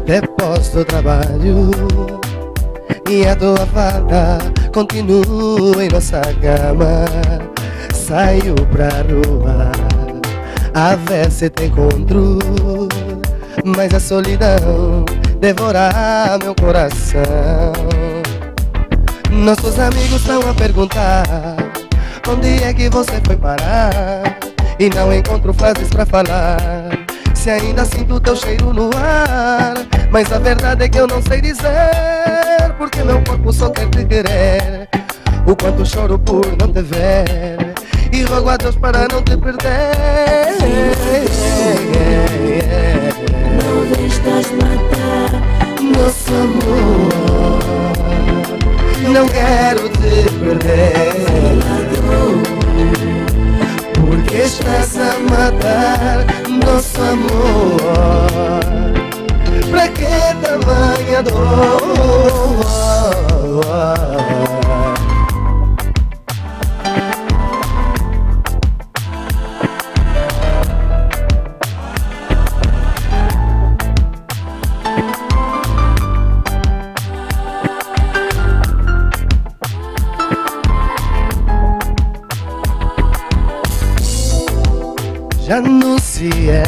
depois do trabalho e a tua falta continua em nossa cama. Saio pra rua a ver se te encontro, mas a solidão devora meu coração. Nossos amigos estão a perguntar onde é que você foi parar, e não encontro frases pra falar. Se ainda sinto teu cheiro no ar, mas a verdade é que eu não sei dizer, porque meu corpo só quer te querer. O quanto choro por não te ver, e rogo a Deus para não te perder. Não deixas matar nosso amor, não quero te perder, porque estás a matar nosso amor. Pra que tamanha dor? Já anunciei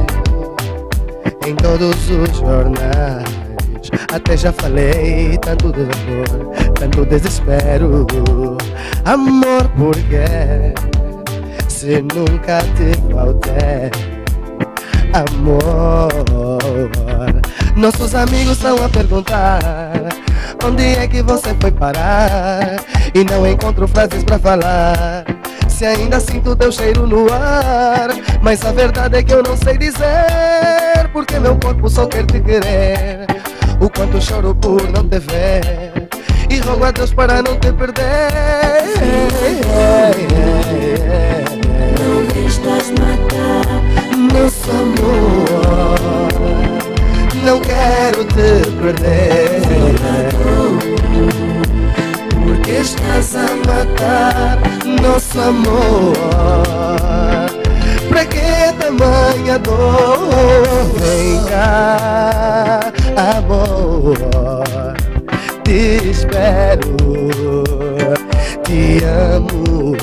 em todos os jornais, até já falei tanto de dor, tanto desespero. Amor, por quê? Se nunca te faltei, amor. Nossos amigos estão a perguntar onde é que você foi parar, e não encontro frases pra falar. Se ainda sinto teu cheiro no ar, mas a verdade é que eu não sei dizer, porque meu corpo só quer te querer. O quanto choro por não te ver, e rogo a Deus para não te perder. Não deixas matar nosso amor, não quero te perder, porque estás a matar nosso amor. Pra que tamanha dor? Vem cá, amor, te espero, te amo.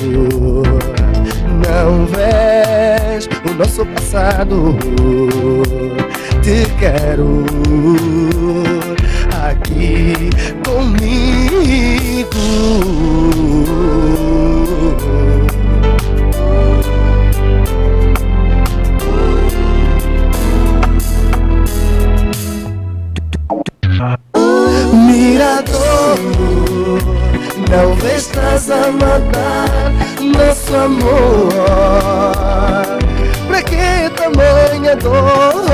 Não vês o nosso passado, te quero aqui comigo. Miradouro, não vês, estás a matar nosso amor. Pra que tamanha dor?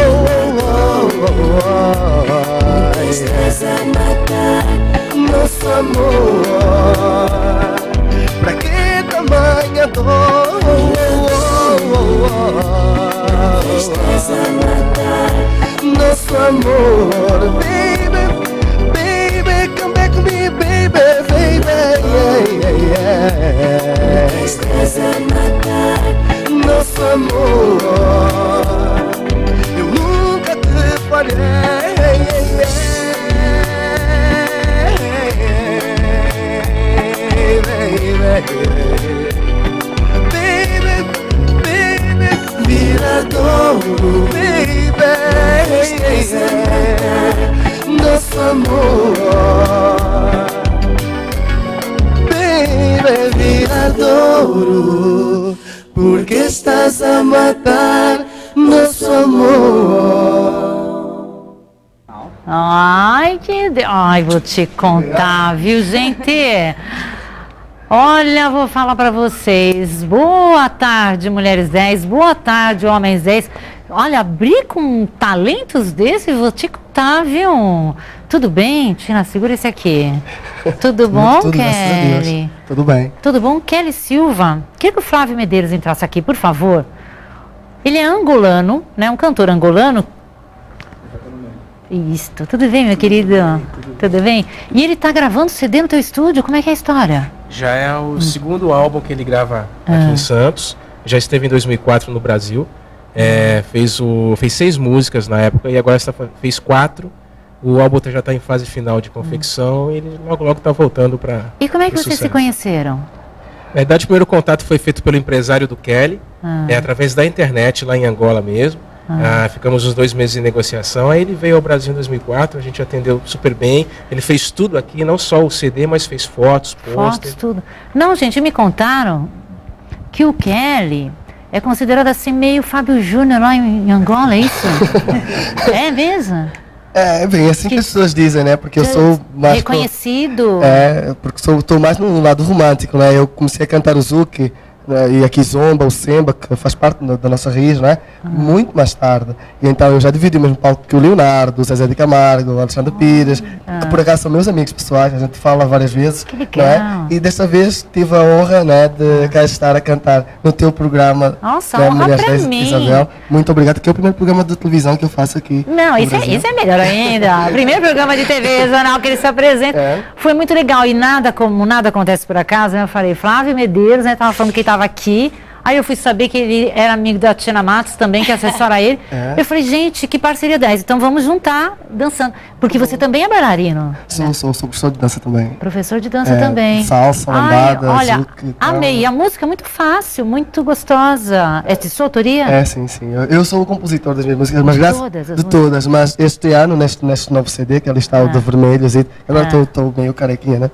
estás a matar nosso amor. Pra que tamanha dor? estás a matar nosso amor. Baby, baby, come back to me, baby, baby, yeah. estás a matar Nosso amor, eu nunca te falhei. Baby, baby, Miradouro, baby, nosso amor, baby, Miradouro, porque estás a matar nosso amor. Ai, ai, vou te contar, viu, gente? Olha, vou falar pra vocês. Boa tarde, Mulheres 10. Boa tarde, Homens 10. Olha, abrir com talentos desses, vou te contar, viu? Tudo bem? Tina, segura esse aqui. Tudo bom, Tudo, Kelly? Tudo bem. Tudo bom? Kelly Silva. Queria que o Flávio Medeiros entrasse aqui, por favor. Ele é angolano, né? Um cantor angolano. Isso, tudo bem, meu querido? Tudo bem? E ele tá gravando CD no teu estúdio, como é que é a história? Já é o segundo álbum que ele grava aqui em Santos. Já esteve em 2004 no Brasil. fez 6 músicas na época e agora fez 4. O álbum já está em fase final de confecção e ele logo está voltando para. E como é que vocês se conheceram? Na verdade, o primeiro contato foi feito pelo empresário do Kelly, através da internet, lá em Angola mesmo. Ficamos uns 2 meses em negociação, aí ele veio ao Brasil em 2004, a gente atendeu super bem, ele fez tudo aqui, não só o CD, mas fez fotos, pôster. Tudo. Não, gente, me contaram que o Kelly é considerado assim meio Fábio Júnior lá em Angola, é isso? É mesmo? Bem, assim que as pessoas dizem, né? Porque eu sou mais... Reconhecido. Porque estou mais no lado romântico, né? Eu comecei a cantar o zouk, né? E aqui zomba, o semba, que faz parte da nossa raiz, né? Muito mais tarde. E então eu já dividi o mesmo palco que o Leonardo, o Zezé de Camargo, o Alexandre Pires, que por acaso são meus amigos pessoais, a gente fala várias vezes. Que legal. Né? E desta vez tive a honra, né, de cá estar a cantar no teu programa. Nossa, né, honra pra mim. Isabel. Muito obrigado, que é o primeiro programa de televisão que eu faço aqui. Não, isso é melhor ainda. Primeiro programa de TV regional que ele se apresenta. Foi muito legal. E nada acontece por acaso, né? Eu falei, Flávio Medeiros, né? Tava falando que ele estava aqui. Aí eu fui saber que ele era amigo da Tina Matos também, que assessora ele. Eu falei, gente, que parceria 10. Então vamos juntar dançando. Porque você também é bailarino. Sou professor de dança também. Professor de dança também. Salsa, lambada, olha, zouk, amei. A música é muito fácil, muito gostosa. É de sua autoria? Sim. Eu sou o compositor das minhas músicas, mas de todas. Mas este ano, neste novo CD, que ali está o de vermelhos, agora estou meio carequinha, né?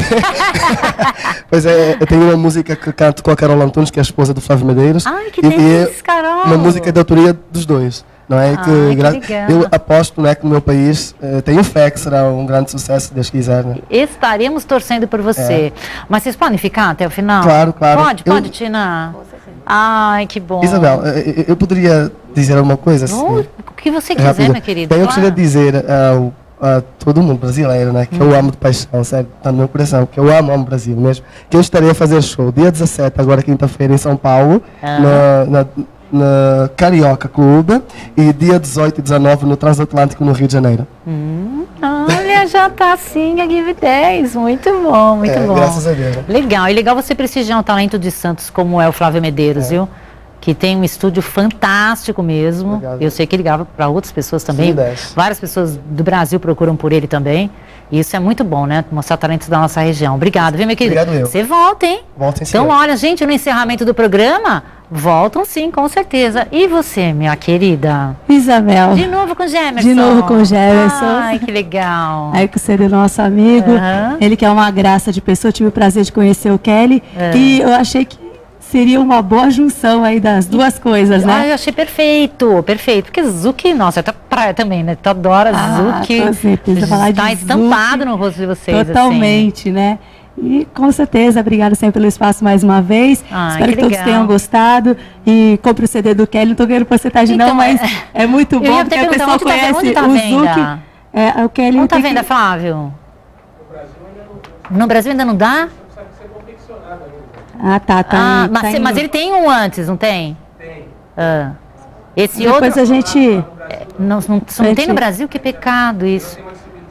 Pois eu tenho uma música que canto com a Carol Antunes, que é a esposa do Flávio Medeiros. Ai, que delícia, Carol! Uma música de autoria dos dois. Não é? Que legal. Eu aposto, né, que no meu país tenho fé que será um grande sucesso, se Deus quiser. Né? Estaremos torcendo por você. Mas vocês podem ficar até o final? Claro. Pode, Tina. Ai, que bom. Isabel, eu poderia dizer alguma coisa? O que você quiser, minha querida. Eu gostaria de dizer a todo mundo brasileiro, né, que eu amo de paixão, sério, está no meu coração, que eu amo o Brasil mesmo, que eu estarei a fazer show dia 17, agora quinta-feira, em São Paulo, na Carioca Clube, e dia 18 e 19 no Transatlântico, no Rio de Janeiro. Olha, já tá assim, a Give 10, muito bom, muito bom. Graças a Deus. Né? Legal, e legal você prestigiar um talento de Santos como é o Flávio Medeiros, viu? Que tem um estúdio fantástico mesmo. Obrigado. Eu sei que ele grava para outras pessoas também. Várias pessoas do Brasil procuram por ele também. E isso é muito bom, né? Mostrar talentos da nossa região. Obrigado, viu, meu querido? Obrigado, Você volta, hein? Voltem, sim. Então, olha, gente, no encerramento do programa, voltam sim, com certeza. E você, minha querida? Isabel. De novo com o Gemerson. De novo com o Gemerson. Ai, que legal. Aí com o CD nosso amigo. Ele que é uma graça de pessoa. Eu tive o prazer de conhecer o Kelly. E eu achei que seria uma boa junção aí das duas coisas, né? Eu achei perfeito. Porque zouk, nossa, tá praia também, né? Tu adora zouk. Com certeza. Está estampado no rosto de vocês. Totalmente, assim. Né? E com certeza, obrigada sempre pelo espaço mais uma vez. Espero que todos tenham gostado. E compre o CD do Kelly, não estou ganhando porcentagem não, mas é muito bom, porque a pessoa conhece o zouk. O Kelly. Onde tá venda, Flávio? No Brasil ainda não dá? Tá. Mas ele tem um antes, não tem? Tem. Esse depois outro... a gente... Não tem no Brasil? Que pecado isso.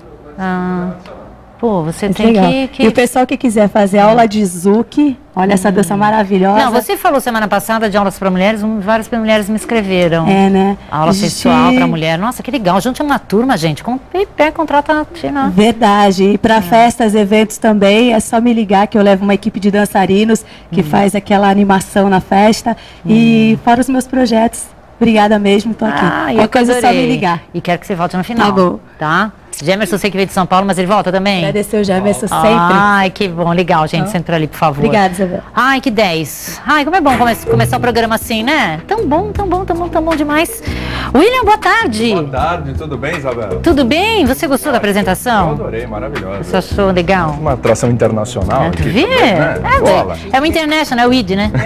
Pô, você tem que... E o pessoal que quiser fazer aula de zouk, olha essa dança maravilhosa. Não, você falou semana passada de aulas para mulheres, várias mulheres me escreveram. Né? Aula sexual para mulher. Nossa, que legal. Junte uma turma, gente. Contrata a Tina. Verdade. E para festas, eventos também, é só me ligar que eu levo uma equipe de dançarinos que faz aquela animação na festa. E fora os meus projetos. Obrigada mesmo, tô aqui. Qualquer coisa é só me ligar. E quero que você volte no final. Tá bom. Tá? Gemerson, eu sei que veio de São Paulo, mas ele volta também? Agradecer o Gemerson sempre. Ai, que bom, legal, gente. Senta ali, por favor. Obrigada, Isabel. Ai, que 10. Ai, como é bom começar o programa assim, né? Tão bom demais. William, boa tarde. Boa tarde, tudo bem, Isabel? Tudo bem? Você gostou da apresentação? Eu adorei, maravilhosa. Você achou legal? Uma atração internacional aqui. Vê? Né? É o International, é o ID, né?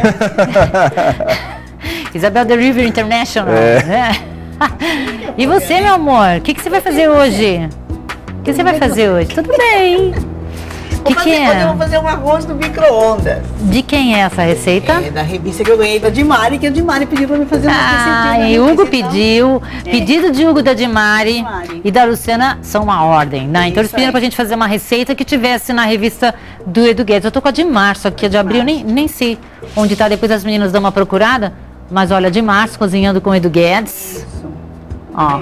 Isabel The River International. E você, meu amor? O que você vai fazer hoje? O que você vai fazer hoje? Tudo bem. O que é? Hoje eu vou fazer um arroz no micro-ondas. De quem é essa receita? É da revista que eu ganhei da Dimari, que a Dimari pediu para me fazer uma receitinha. E Hugo pediu. Pedido de Hugo, da Dimari e da Luciana são uma ordem, né? Então eles pediram pra gente fazer uma receita que tivesse na revista do Edu Guedes. Eu tô com a Dimar, só que a de abril nem sei onde tá. Depois as meninas dão uma procurada. Mas olha, de março, cozinhando com o Edu Guedes. Ó.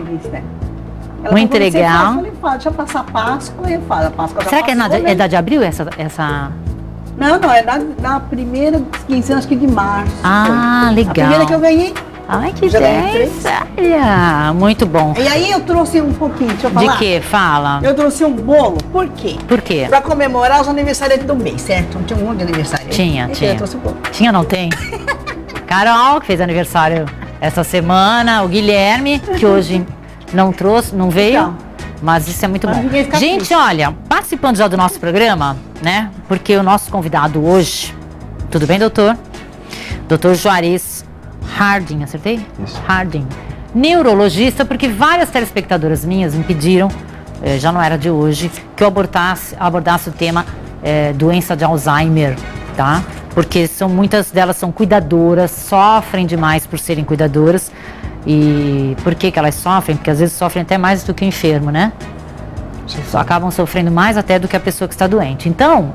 Muito legal. Deixa eu passar a Páscoa e eu falo. A Páscoa Será que é da de abril essa? Não, é na primeira quinzena, acho que de março. Ah, legal. A primeira que eu ganhei. Ai, que delícia! Muito bom. E aí eu trouxe um pouquinho, deixa eu falar. De quê? Fala. Eu trouxe um bolo, por quê? Por quê? Pra comemorar os aniversários do mês, certo? Não tinha um monte de aniversário. Tinha. Eu trouxe um bolo. Tinha, não tem? Carol, que fez aniversário essa semana, o Guilherme, que hoje não trouxe, não veio. Então, mas isso é muito bom. Gente, olha, participando já do nosso programa, né? Porque o nosso convidado hoje, tudo bem, doutor? Doutor Juarez Harding, acertei? Isso. Harding. Neurologista, porque várias telespectadoras minhas me pediram, já não era de hoje, que eu abordasse o tema doença de Alzheimer, tá? Porque muitas delas são cuidadoras, sofrem demais por serem cuidadoras. E por que elas sofrem? Porque às vezes sofrem até mais do que o enfermo, né? Só acabam sofrendo mais até do que a pessoa que está doente. Então,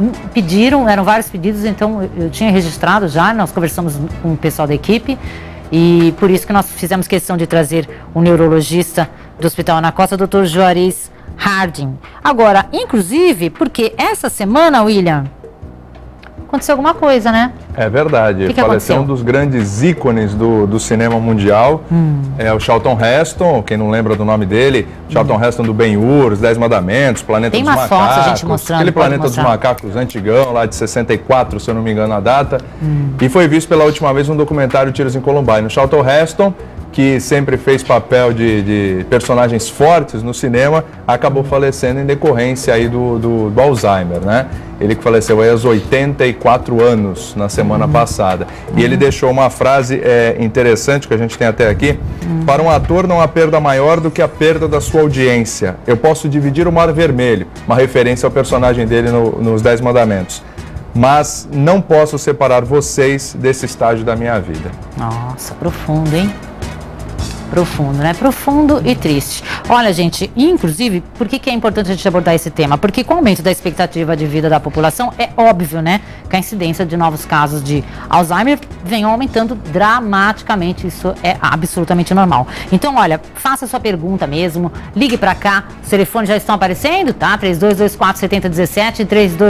eram vários pedidos, então eu tinha registrado já, nós conversamos com o pessoal da equipe e por isso que nós fizemos questão de trazer um neurologista do Hospital Ana Costa, Dr. Juarez Harding. Agora, inclusive, porque essa semana, William, aconteceu alguma coisa, né? É verdade. Que faleceu aconteceu? Um dos grandes ícones do cinema mundial. É o Charlton Heston, quem não lembra do nome dele. Charlton Heston do Ben-Hur, Os 10 Mandamentos, Planeta Tem dos umas Macacos. fotos a gente mostrando. Aquele pode Planeta mostrar. dos Macacos antigão, lá de 64, se eu não me engano a data. E foi visto pela última vez no documentário Tiros em Columbine. O Charlton Heston, que sempre fez papel de personagens fortes no cinema, acabou falecendo em decorrência aí do Alzheimer, né? Ele que faleceu aí aos 84 anos na semana passada. E ele deixou uma frase interessante que a gente tem até aqui. Para um ator não há perda maior do que a perda da sua audiência. Eu posso dividir o Mar Vermelho, uma referência ao personagem dele nos 10 Mandamentos. Mas não posso separar vocês desse estágio da minha vida. Nossa, profundo, hein? Profundo, né? Profundo e triste. Olha, gente, inclusive, por que é importante a gente abordar esse tema? Porque com o aumento da expectativa de vida da população, é óbvio, né, que a incidência de novos casos de Alzheimer vem aumentando dramaticamente. Isso é absolutamente normal. Então, olha, faça a sua pergunta mesmo, ligue pra cá, os telefones já estão aparecendo, tá? 3224-7017 e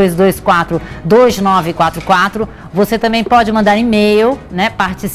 3224-2944. Você também pode mandar e-mail, né?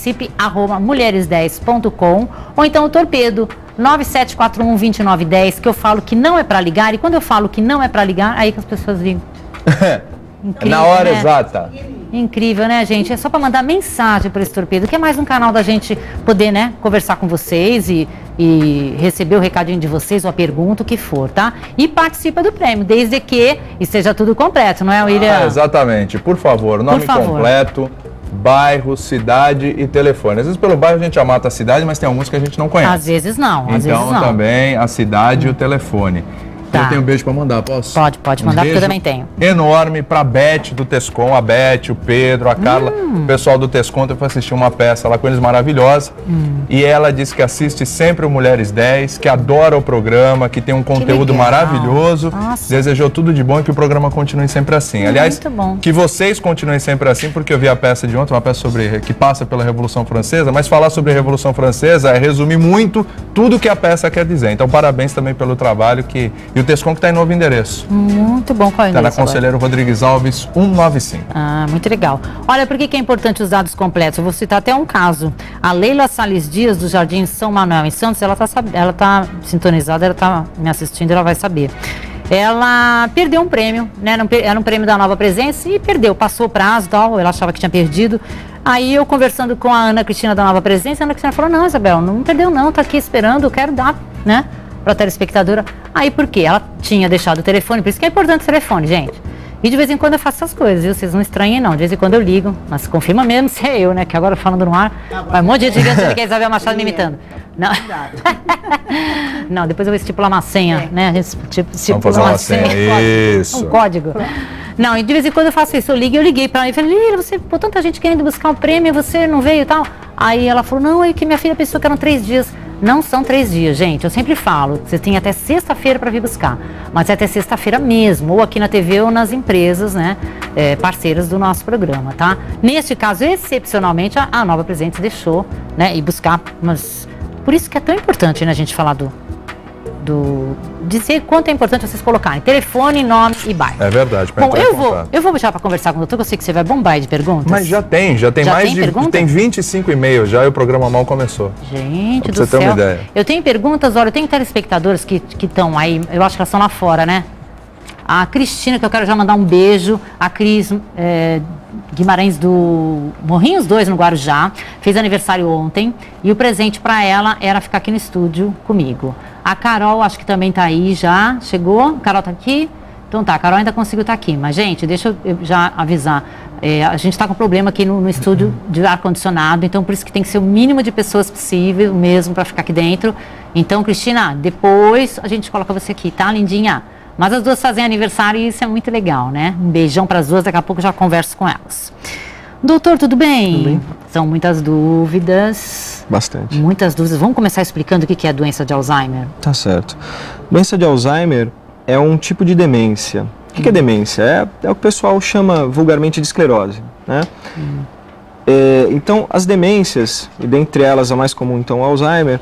participe@mulheres10.com ou então o torpedo 9741-2910, que eu falo que não é para ligar, e quando eu falo que não é para ligar, aí que as pessoas ligam. Incrível, na hora, né? Exata. Incrível, né, gente? É só para mandar mensagem para esse torpedo, que é mais um canal da gente poder, né, conversar com vocês e receber o recadinho de vocês ou a pergunta, o que for, tá? E participa do prêmio, desde que esteja tudo completo, não é, William? Exatamente. Por favor, nome completo, bairro, cidade e telefone. Às vezes pelo bairro a gente já mata a cidade, mas tem alguns que a gente não conhece. Às vezes não, às vezes não. Então também a cidade e o telefone. Tá. Eu tenho um beijo para mandar, posso? Pode mandar, porque eu também tenho. Enorme para a Beth do Tescom, a Beth, o Pedro, a Carla, o pessoal do Tescom. Eu fui assistir uma peça lá com eles maravilhosa. E ela disse que assiste sempre o Mulheres 10, que adora o programa, que tem um conteúdo maravilhoso. Nossa. Desejou tudo de bom e que o programa continue sempre assim. Aliás, que vocês continuem sempre assim, porque eu vi a peça de ontem, uma peça que passa pela Revolução Francesa, mas falar sobre a Revolução Francesa é resumir muito tudo que a peça quer dizer. Então, parabéns também pelo trabalho e o Tescom que está em novo endereço. Muito bom. Qual é o endereço? Está na Conselheiro Rodrigues Alves 195. Ah, muito legal. Olha, por que é importante os dados completos? Eu vou citar até um caso. A Leila Salles Dias, do Jardim São Manuel, em Santos, ela tá sintonizada, ela está me assistindo, ela vai saber. Ela perdeu um prêmio, né? Era um prêmio da Nova Presença e perdeu. Passou o prazo, tal, ela achava que tinha perdido. Aí eu conversando com a Ana Cristina da Nova Presença, a Ana Cristina falou, não, Isabel, não perdeu não, tá aqui esperando, eu quero dar, né? Para telespectadora. Aí por quê? Ela tinha deixado o telefone, por isso que é importante o telefone, gente. E de vez em quando eu faço essas coisas, viu? Vocês não estranhem não, de vez em quando eu ligo, mas confirma mesmo se é eu, né? Que agora falando no ar, vai um monte de gente achando que é Isabel Machado me imitando. Não. Não, depois eu vou estipular uma senha, né? A gente estipula uma senha. Isso. Um código. Não, e de vez em quando eu faço isso, eu liguei pra ela e falei, Lila, você, pô, tanta gente querendo buscar um prêmio, você não veio e tal. Aí ela falou, não, é que minha filha pensou que eram 3 dias. Não são 3 dias, gente. Eu sempre falo, você tem até sexta-feira para vir buscar, mas é até sexta-feira mesmo, ou aqui na TV ou nas empresas, né, parceiras do nosso programa, tá? Neste caso, excepcionalmente, a Nova Presentes deixou, né, ir buscar, mas por isso que é tão importante, né, a gente falar dizer quanto é importante vocês colocarem telefone, nome e bairro. É verdade. Bom, eu vou deixar para conversar com o doutor, que eu sei que você vai bombar de perguntas. Mas já tem mais de pergunta? Tem 25 e-mails já e o programa mal começou. Gente do céu. Pra você ter uma ideia. Eu tenho perguntas, olha, eu tenho telespectadores que estão aí, eu acho que elas estão lá fora, né? A Cristina, que eu quero já mandar um beijo, a Cris Guimarães do Morrinhos 2 no Guarujá, fez aniversário ontem e o presente para ela era ficar aqui no estúdio comigo. A Carol, acho que também tá aí já, chegou? A Carol tá aqui? Então tá, a Carol ainda conseguiu estar aqui, mas gente, deixa eu já avisar, a gente tá com problema aqui no estúdio de ar-condicionado, então por isso que tem que ser o mínimo de pessoas possível mesmo para ficar aqui dentro. Então, Cristina, depois a gente coloca você aqui, tá, lindinha? Mas as duas fazem aniversário e isso é muito legal, né? Um beijão para as duas, daqui a pouco eu já converso com elas. Doutor, tudo bem? Tudo bem. São muitas dúvidas. Bastante. Muitas dúvidas. Vamos começar explicando o que é a doença de Alzheimer? Tá certo. Doença de Alzheimer é um tipo de demência. O que é demência? É o que o pessoal chama vulgarmente de esclerose, né? Então, as demências, e dentre elas a mais comum, então, o Alzheimer,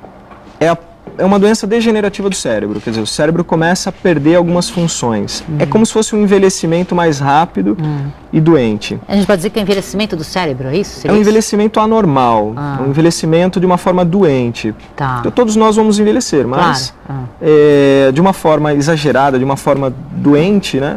é uma doença degenerativa do cérebro, quer dizer, o cérebro começa a perder algumas funções. É como se fosse um envelhecimento mais rápido e doente. A gente pode dizer que é envelhecimento do cérebro, é isso? É um envelhecimento anormal, um envelhecimento de uma forma doente. Tá. Então, todos nós vamos envelhecer, mas de uma forma exagerada, de uma forma doente, né?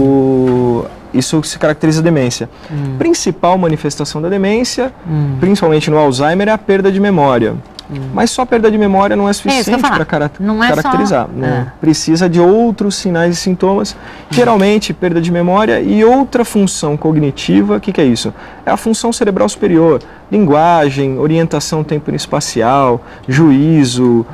Isso se caracteriza demência. Principal manifestação da demência, principalmente no Alzheimer, é a perda de memória. Mas só perda de memória não é suficiente para caracterizar. Precisa de outros sinais e sintomas. Geralmente, perda de memória e outra função cognitiva. O que é isso? É a função cerebral superior. Linguagem, orientação tempo-espacial, juízo,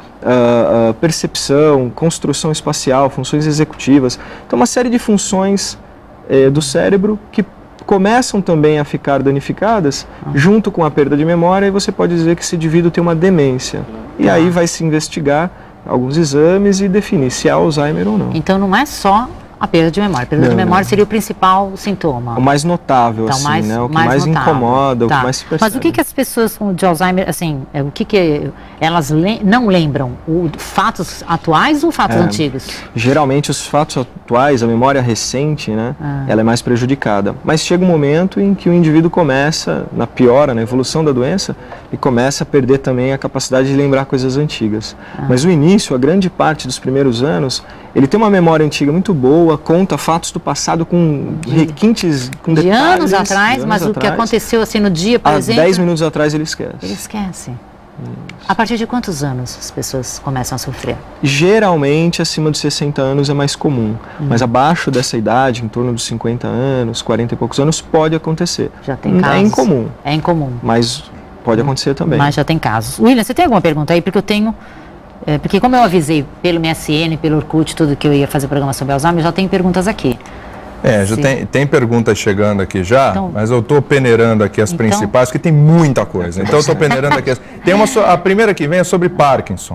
percepção, construção espacial, funções executivas. Então, uma série de funções do cérebro que começam também a ficar danificadas junto com a perda de memória, e você pode dizer que esse indivíduo tem uma demência. E aí vai se investigar alguns exames e definir se é Alzheimer ou não. Então não é só a perda de memória. A perda de memória seria o principal sintoma. O mais notável, então, assim, né? O que mais incomoda, o que mais se percebe. Mas o que as pessoas de Alzheimer, assim, o que elas não lembram? Fatos atuais ou fatos antigos? Geralmente os fatos atuais, a memória recente, né? Ela é mais prejudicada. Mas chega um momento em que o indivíduo começa, na piora, na evolução da doença, e começa a perder também a capacidade de lembrar coisas antigas. Mas o início, a grande parte dos primeiros anos, ele tem uma memória antiga muito boa, conta fatos do passado com requintes, com detalhes. De anos atrás, mas o que aconteceu assim no dia, por exemplo... 10 minutos atrás ele esquece. Ele esquece. A partir de quantos anos as pessoas começam a sofrer? Geralmente, acima de 60 anos é mais comum. Mas abaixo dessa idade, em torno dos 50 anos, 40 e poucos anos, pode acontecer. Já tem casos. É incomum. É incomum. Mas pode acontecer também. Mas já tem casos. William, você tem alguma pergunta aí? Porque eu tenho... porque como eu avisei pelo MSN, pelo Orkut, tudo que eu ia fazer programa sobre Alzheimer, já tem perguntas aqui. Já tem perguntas chegando aqui já, então, mas eu estou peneirando aqui as principais, porque tem muita coisa. Então eu estou peneirando aqui. A primeira que vem é sobre Parkinson.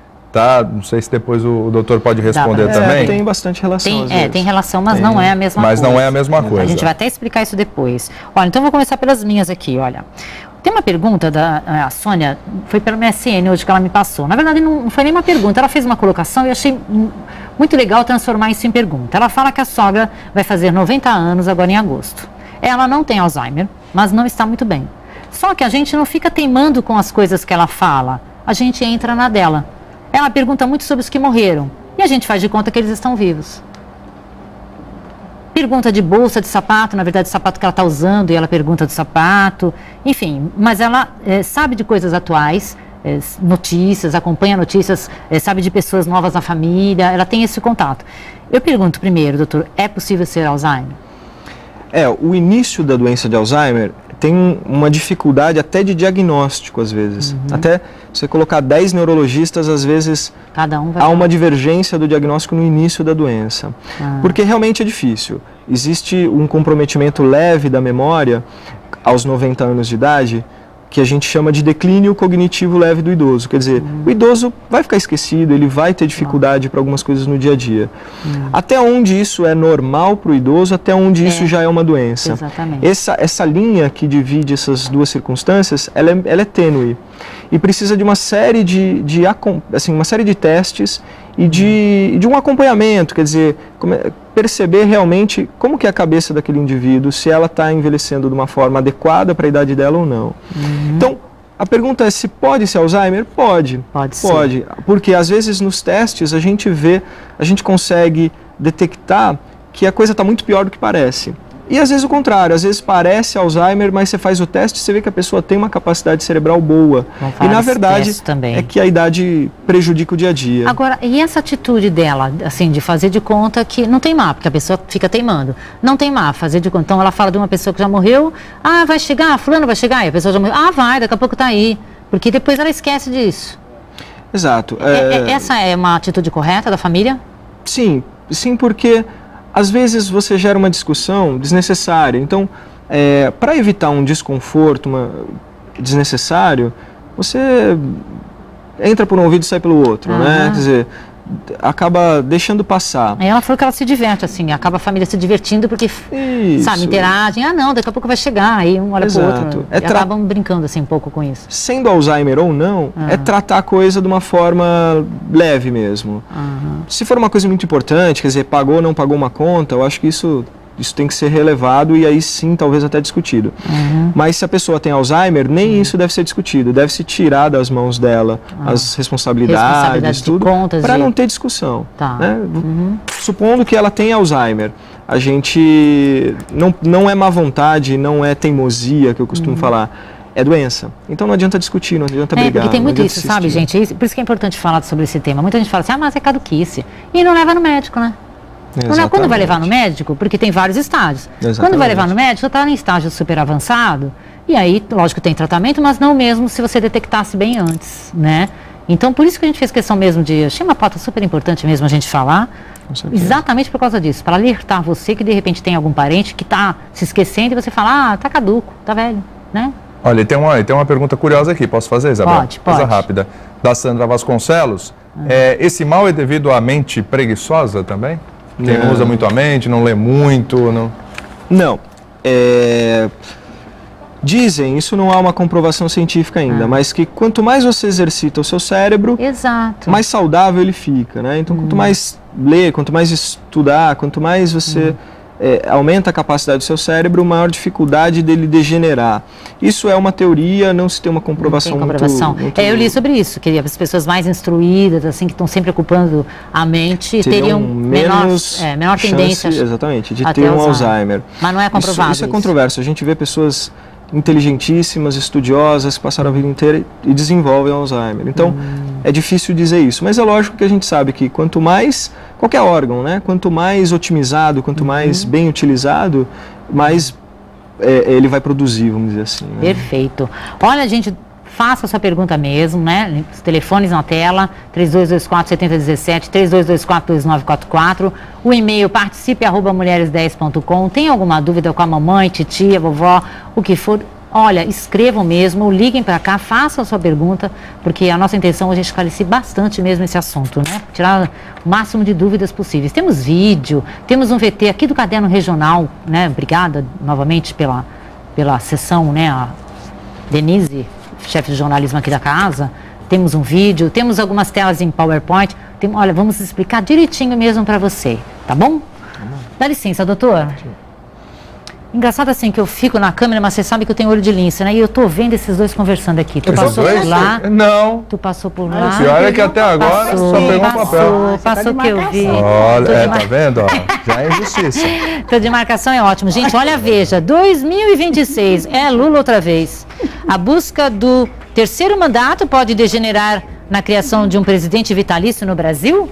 Tá? Não sei se depois o doutor pode responder também. Tem bastante relação. Tem relação, mas não é a mesma coisa. Mas não é a mesma coisa. A gente vai até explicar isso depois. Olha, então eu vou começar pelas minhas aqui, olha. Tem uma pergunta da Sônia, foi pelo MSN hoje que ela me passou. Na verdade, não foi nem uma pergunta, ela fez uma colocação e eu achei muito legal transformar isso em pergunta. Ela fala que a sogra vai fazer 90 anos agora em agosto. Ela não tem Alzheimer, mas não está muito bem. Só que a gente não fica teimando com as coisas que ela fala, a gente entra na dela. Ela pergunta muito sobre os que morreram e a gente faz de conta que eles estão vivos. Pergunta de bolsa de sapato, na verdade o sapato que ela está usando e ela pergunta do sapato, enfim, mas ela sabe de coisas atuais, notícias, acompanha notícias, sabe de pessoas novas na família, ela tem esse contato. Eu pergunto primeiro, doutor, é possível ser Alzheimer? O início da doença de Alzheimer tem uma dificuldade até de diagnóstico, às vezes. Até você colocar 10 neurologistas, às vezes cada um vai há uma divergência do diagnóstico no início da doença. Porque realmente é difícil. Existe um comprometimento leve da memória aos 90 anos de idade, que a gente chama de declínio cognitivo leve do idoso. Quer dizer, o idoso vai ficar esquecido, ele vai ter dificuldade para algumas coisas no dia a dia. Até onde isso é normal para o idoso, até onde isso já é uma doença. Exatamente. Essa linha que divide essas duas circunstâncias, ela é tênue. E precisa de uma série uma série de testes e de um acompanhamento, quer dizer, perceber realmente como que é a cabeça daquele indivíduo, se ela está envelhecendo de uma forma adequada para a idade dela ou não. Então, a pergunta é se pode ser Alzheimer? Pode. Pode. Porque às vezes nos testes a gente consegue detectar que a coisa está muito pior do que parece. E às vezes o contrário, às vezes parece Alzheimer, mas você faz o teste e você vê que a pessoa tem uma capacidade cerebral boa. E na verdade é que a idade prejudica o dia a dia. Agora, e essa atitude dela, assim, de fazer de conta que não tem má, porque a pessoa fica teimando. Não tem má, fazer de conta. Então ela fala de uma pessoa que já morreu, vai chegar, fulano vai chegar, e a pessoa já morreu, vai, daqui a pouco tá aí. Porque depois ela esquece disso. Exato. Essa é uma atitude correta da família? Sim, porque às vezes você gera uma discussão desnecessária. Então, para evitar um desconforto desnecessário, você entra por um ouvido e sai pelo outro, né? Quer dizer, acaba deixando passar. Ela falou que ela se diverte, assim, acaba a família se divertindo porque, sabe, interagem. Não, daqui a pouco vai chegar, aí um olha pro outro. E acabam brincando, assim, um pouco com isso. Sendo Alzheimer ou não, é tratar a coisa de uma forma leve mesmo. Se for uma coisa muito importante, quer dizer, pagou ou não pagou uma conta, eu acho que isso tem que ser relevado e aí sim, talvez até discutido. Mas se a pessoa tem Alzheimer, nem isso deve ser discutido. Deve-se tirar das mãos dela as responsabilidades tudo, para não ter discussão. Né? Supondo que ela tem Alzheimer, a gente não é má vontade, não é teimosia, que eu costumo falar. É doença. Então não adianta discutir, não adianta brigar. Porque tem muito isso, sabe, gente? Por isso que é importante falar sobre esse tema. Muita gente fala assim, mas é caduquice. E não leva no médico, né? Quando vai levar no médico, porque tem vários estágios. Quando vai levar no médico, está em estágio super avançado, e aí, lógico, tem tratamento, mas não mesmo se você detectasse bem antes, né? Então, por isso que a gente fez questão mesmo de... Achei uma pauta super importante mesmo a gente falar, exatamente por causa disso, para alertar você que de repente tem algum parente que está se esquecendo e você fala, tá caduco, tá velho, né? Olha, tem uma pergunta curiosa aqui, posso fazer, Isabel? Pode. Coisa rápida. Da Sandra Vasconcelos. Esse mal é devido à mente preguiçosa também? Quem não usa muito a mente, não lê muito, não? Não. Dizem, isso não há uma comprovação científica ainda, mas que quanto mais você exercita o seu cérebro, mais saudável ele fica, né? Então, quanto mais ler, quanto mais estudar, quanto mais você aumenta a capacidade do seu cérebro, maior dificuldade dele degenerar. Isso é uma teoria, não se tem uma comprovação, muito... Eu li sobre isso, que as pessoas mais instruídas, assim, que estão sempre ocupando a mente, teriam menor tendência, exatamente, de ter um Alzheimer. Mas não é comprovado. Isso é controverso. A gente vê pessoas inteligentíssimas, estudiosas, que passaram a vida inteira e desenvolvem Alzheimer. Então, é difícil dizer isso. Mas é lógico que a gente sabe que quanto mais, qualquer órgão, né? Quanto mais otimizado, quanto mais bem utilizado, mais ele vai produzir, vamos dizer assim. Né? Perfeito. Olha, gente, faça a sua pergunta mesmo, né? Os telefones na tela, 3224-7017, 3224-2944. O e-mail participe@mulheres10.com. Tem alguma dúvida com a mamãe, titia, vovó, o que for? Olha, escrevam mesmo, liguem para cá, façam a sua pergunta, porque a nossa intenção hoje é esclarecer bastante mesmo esse assunto, né? Tirar o máximo de dúvidas possíveis. Temos vídeo, temos um VT aqui do Caderno Regional, né? Obrigada novamente pela sessão, né? A Denise, chefe de jornalismo aqui da casa. Temos um vídeo, temos algumas telas em PowerPoint. Olha, vamos explicar direitinho mesmo para você, tá bom? Dá licença, doutor. Engraçado assim que eu fico na câmera, mas você sabe que eu tenho olho de lince, né? E eu tô vendo esses dois conversando aqui. Tu passou por lá? Não. Tu passou por lá? O pior é que até agora só pegou um papel. Passou que eu vi. Olha, tá vendo? Já é injustiça. Tô de marcação é ótimo. Gente, olha, veja, 2026 é Lula outra vez. A busca do terceiro mandato pode degenerar na criação de um presidente vitalício no Brasil?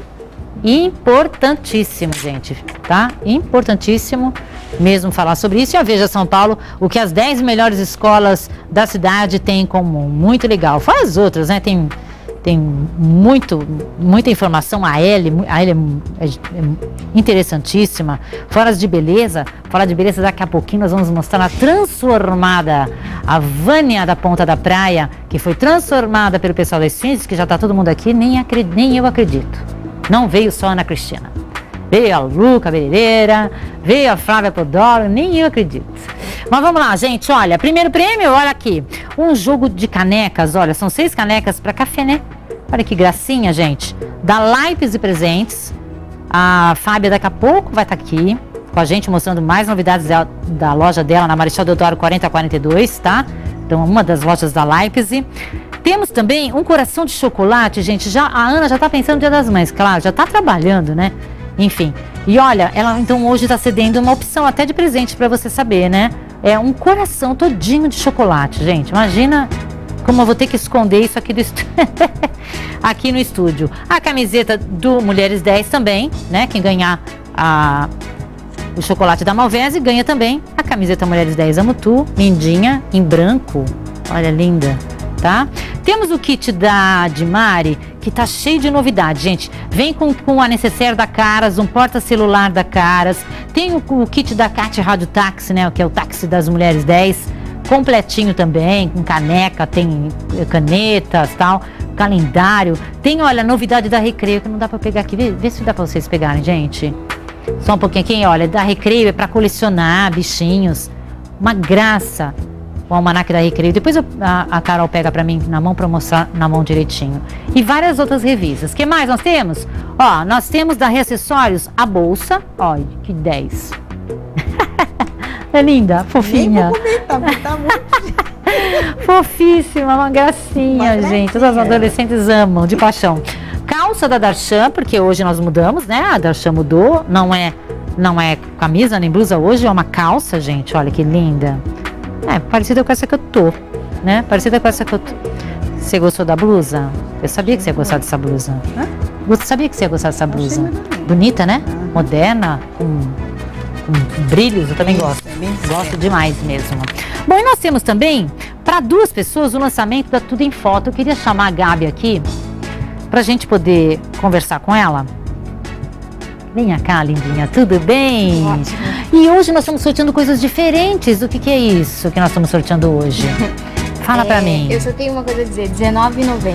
Importantíssimo, gente, tá? Importantíssimo mesmo falar sobre isso. E a Veja São Paulo, o que as 10 melhores escolas da cidade têm em comum. Muito legal. Fora as outras, né? Tem tem muita informação. A L é interessantíssima. Fora de beleza, daqui a pouquinho nós vamos mostrar a transformada, a Vânia da Ponta da Praia, que foi transformada pelo pessoal da Esfinges, que já está todo mundo aqui, nem eu acredito. Não veio só a Ana Cristina. Veio a Lu Cabeleireira, veio a Flávia Podóloga, nem eu acredito. Mas vamos lá, gente, olha, primeiro prêmio, olha aqui, um jogo de canecas, olha, são 6 canecas para café, né? Olha que gracinha, gente, da Leipzig Presentes. A Fábia daqui a pouco vai estar aqui com a gente, mostrando mais novidades da loja dela, na Marechal Deodoro 4042, tá? Então, uma das lojas da Leipzig. Temos também um coração de chocolate, gente, a Ana já tá pensando no Dia das Mães, claro, já tá trabalhando, né? Enfim, e olha, ela então hoje está cedendo uma opção até de presente para você saber, né? É um coração todinho de chocolate, gente. Imagina como eu vou ter que esconder isso aqui aqui no estúdio. A camiseta do Mulheres 10 também, né? Quem ganhar o chocolate da Malvese ganha também a camiseta Mulheres 10 Amo Tu, lindinha, em branco. Olha, linda, tá? Temos o kit da Dimari, que tá cheio de novidades, gente. Vem com a necessaire da Caras, um porta-celular da Caras. Tem o kit da Cat Rádio Táxi, né? Que é o táxi das Mulheres 10. Completinho também, com caneca, tem canetas, tal. Calendário. Tem, olha, novidade da Recreio, que não dá pra pegar aqui. Vê se dá pra vocês pegarem, gente. Só um pouquinho aqui, olha, da Recreio é pra colecionar bichinhos. Uma graça. O almanaque da Recreio. Depois a Carol pega pra mim na mão pra mostrar na mão direitinho. E várias outras revistas. O que mais nós temos? Ó, nós temos da Reacessórios a bolsa. Ó, que 10. É linda, fofinha. Tá muito... Fofíssima, uma gracinha, gente. Todos os adolescentes amam, de paixão. Calça da Darshan, porque hoje nós mudamos, né? A Darshan mudou. Não é camisa nem blusa hoje, é uma calça, gente. Olha que linda. É, parecida com essa que eu tô, né? Parecida com essa que eu tô. Você gostou da blusa? Eu sabia que você ia gostar dessa blusa. Você sabia que você ia gostar dessa blusa? Bonita, né? Moderna, com brilhos, eu também gosto. Gosto demais mesmo. Bom, e nós temos também, para 2 pessoas, o lançamento da Tudo em Foto. Eu queria chamar a Gabi aqui, pra gente poder conversar com ela. Venha cá, lindinha, tudo bem? Ótimo. E hoje nós estamos sorteando coisas diferentes. O que é isso que nós estamos sorteando hoje? Fala pra mim. Eu só tenho uma coisa a dizer, R$19,90.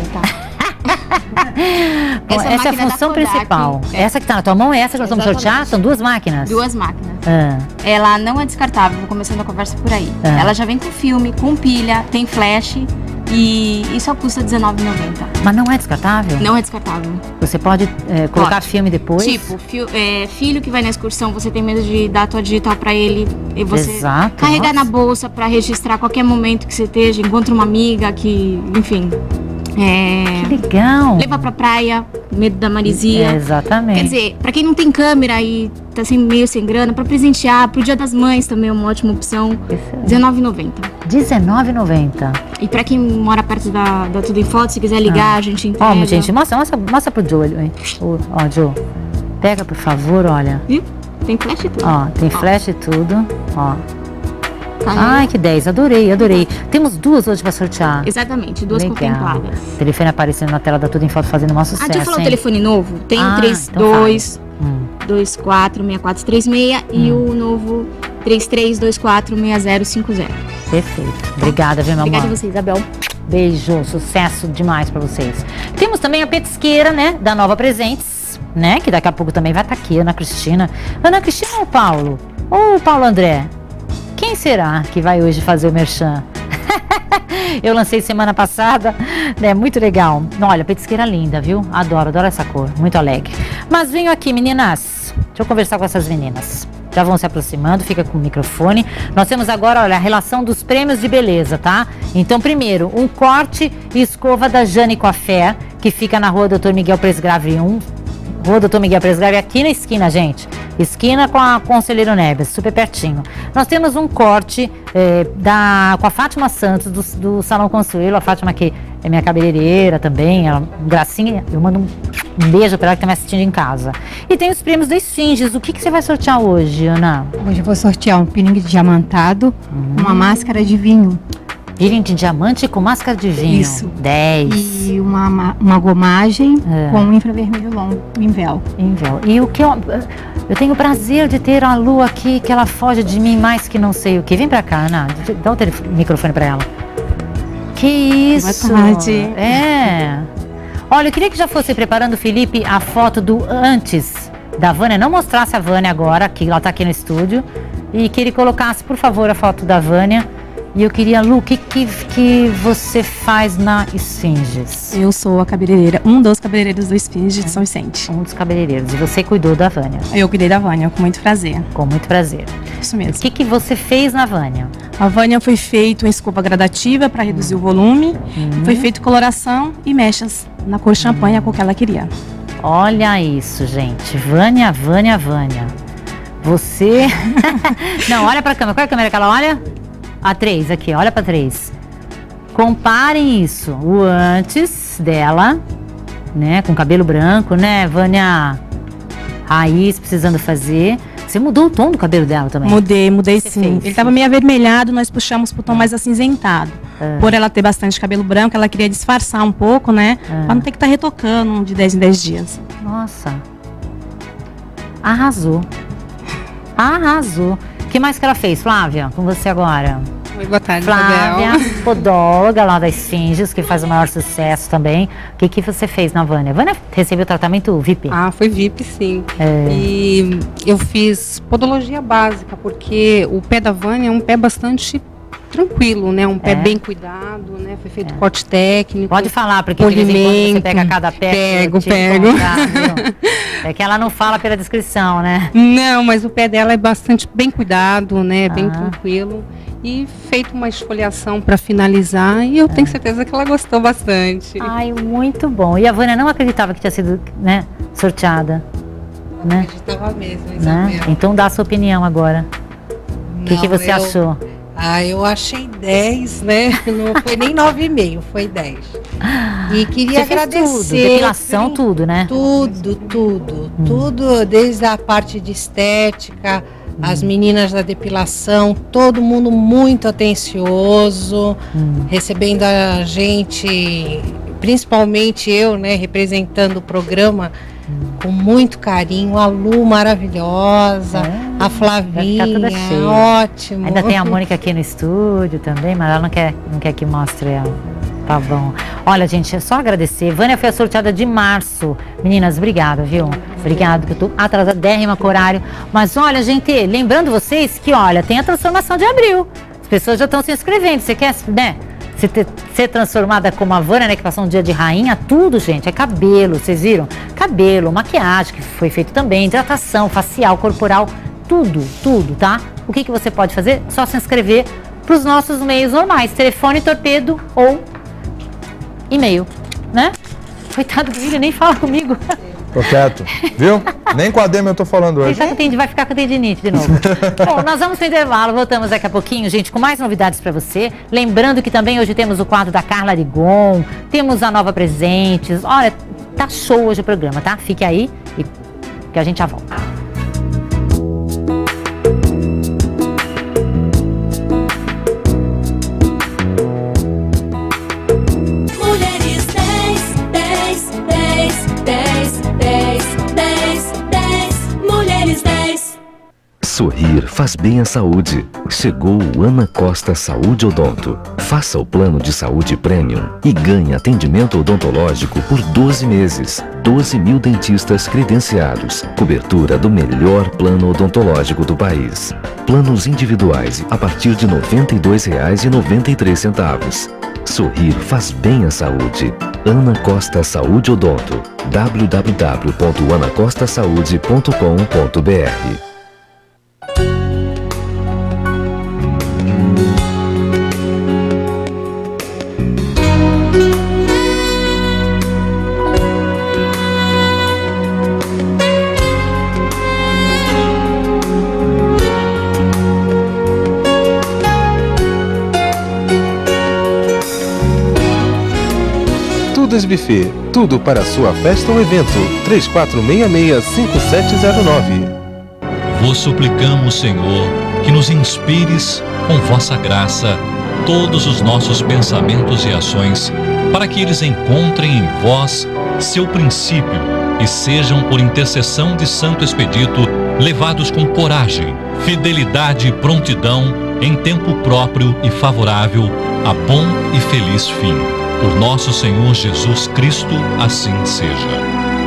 Bom, essa é a função principal. Essa que tá na tua mão é essa que nós vamos sortear? São 2 máquinas? 2 máquinas. Ela não é descartável, vou começando a conversa por aí. Ela já vem com filme, com pilha, tem flash. E só custa R$19,90. Mas não é descartável? Não é descartável. Você pode colocar filme depois? Tipo, filho que vai na excursão, você tem medo de dar a tua digital pra ele e você carregar na bolsa pra registrar a qualquer momento que você esteja, encontra uma amiga que, enfim... que legal! Levar pra praia, medo da maresia. Exatamente. Quer dizer, pra quem não tem câmera e tá meio sem grana, pra presentear, pro Dia das Mães também é uma ótima opção. R$19,90. R$19,90. E pra quem mora perto da Tudo em Foto, se quiser ligar, a gente entrega. Ó, gente, mostra pro Joe. Ó, Joe, pega por favor, olha. Viu? Tem flash e tudo. Ó, tem flash e tudo, ó. Ai, que 10, adorei. Temos 2 hoje pra sortear. Exatamente, 2 contempladas. O telefone aparecendo na tela da Tudo em Foto, fazendo um sucesso. Deixa eu falar o telefone novo. Tem 32 24 6436 e o novo 3324 6050. Perfeito. Obrigada, viu, meu amor? Obrigada a você, Isabel. Beijo, sucesso demais pra vocês. Temos também a petisqueira, né, da Nova Presentes, né, que daqui a pouco também vai estar aqui, Ana Cristina. Ana Cristina ou o Paulo? Ou o Paulo André? Quem será que vai hoje fazer o merchan? Eu lancei semana passada, né? Muito legal. Olha, petisqueira linda, viu? Adoro essa cor, muito alegre. Mas venho aqui, meninas. Deixa eu conversar com essas meninas. Já vão se aproximando, fica com o microfone. Nós temos agora, olha, a relação dos prêmios de beleza, tá? Então, primeiro, um corte e escova da Jane Coafé, que fica na rua Dr. Miguel Presgrave 1. Rua Dr. Miguel Presgrave, aqui na esquina, gente. Esquina com a Conselheiro Neves, super pertinho. Nós temos um corte com a Fátima Santos, do Salão Consuelo. A Fátima, que é minha cabeleireira também, ela, gracinha. Eu mando um beijo para ela que está me assistindo em casa. E tem os prêmios da Esfinges. O que você vai sortear hoje, Ana? Hoje eu vou sortear um peeling diamantado, uma máscara de vinho. Peeling de diamante com máscara de vinho. Isso. 10. E uma gomagem com infravermelho longo, em véu. E o que eu tenho o prazer de ter a Lu aqui, que ela foge de mim mais que não sei o que. Vem pra cá, Ana. Dá o microfone pra ela. Que isso? Boa tarde. Olha, eu queria que já fosse preparando, Felipe, a foto do antes da Vânia. Não mostrasse a Vânia agora, que ela tá aqui no estúdio. E que ele colocasse, por favor, a foto da Vânia. E eu queria, Lu, o que você faz na Esfinges? Eu sou a cabeleireira, um dos cabeleireiros do Esfinges de São Vicente. Um dos cabeleireiros. E você cuidou da Vânia? Eu cuidei da Vânia, com muito prazer. Com muito prazer. Isso mesmo. O que você fez na Vânia? A Vânia foi feita uma escova gradativa para reduzir o volume. Foi feito coloração e mechas na cor champanhe, a cor que ela queria. Olha isso, gente. Vânia. Você... Não, olha pra câmera. Qual é a câmera que ela olha? A 3, aqui, olha pra 3. Comparem isso, o antes dela, né, com cabelo branco, né, Vânia raiz, precisando fazer. Você mudou o tom do cabelo dela também? Mudei sim. Ele tava meio avermelhado, nós puxamos pro tom mais acinzentado. Por ela ter bastante cabelo branco, ela queria disfarçar um pouco, né, pra não ter que estar retocando de 10 em 10 dias. Nossa. Arrasou. O que mais que ela fez, Flávia? Com você agora. Oi, boa tarde, Flávia, podóloga lá da Esfinges, que faz o maior sucesso também. O que você fez na Vânia? Vânia recebeu tratamento VIP? Foi VIP, sim. E eu fiz podologia básica, porque o pé da Vânia é um pé bastante tranquilo, né? Um pé bem cuidado, né? Foi feito corte técnico. Pode falar, porque de vez em quando você pega cada pé. Pego. É que ela não fala pela descrição, né? Não, mas o pé dela é bastante bem cuidado, né? Bem tranquilo. E feito uma esfoliação para finalizar, e eu tenho certeza que ela gostou bastante. Ai, muito bom. E a Vânia não acreditava que tinha sido, né, sorteada, né? Acreditava mesmo, Isabel. Então dá a sua opinião agora. O que você achou? Eu achei 10, né? Não foi nem 9,5, foi 10. E queria agradecer. Tudo, depilação, tudo, né? Tudo, desde a parte de estética, as meninas da depilação, todo mundo muito atencioso, recebendo a gente, principalmente eu, né, representando o programa, com muito carinho. A Lu maravilhosa, a Flavinha, ótimo. Ainda tem a Mônica aqui no estúdio também, mas ela não quer que mostre ela. Tá bom. Olha, gente, é só agradecer. Vânia foi a sorteada de março. Meninas, obrigada, viu? Obrigada, que eu tô atrasadérrima com o horário. Mas olha, gente, lembrando vocês que, olha, tem a transformação de abril. As pessoas já estão se inscrevendo. Você quer, né? Ser transformada como a Vânia, né? Que passou um dia de rainha, tudo, gente. É cabelo, vocês viram? Cabelo, maquiagem, que foi feito também, hidratação, facial, corporal, tudo, tá? O que você pode fazer? Só se inscrever para os nossos meios normais. Telefone, torpedo ou e-mail, né? Coitado do William, nem fala comigo. Tô quieto, viu? Nem com a Demi eu tô falando hoje. Vai ficar com tendinite de novo. Bom, nós vamos pro intervalo, voltamos daqui a pouquinho, gente, com mais novidades pra você. Lembrando que também hoje temos o quadro da Carla Rigon, temos a Nova Presentes. Olha, tá show hoje o programa, tá? Fique aí e que a gente já volta. Sorrir faz bem à saúde. Chegou o Ana Costa Saúde Odonto. Faça o plano de saúde premium e ganhe atendimento odontológico por 12 meses. 12.000 dentistas credenciados. Cobertura do melhor plano odontológico do país. Planos individuais a partir de R$ 92,93. Sorrir faz bem à saúde. Ana Costa Saúde Odonto. www.anacostasaude.com.br. Buffet, tudo para sua festa ou evento. 3466-5709. Vos suplicamos, Senhor, que nos inspires com vossa graça todos os nossos pensamentos e ações, para que eles encontrem em vós seu princípio e sejam, por intercessão de Santo Expedito, levados com coragem, fidelidade e prontidão, em tempo próprio e favorável, a bom e feliz fim. Por nosso Senhor Jesus Cristo, assim seja.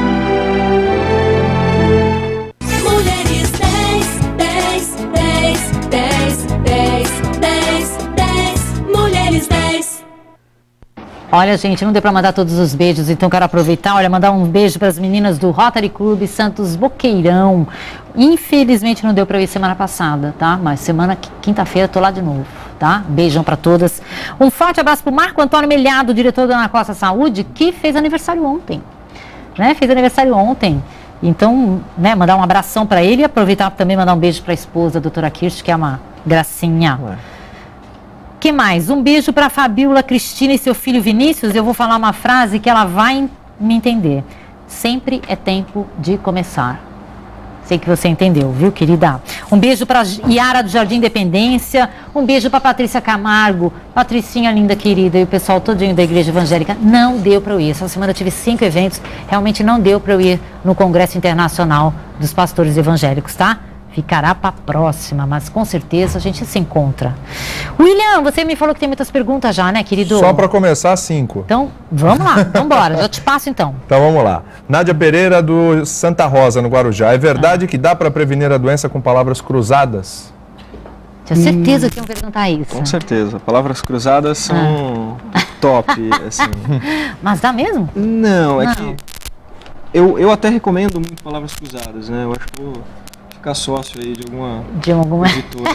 Mulheres 10, 10, 10, 10, 10, 10, 10, Mulheres 10. Olha, gente, não deu para mandar todos os beijos, então quero aproveitar, olha, mandar um beijo para as meninas do Rotary Clube Santos Boqueirão. Infelizmente não deu para eu ir semana passada, tá? Mas quinta-feira tô lá de novo, tá? Beijão para todas. Um forte abraço pro Marco Antônio Melhado, diretor da Ana Costa Saúde, que fez aniversário ontem, né? Fez aniversário ontem. Então, né, mandar um abração para ele e aproveitar também mandar um beijo para a esposa, a doutora Kirst, que é uma gracinha. Que mais? Um beijo para a Fabiola Cristina e seu filho Vinícius. Eu vou falar uma frase que ela vai me entender. Sempre é tempo de começar. Sei que você entendeu, viu, querida? Um beijo para Yara do Jardim Independência. Um beijo para Patrícia Camargo. Patricinha linda, querida. E o pessoal todinho da Igreja Evangélica. Não deu para eu ir. Essa semana eu tive 5 eventos. Realmente não deu para eu ir no Congresso Internacional dos Pastores Evangélicos, tá? Ficará para a próxima, mas com certeza a gente se encontra. William, você me falou que tem muitas perguntas já, né, querido? Só para começar, 5. Então, vamos lá, vamos embora, já te passo então. Então vamos lá. Nádia Pereira, do Santa Rosa, no Guarujá. É verdade que dá para prevenir a doença com palavras cruzadas? Tinha certeza que iam perguntar isso. Com certeza. Palavras cruzadas são top, assim. Mas dá mesmo? Não, é que eu até recomendo muito palavras cruzadas, né? Eu acho que vou ficar sócio aí de alguma editora.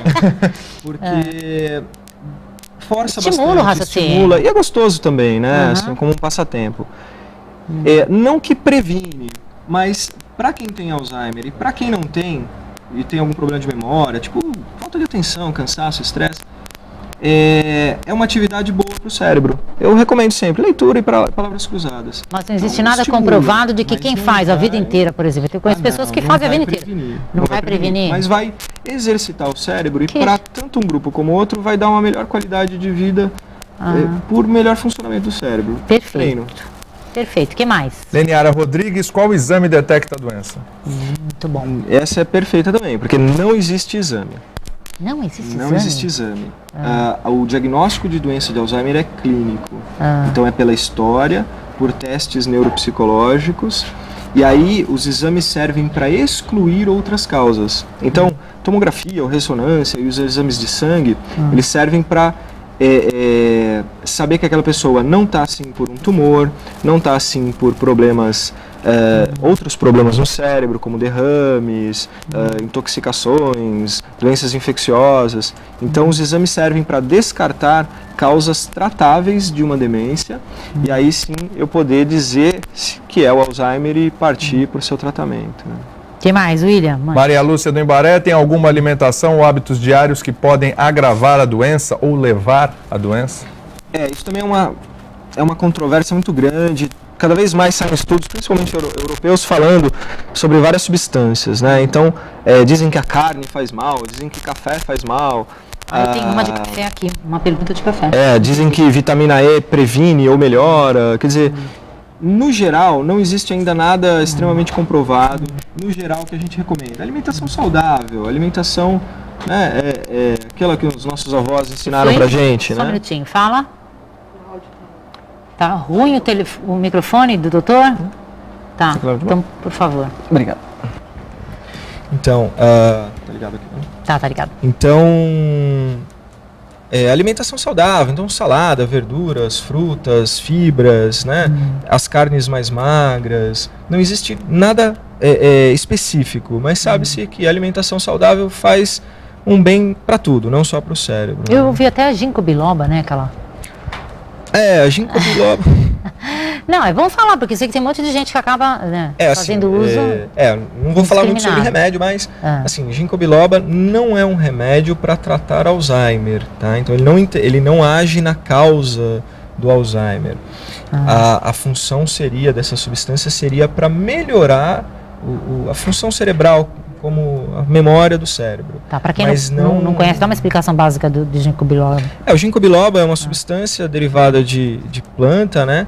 Porque força estimula bastante, o raciocínio. estimula, e é gostoso também, né? Assim, como um passatempo. Não que previne, mas para quem tem Alzheimer e para quem não tem, e tem algum problema de memória, tipo falta de atenção, cansaço, estresse, é uma atividade boa para o cérebro. Eu recomendo sempre leitura e palavras cruzadas. Mas não existe nada comprovado de que quem faz a vida inteira, por exemplo, eu conheço pessoas que fazem a vida inteira. Não vai prevenir. Mas vai exercitar o cérebro e para tanto um grupo como outro vai dar uma melhor qualidade de vida por melhor funcionamento do cérebro. Perfeito. Treino. Perfeito. O que mais? Leniara Rodrigues, qual exame detecta a doença? Muito bom. Essa é perfeita também, porque não existe exame. Não existe exame? Não existe exame. O diagnóstico de doença de Alzheimer é clínico. Então é pela história, por testes neuropsicológicos, e aí os exames servem para excluir outras causas. Então, tomografia ou ressonância e os exames de sangue, eles servem para saber que aquela pessoa não está assim por um tumor, não está assim por problemas, outros problemas no cérebro, como derrames, intoxicações, doenças infecciosas. Então os exames servem para descartar causas tratáveis de uma demência e aí sim eu poder dizer que é o Alzheimer e partir para o seu tratamento. Né? O que mais, William? Maria Lúcia do Embaré, tem alguma alimentação ou hábitos diários que podem agravar a doença ou levar a doença? Isso também é uma controvérsia muito grande. Cada vez mais saem estudos, principalmente europeus, falando sobre várias substâncias, né? Então, dizem que a carne faz mal, dizem que café faz mal. Eu tenho uma de café aqui, uma pergunta de café. Dizem que vitamina E previne ou melhora, quer dizer... No geral, não existe ainda nada extremamente comprovado. No geral, que a gente recomenda. Alimentação saudável, alimentação, né, aquela que os nossos avós ensinaram pra gente, Só um minutinho, fala. Tá ruim o microfone do doutor? Tá, então, por favor. Obrigado. Então, tá ligado aqui? Né? Tá ligado. Então... alimentação saudável, então salada, verduras, frutas, fibras, né? As carnes mais magras. Não existe nada específico, mas sabe-se que a alimentação saudável faz um bem para tudo, não só para o cérebro. Eu ouvi até a ginkgo biloba, né? A ginkgo biloba... Não, vamos falar, porque sei que tem um monte de gente que acaba fazendo uso. Não vou falar muito sobre remédio, mas assim, ginkgo biloba não é um remédio para tratar Alzheimer, tá? Então ele não age na causa do Alzheimer. A função dessa substância seria para melhorar a função cerebral como a memória do cérebro. Tá, para quem não conhece, dá uma explicação básica do ginkgo biloba. O ginkgo biloba é uma substância derivada de planta, né?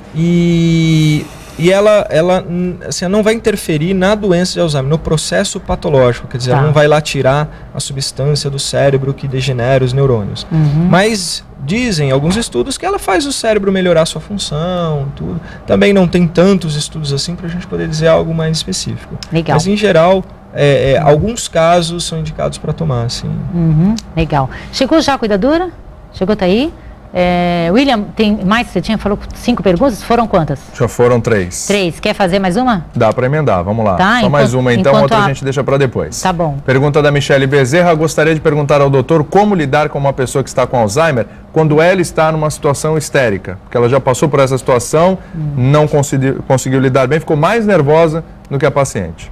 E ela assim, não vai interferir na doença de Alzheimer, no processo patológico, quer dizer, ela não vai lá tirar a substância do cérebro que degenera os neurônios. Mas dizem alguns estudos que ela faz o cérebro melhorar sua função, tudo. Também não tem tantos estudos assim para a gente poder dizer algo mais específico. Legal. Mas em geral, alguns casos são indicados para tomar, assim. Legal. Chegou já a cuidadora? Chegou, tá aí? William, tem mais? Você falou 5 perguntas? Foram quantas? Já foram 3. 3. Quer fazer mais uma? Dá para emendar, vamos lá. Tá, só mais uma então, outra a gente deixa para depois. Tá bom. Pergunta da Michele Bezerra. Gostaria de perguntar ao doutor como lidar com uma pessoa que está com Alzheimer quando ela está numa situação histérica. Porque ela já passou por essa situação, não conseguiu lidar bem, ficou mais nervosa do que a paciente.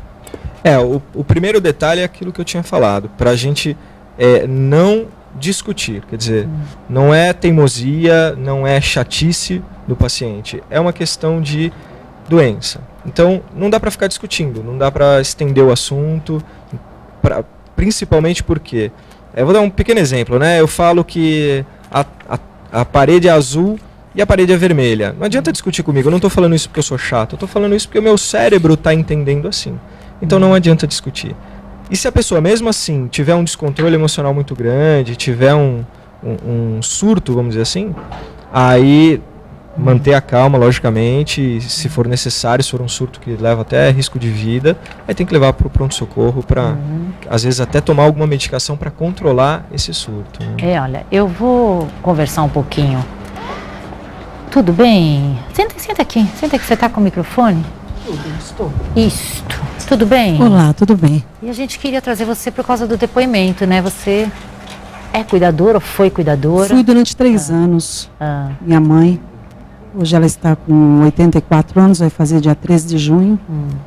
O primeiro detalhe é aquilo que eu tinha falado, para a gente não discutir, quer dizer, não é teimosia, não é chatice do paciente, é uma questão de doença. Então, não dá para ficar discutindo, não dá para estender o assunto, principalmente porque, eu vou dar um pequeno exemplo, né? Eu falo que a parede é azul e a parede é vermelha. Não adianta discutir comigo, eu não estou falando isso porque eu sou chato, eu estou falando isso porque o meu cérebro está entendendo assim. Então, não adianta discutir. E se a pessoa, mesmo assim, tiver um descontrole emocional muito grande, tiver um surto, vamos dizer assim, aí manter a calma, logicamente, e se for necessário, se for um surto que leva até risco de vida, aí tem que levar para o pronto-socorro para, às vezes, até tomar alguma medicação para controlar esse surto. Olha, eu vou conversar um pouquinho. Tudo bem? Senta aqui, você está com o microfone? Estou. Isto. Tudo bem? Olá, tudo bem. E a gente queria trazer você por causa do depoimento, né? Você é cuidadora ou foi cuidadora? Fui durante 3 anos. Minha mãe, hoje ela está com 84 anos, vai fazer dia 13 de junho.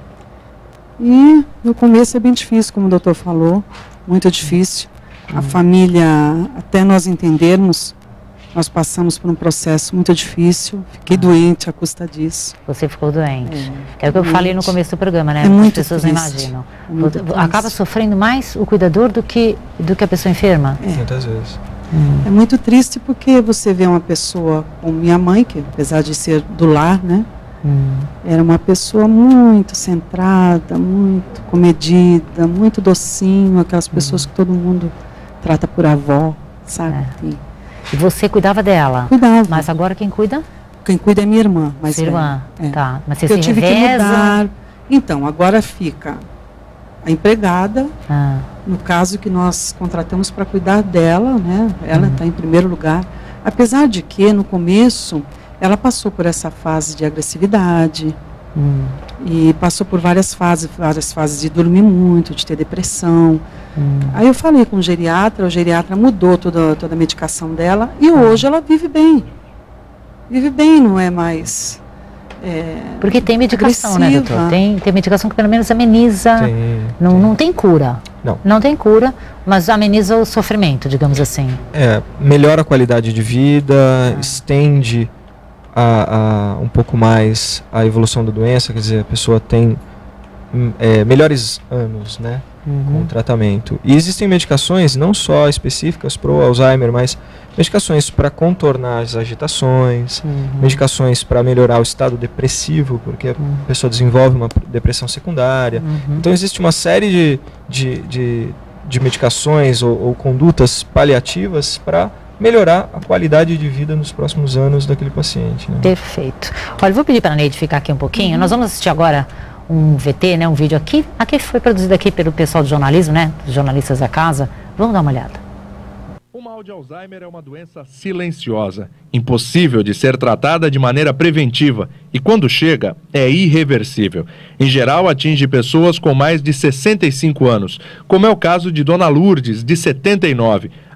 E no começo é bem difícil, como o doutor falou, muito difícil. A família, até nós entendermos, nós passamos por um processo muito difícil, fiquei doente à custa disso. Você ficou doente. É o que eu falei no começo do programa, né? As pessoas não imaginam. Acaba sofrendo mais o cuidador do que a pessoa enferma? Muitas vezes. É muito triste porque você vê uma pessoa como minha mãe, que apesar de ser do lar, né? Era uma pessoa muito centrada, muito comedida, muito docinho, aquelas pessoas que todo mundo trata por avó, sabe? E você cuidava dela? Cuidava. Mas agora quem cuida? Quem cuida é minha irmã. Sua irmã, tá. Mas você eu tive que mudar. Então, agora fica a empregada, no caso que nós contratamos para cuidar dela, né? Ela está em primeiro lugar. Apesar de que, no começo, ela passou por essa fase de agressividade, e passou por várias fases de dormir muito, de ter depressão. Aí eu falei com o geriatra mudou toda a medicação dela e hoje ela vive bem. Vive bem, não é mais... porque tem medicação, né, doutor? Tem medicação que pelo menos ameniza, não tem cura. Não tem cura, mas ameniza o sofrimento, digamos assim. Melhora a qualidade de vida, estende um pouco mais a evolução da doença, quer dizer, a pessoa tem melhores anos, né, com o tratamento. E existem medicações não só específicas para o Alzheimer, mas medicações para contornar as agitações, medicações para melhorar o estado depressivo, porque a pessoa desenvolve uma depressão secundária. Então existe uma série de medicações ou condutas paliativas para melhorar a qualidade de vida nos próximos anos daquele paciente. Né? Perfeito. Olha, vou pedir para a Neide ficar aqui um pouquinho. Nós vamos assistir agora um VT, né, um vídeo aqui. Aqui foi produzido aqui pelo pessoal do jornalismo, né, dos jornalistas da casa. Vamos dar uma olhada. O mal de Alzheimer é uma doença silenciosa, impossível de ser tratada de maneira preventiva e, quando chega, é irreversível. Em geral, atinge pessoas com mais de 65 anos, como é o caso de Dona Lourdes, de 79.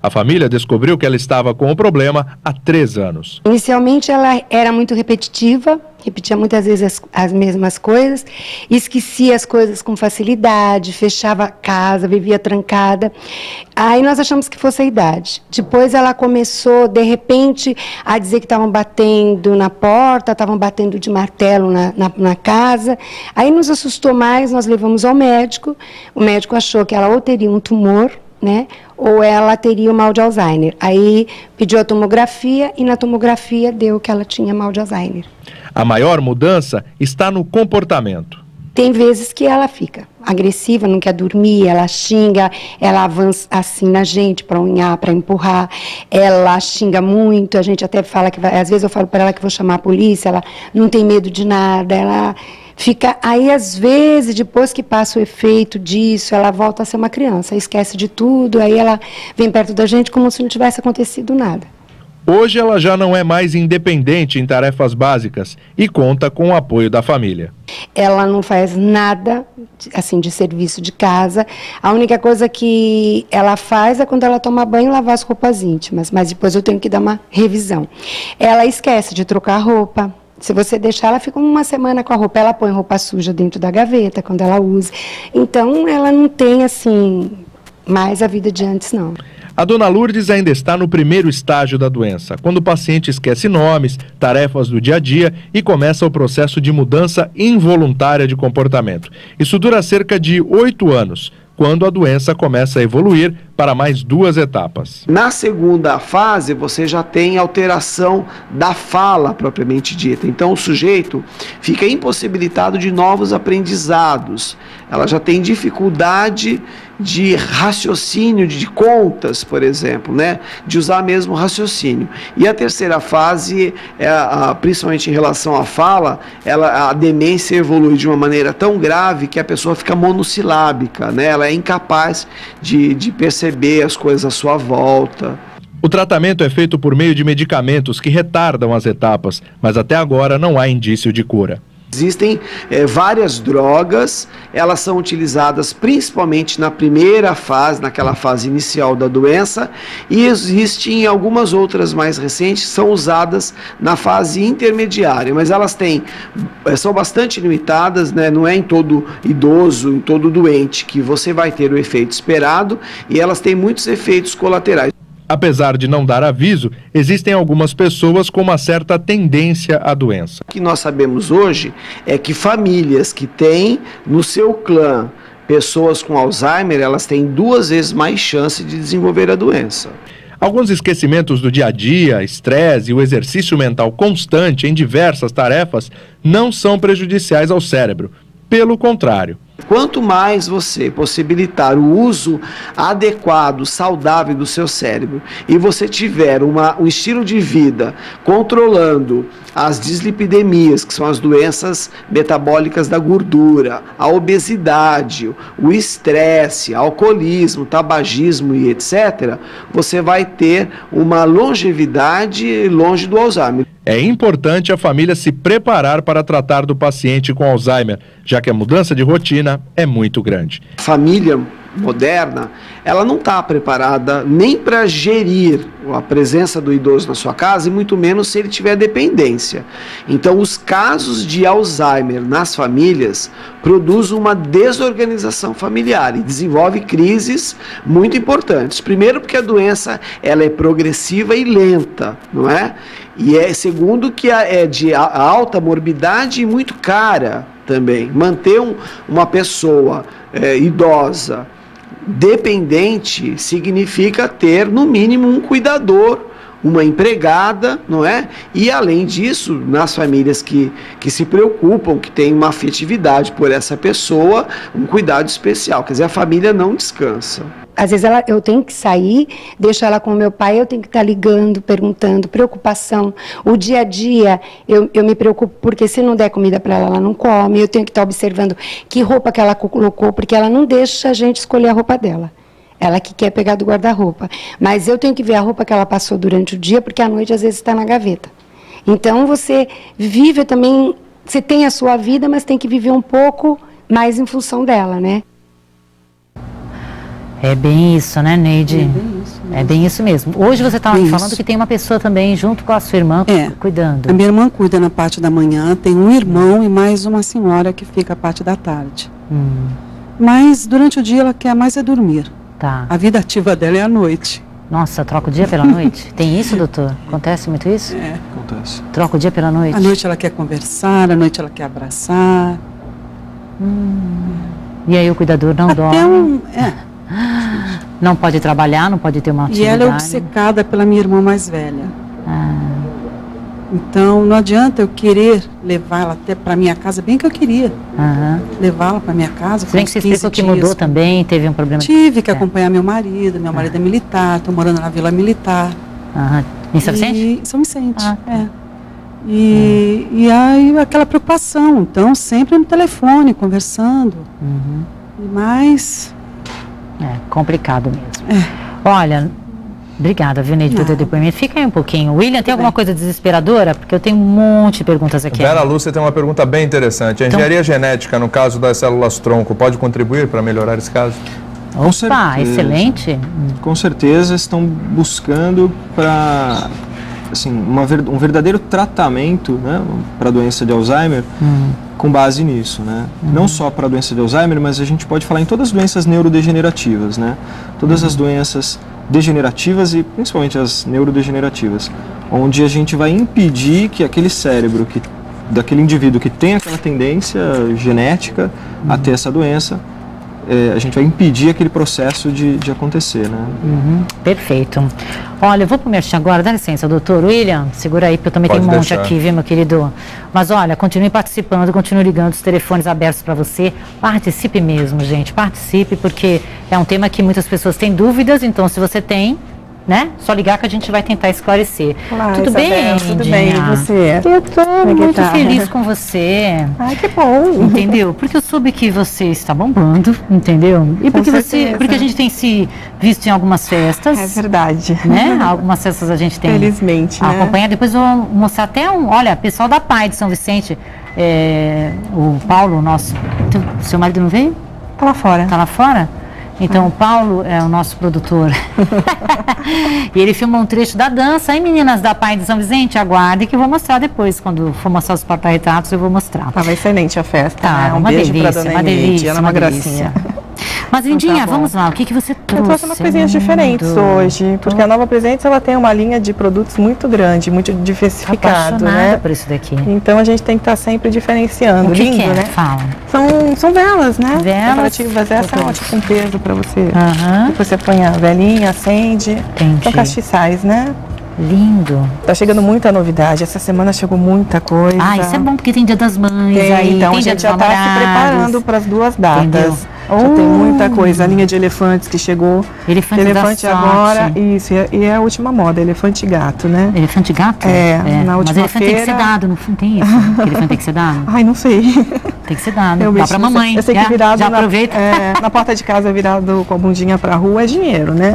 A família descobriu que ela estava com o problema há 3 anos. Inicialmente ela era muito repetitiva, repetia muitas vezes as mesmas coisas, esquecia as coisas com facilidade, fechava a casa, vivia trancada. Aí nós achamos que fosse a idade. Depois ela começou, de repente, a dizer que estavam batendo na porta, estavam batendo de martelo na casa. Aí nos assustou mais, nós levamos ao médico. O médico achou que ela ou teria um tumor, né, ou ela teria o mal de Alzheimer. Aí pediu a tomografia e na tomografia deu que ela tinha mal de Alzheimer. A maior mudança está no comportamento. Tem vezes que ela fica agressiva, não quer dormir, ela xinga, ela avança assim na gente para unhar, para empurrar, ela xinga muito, a gente até fala que vai, às vezes eu falo para ela que vou chamar a polícia, ela não tem medo de nada, ela fica, aí às vezes, depois que passa o efeito disso, ela volta a ser uma criança, esquece de tudo, aí ela vem perto da gente como se não tivesse acontecido nada. Hoje ela já não é mais independente em tarefas básicas e conta com o apoio da família. Ela não faz nada, assim, de serviço de casa. A única coisa que ela faz é quando ela toma banho e lavar as roupas íntimas, mas depois eu tenho que dar uma revisão. Ela esquece de trocar a roupa. Se você deixar, ela fica uma semana com a roupa. Ela põe roupa suja dentro da gaveta quando ela usa. Então, ela não tem, assim, mais a vida de antes, não. A dona Lourdes ainda está no primeiro estágio da doença, quando o paciente esquece nomes, tarefas do dia a dia e começa o processo de mudança involuntária de comportamento. Isso dura cerca de 8 anos, quando a doença começa a evoluir para mais 2 etapas. Na segunda fase, você já tem alteração da fala propriamente dita. Então, o sujeito fica impossibilitado de novos aprendizados. Ela já tem dificuldade de raciocínio, de contas, por exemplo, né? De usar mesmo raciocínio. E a terceira fase, principalmente em relação à fala, a demência evolui de uma maneira tão grave que a pessoa fica monossilábica, né? Ela é incapaz de perceber as coisas à sua volta. O tratamento é feito por meio de medicamentos que retardam as etapas, mas até agora não há indício de cura. Existem várias drogas, elas são utilizadas principalmente na primeira fase, naquela fase inicial da doença, e existem algumas outras mais recentes que são usadas na fase intermediária, mas elas são bastante limitadas, né? Não é em todo idoso, em todo doente que você vai ter o efeito esperado, e elas têm muitos efeitos colaterais. Apesar de não dar aviso, existem algumas pessoas com uma certa tendência à doença. O que nós sabemos hoje é que famílias que têm no seu clã pessoas com Alzheimer, elas têm 2 vezes mais chance de desenvolver a doença. Alguns esquecimentos do dia a dia, estresse e o exercício mental constante em diversas tarefas não são prejudiciais ao cérebro. Pelo contrário. Quanto mais você possibilitar o uso adequado, saudável do seu cérebro, e você tiver um estilo de vida controlando as dislipidemias, que são as doenças metabólicas da gordura, a obesidade, o estresse, alcoolismo, tabagismo e etc., você vai ter uma longevidade longe do Alzheimer. É importante a família se preparar para tratar do paciente com Alzheimer, já que a mudança de rotina é muito grande. A família moderna, ela não está preparada nem para gerir a presença do idoso na sua casa e muito menos se ele tiver dependência. Então, os casos de Alzheimer nas famílias produzem uma desorganização familiar e desenvolve crises muito importantes. Primeiro, porque a doença ela é progressiva e lenta, não é? E segundo, que é de alta morbidade e muito cara também. Manter uma pessoa idosa dependente significa ter, no mínimo, um cuidador, uma empregada, não é? E, além disso, nas famílias que se preocupam, que têm uma afetividade por essa pessoa, um cuidado especial. Quer dizer, a família não descansa. Às vezes eu tenho que sair, deixo ela com o meu pai, eu tenho que estar ligando, perguntando, preocupação. O dia a dia, eu me preocupo, porque se não der comida para ela, ela não come. Eu tenho que estar observando que roupa que ela colocou, porque ela não deixa a gente escolher a roupa dela. Ela que quer pegar do guarda-roupa. Mas eu tenho que ver a roupa que ela passou durante o dia, porque à noite, às vezes, está na gaveta. Então, você vive também, você tem a sua vida, mas tem que viver um pouco mais em função dela, né? É bem isso, né, Neide? É bem isso mesmo. Hoje você estava me falando que tem uma pessoa também junto com a sua irmã cuidando. A minha irmã cuida na parte da manhã, tem um irmão e mais uma senhora que fica a parte da tarde. Mas durante o dia ela quer mais é dormir. Tá. A vida ativa dela é à noite. Nossa, troca o dia pela noite? Tem isso, doutor? Acontece muito isso? Acontece. Troca o dia pela noite? À noite ela quer conversar, à noite ela quer abraçar. E aí o cuidador não dorme? Não pode trabalhar, não pode ter uma atividade. E ela é obcecada pela minha irmã mais velha. Então não adianta eu querer levá-la até para minha casa, bem que eu queria levá-la para minha casa. Se bem que você explicou que mudou também, teve um problema. Tive que acompanhar meu marido é militar, estou morando na Vila Militar. Em São Vicente? São Vicente, E aí aquela preocupação, então sempre no telefone, conversando. Mas... É complicado mesmo. Olha, obrigada, viu, Neide, pelo teu depoimento. Fica aí um pouquinho. William, tem alguma coisa desesperadora? Porque eu tenho um monte de perguntas aqui. Vera Lúcia tem uma pergunta bem interessante. A engenharia genética, no caso das células-tronco, pode contribuir para melhorar esse caso? Opa, excelente. Com certeza estão buscando para... assim, um verdadeiro tratamento, né, para a doença de Alzheimer, com base nisso, né? Não só para a doença de Alzheimer, mas a gente pode falar em todas as doenças neurodegenerativas, né? Todas as doenças degenerativas e principalmente as neurodegenerativas, onde a gente vai impedir que aquele cérebro, daquele indivíduo que tem aquela tendência genética a ter essa doença, a gente vai impedir aquele processo de acontecer, né? Perfeito. Olha, eu vou pro merchan agora, dá licença, doutor William, segura aí, porque eu também tenho um monte aqui, viu, meu querido? Mas olha, continue participando, continue ligando, os telefones abertos para você, participe mesmo, gente, participe, porque é um tema que muitas pessoas têm dúvidas, então se você tem, né? Só ligar que a gente vai tentar esclarecer. Olá, tudo Isabel, bem, tudo bem, e você? Eu tô muito feliz com você. Ai, que bom. Entendeu? Porque eu soube que você está bombando, entendeu? E porque a gente tem se visto em algumas festas. É verdade. Né? Algumas festas a gente tem. Felizmente, né? Acompanhar. Depois eu vou mostrar até olha, pessoal da PAI de São Vicente, o Paulo, nosso. Seu marido não veio? Tá lá fora. Tá lá fora? Então, o Paulo é o nosso produtor. E ele filmou um trecho da dança. Aí, meninas da PAI de São Vicente, aguardem que eu vou mostrar depois. Quando for mostrar os porta-retratos, eu vou mostrar. Tava excelente a festa. Tá, né? Um uma beijo delícia, pra dona uma Inês, delícia, ela é uma gracinha. Mas, Lindinha, Então tá vamos lá. O que você trouxe? Eu trouxe umas coisinhas diferentes hoje, porque a Nova Presentes ela tem uma linha de produtos muito grande, muito diversificado, né? Por isso daqui. Então a gente tem que estar sempre diferenciando. O que Lindo, que é? né? Fala. São velas, né? Velas. Decorativas. Essa é ótima com peso para você. Depois você põe a velinha, acende. Entendi. São castiçais, né? Lindo. Tá chegando muita novidade. Essa semana chegou muita coisa. Ah, isso é bom porque tem Dia das Mães. Aí, então tem a Dia gente já dos está se Namorados. preparando para as duas datas. Entendeu? Já tem muita coisa. A linha de elefantes que chegou. Elefante da sorte. agora. Isso. E é a última moda, elefante e gato, né? Elefante e gato? Na última Mas elefante tem que ser dado, não tem isso? Elefante tem que ser dado? Ai, não sei. Tem que ser dado. Dá pra mamãe. Eu sei que virado já aproveita. Na porta de casa, virado com a bundinha pra rua, é dinheiro, né?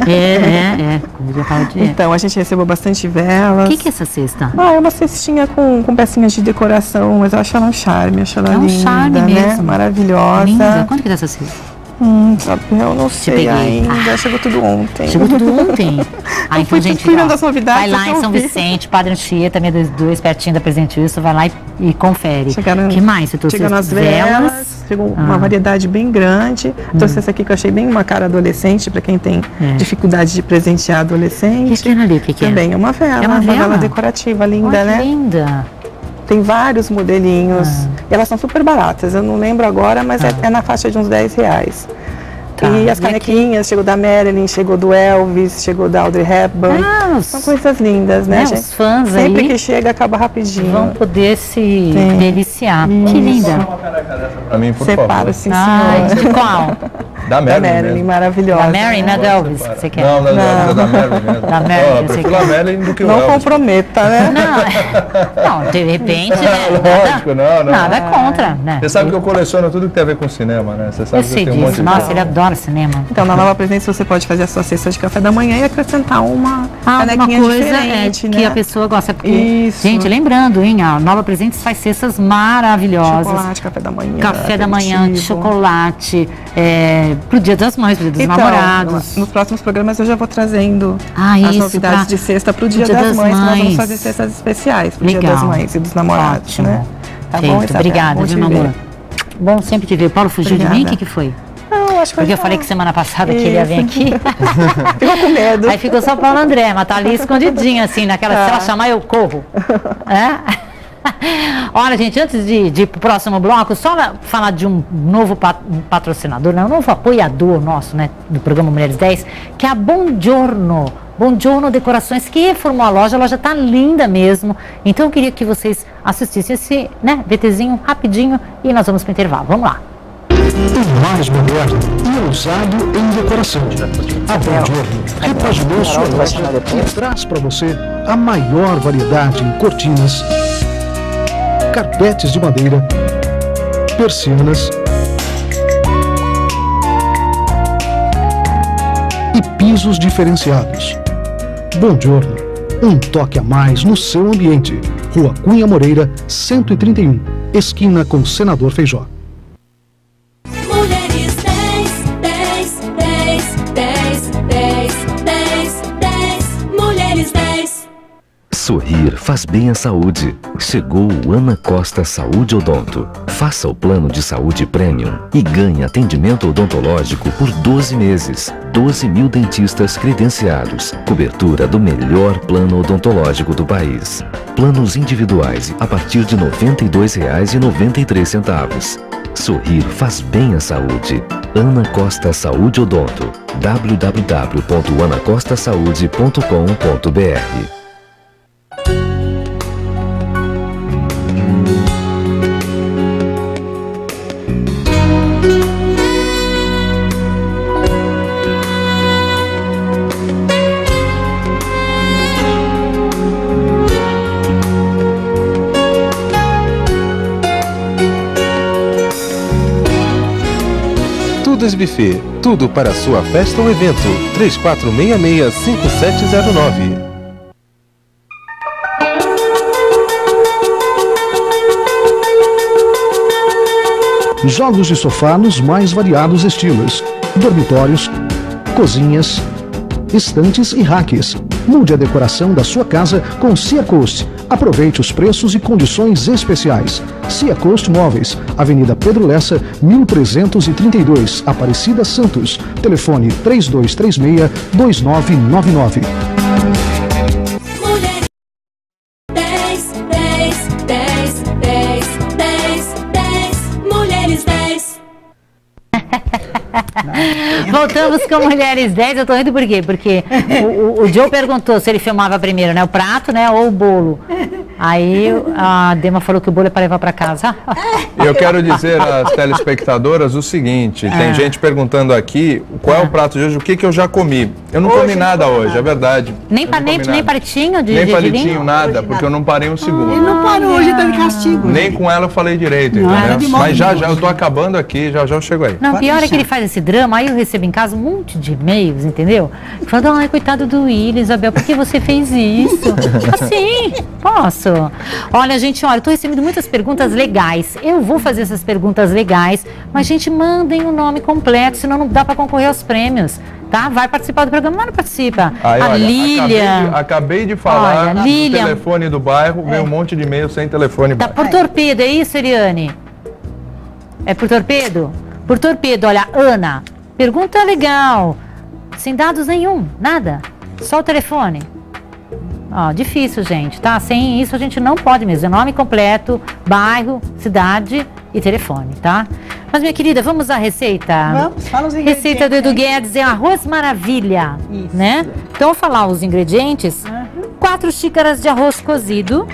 Então, a gente recebeu bastante velas. O que é essa cesta? É uma cestinha com pecinhas de decoração, mas eu acho ela um charme, acho ela linda, charme né? mesmo. Maravilhosa. Linda. Quanto que é essa cesta? Eu não sei ainda, chegou tudo ontem. Chegou tudo ontem? Ah, então, gente, das novidades, vai lá em São Vicente, Padre Anchieta, também dois pertinho da Presidente Wilson, vai lá e confere. O que mais você trouxe? Chegando as velas, chegou uma variedade bem grande. Trouxe essa aqui que eu achei bem uma cara adolescente, para quem tem dificuldade de presentear adolescente. O que é? Também é uma vela, uma vela decorativa linda, né? Linda. Tem vários modelinhos. E elas são super baratas. Eu não lembro agora, mas é na faixa de uns R$10. Tá. E as canequinhas, chegou da Marilyn, chegou do Elvis, chegou da Audrey Hepburn. São coisas lindas, né, gente? Os fãs sempre aí que chega, acaba rapidinho. Vão poder se deliciar. Que linda. Pra mim, por Separa, favor. sim, senhora. De qual? Da Marilyn, maravilhosa. Da Marilyn, não é do Elvis que você quer? Não, da Marilyn mesmo. Da Marilyn, eu prefiro a Marilyn do que o Elvis. Não comprometa, né? Não, de repente, né? Lógico, não. Nada contra, né? Você sabe que eu coleciono tudo que tem a ver com cinema, né? Você sabe Eu sei que eu tenho um monte disso. de Nossa, ele adora cinema. Então, na Nova Presença você pode fazer a sua cesta de café da manhã e acrescentar uma canequinha coisa diferente, que né? a pessoa gosta. Porque, gente, lembrando, hein, a Nova Presentes faz cestas maravilhosas. Chocolate, café da manhã. Café da manhã, chocolate, pro Dia das Mães, pro Dia dos Namorados. Nos próximos programas eu já vou trazendo as novidades de cesta pro Dia das Mães, que nós vamos fazer cestas especiais pro Dia das Mães e dos namorados, ótimo. Né? Tá Feito. bom, Isabel? Obrigada, viu, meu amor? Bom sempre te ver. Paulo fugiu de mim? O que foi? Não, acho que Porque eu falei que semana passada que ele ia vir aqui. Ficou com medo. Aí ficou só o Paulo André, mas tá ali escondidinho, assim, naquela, se ela chamar, eu corro. Olha, gente, antes de ir pro próximo bloco, só falar de um novo patrocinador, né, um novo apoiador nosso, né, do programa Mulheres 10, que é a Buongiorno. Buongiorno Decorações, que reformou a loja tá linda mesmo. Então eu queria que vocês assistissem esse, né, VTzinho rapidinho e nós vamos pro intervalo. Vamos lá. O mais moderno e ousado em decoração. A Buongiorno repaginou sua loja e traz para você a maior variedade em cortinas, carpetes de madeira, persianas e pisos diferenciados. Buongiorno, um toque a mais no seu ambiente. Rua Cunha Moreira, 131, esquina com Senador Feijó. Mulheres 10, 10, 10, 10, 10, 10, 10, Mulheres 10. Sorrir faz bem à saúde. Chegou o Ana Costa Saúde Odonto. Faça o plano de saúde Premium e ganhe atendimento odontológico por 12 meses. 12 mil dentistas credenciados. Cobertura do melhor plano odontológico do país. Planos individuais a partir de R$ 92,93. Sorrir faz bem à saúde. Ana Costa Saúde Odonto. www.anacostasaude.com.br. Tudas Buffet, tudo para a sua festa ou evento. 3466-5709. Jogos de sofá nos mais variados estilos. Dormitórios, cozinhas, estantes e racks. Mude a decoração da sua casa com Cia Coast. Aproveite os preços e condições especiais. Cia Coast Móveis, Avenida Pedro Lessa, 1332, Aparecida Santos. Telefone 3236-2999. Mulheres 10, 10, 10, 10, 10, 10, Mulheres 10. Voltamos com Mulheres 10, eu tô rindo por quê? Porque o Joe perguntou se ele filmava primeiro, né, o prato, né, ou o bolo. Aí a Dema falou que o bolo é para levar para casa. Eu quero dizer às telespectadoras o seguinte, tem gente perguntando aqui qual é o prato de hoje, o que eu já comi. Eu não comi nada hoje, é verdade. Nem palitinho de Nem palitinho, nada, porque eu não parei um segundo. Ele não parou hoje, tá de castigo. Nem com ela eu falei direito, entendeu? Mas já eu tô acabando aqui, já eu chego aí. Não, pior é que ele faz esse drama, aí eu recebo em casa um monte de e-mails, entendeu? Falando, ai, coitado do William, Isabel, por que você fez isso? Assim, posso. Olha, gente, olha, eu tô recebendo muitas perguntas legais. Eu vou fazer essas perguntas legais, mas, gente, mandem o nome completo, senão não dá para concorrer aos prêmios, tá? Vai participar do programa, mas não participa. Aí, a olha, Lilian. Acabei de falar do Lilian, telefone do bairro, veio um monte de e-mail sem telefone. Tá por torpedo, é isso, Eliane? É por torpedo? Por torpedo, olha, Ana, pergunta legal. Sem dados nenhum, nada. Só o telefone. Ó, difícil, gente, tá? Sem isso a gente não pode mesmo. Nome completo, bairro, cidade e telefone, tá? Mas, minha querida, vamos à receita? Vamos, fala os ingredientes. Receita do Edu Guedes é arroz maravilha, né? Então, vou falar os ingredientes. 4 xícaras de arroz cozido.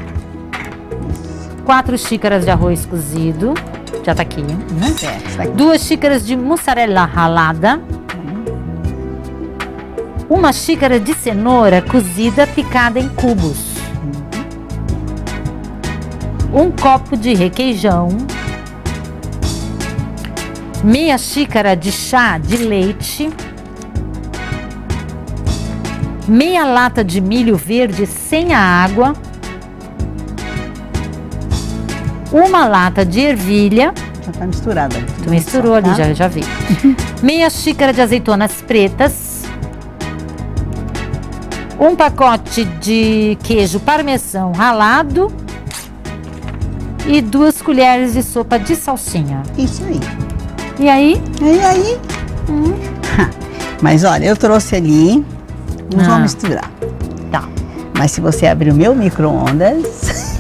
4 xícaras de arroz cozido. Já tá aqui. 2 xícaras de mussarela ralada. 1 xícara de cenoura cozida picada em cubos. 1 copo de requeijão. Meia xícara de chá de leite. Meia lata de milho verde sem a água. 1 lata de ervilha Tá misturada. Tu misturou ali, já vi. Meia xícara de azeitonas pretas. 1 pacote de queijo parmesão ralado. E 2 colheres de sopa de salsinha. Isso aí. E aí? E aí? Mas olha, eu trouxe ali. Não vou misturar. Tá. Mas se você abrir o meu micro-ondas...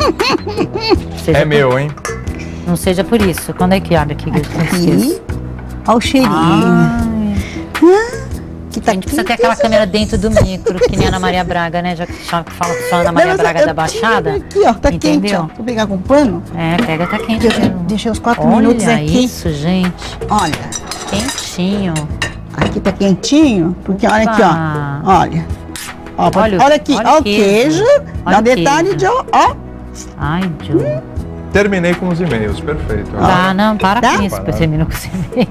É meu, hein? Não seja por isso. Quando é que abre aqui? Aqui. Olha o cheirinho. Que tá a gente precisa ter aquela câmera dentro do micro, que nem a Ana Maria Braga, né? Já que fala que só a Ana Maria Braga da Baixada. Aqui, ó, tá quente, ó. Vou pegar com pano. É, pega, tá quente. Deixei uns 4 minutos aqui. Olha isso, gente. Olha. Quentinho. Aqui tá quentinho, porque olha aqui, ó. Olha. Ó, olha aqui, ó o queijo. Dá um detalhe de ó. Ai, Joe. Terminei com os e-mails, perfeito. Tá, não, para com isso, termino com os e-mails.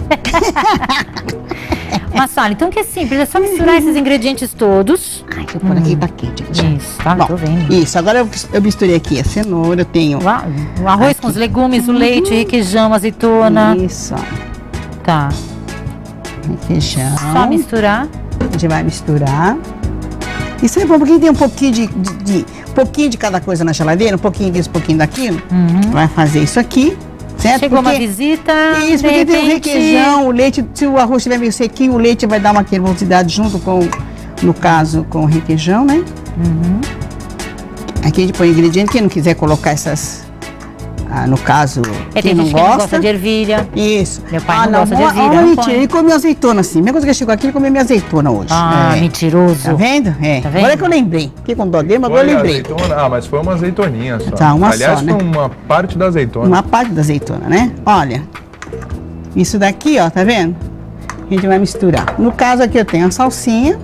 Mas olha, então que é simples, é só misturar esses ingredientes todos. Ai, deixa eu pôr aqui, tá quente. Isso, tá, tô vendo. Isso, agora eu misturei aqui a cenoura, eu tenho... O arroz aqui com os legumes, o leite, o requeijão, a azeitona. Isso, ó. Tá. Requeijão. Só misturar. A gente vai misturar. Isso é bom, porque tem um pouquinho de cada coisa na geladeira, um pouquinho disso, um pouquinho daquilo. Vai fazer isso aqui, certo? Chegou uma visita. Isso, porque tem o requeijão, o leite, se o arroz estiver meio sequinho, o leite vai dar uma cremosidade junto com, no caso, com o requeijão, né? Aqui a gente põe ingrediente, quem não quiser colocar essas... no caso, quem não gosta de ervilha. Isso. Meu pai não gosta de ervilha. Mentira, ele comeu azeitona assim. Minha coisa que chegou aqui, ele comeu minha azeitona hoje. Mentiroso. Tá vendo? Tá vendo? Agora que eu lembrei. Fiquei com dó dele, mas agora eu lembrei. Azeitona? Mas foi uma azeitoninha só. Tá, uma Aliás, só, né? foi uma parte da azeitona. Uma parte da azeitona, né? Olha. Isso daqui, ó, tá vendo? A gente vai misturar. No caso aqui eu tenho a salsinha.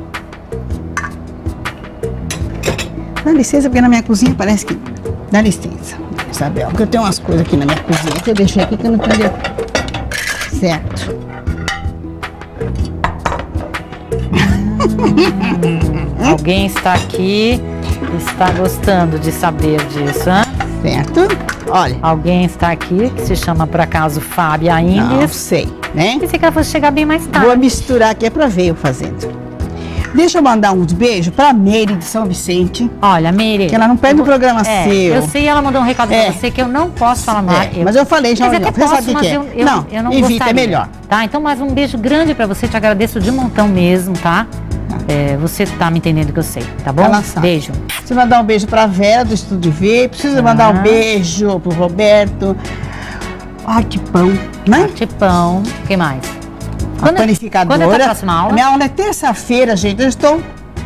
Dá licença, porque na minha cozinha parece que... Dá licença, Isabel, porque eu tenho umas coisas aqui na minha cozinha que eu deixei aqui que eu não tenho... Certo. Alguém está aqui, está gostando de saber disso, hein? Certo. Olha. Alguém está aqui que se chama, por acaso, Fábia Indes. Não sei, né? Pensei que ela fosse chegar bem mais tarde. Vou misturar aqui, é pra ver eu fazendo. Deixa eu mandar uns beijos pra Meire de São Vicente. Olha, Meire. Que ela não perde o programa seu. Eu sei, ela mandou um recado pra você que eu não posso falar mais. Mas eu falei já. Mas até você posso, sabe o mas que é? eu não evita, gostaria. é melhor. Tá, então mais um beijo grande pra você, te agradeço de montão mesmo, tá? Você tá me entendendo que eu sei, tá bom? Beijo. Preciso mandar um beijo pra Vera do Estúdio V. Preciso mandar um beijo pro Roberto. Artipão, né? Artipão. O que mais? A panificadora. Quando é a próxima aula? Minha aula é terça-feira, gente. Eu estou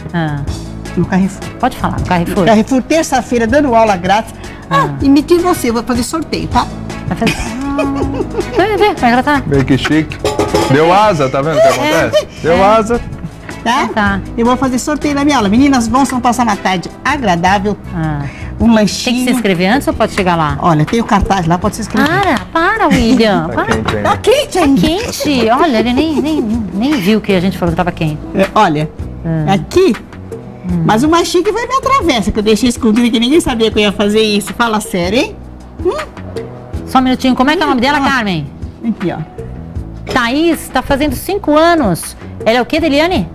no Carrefour. Pode falar, no Carrefour. Carrefour, terça-feira, dando aula grátis. Imite você, eu vou fazer sorteio, tá? Vai fazer. Vai ver, como ela tá? Bem que chique. Deu asa, tá vendo o que acontece? Deu asa. Tá? Eu vou fazer sorteio na minha aula. Meninas, vão passar uma tarde agradável. Um lanchinho. Tem que se inscrever antes ou pode chegar lá? Olha, tem o cartaz lá, pode se inscrever. Para, William. Tá quente ainda. Tá quente. Olha, ele nem viu que a gente falou que tava quente. Olha, aqui. Mas o mais chique vai me atravessa, que eu deixei escondido que ninguém sabia que eu ia fazer isso. Fala sério, hein? Só um minutinho. Como é que é o nome dela, Carmen? Aqui, ó. Thaís tá fazendo 5 anos. Ela é o quê, Deliane?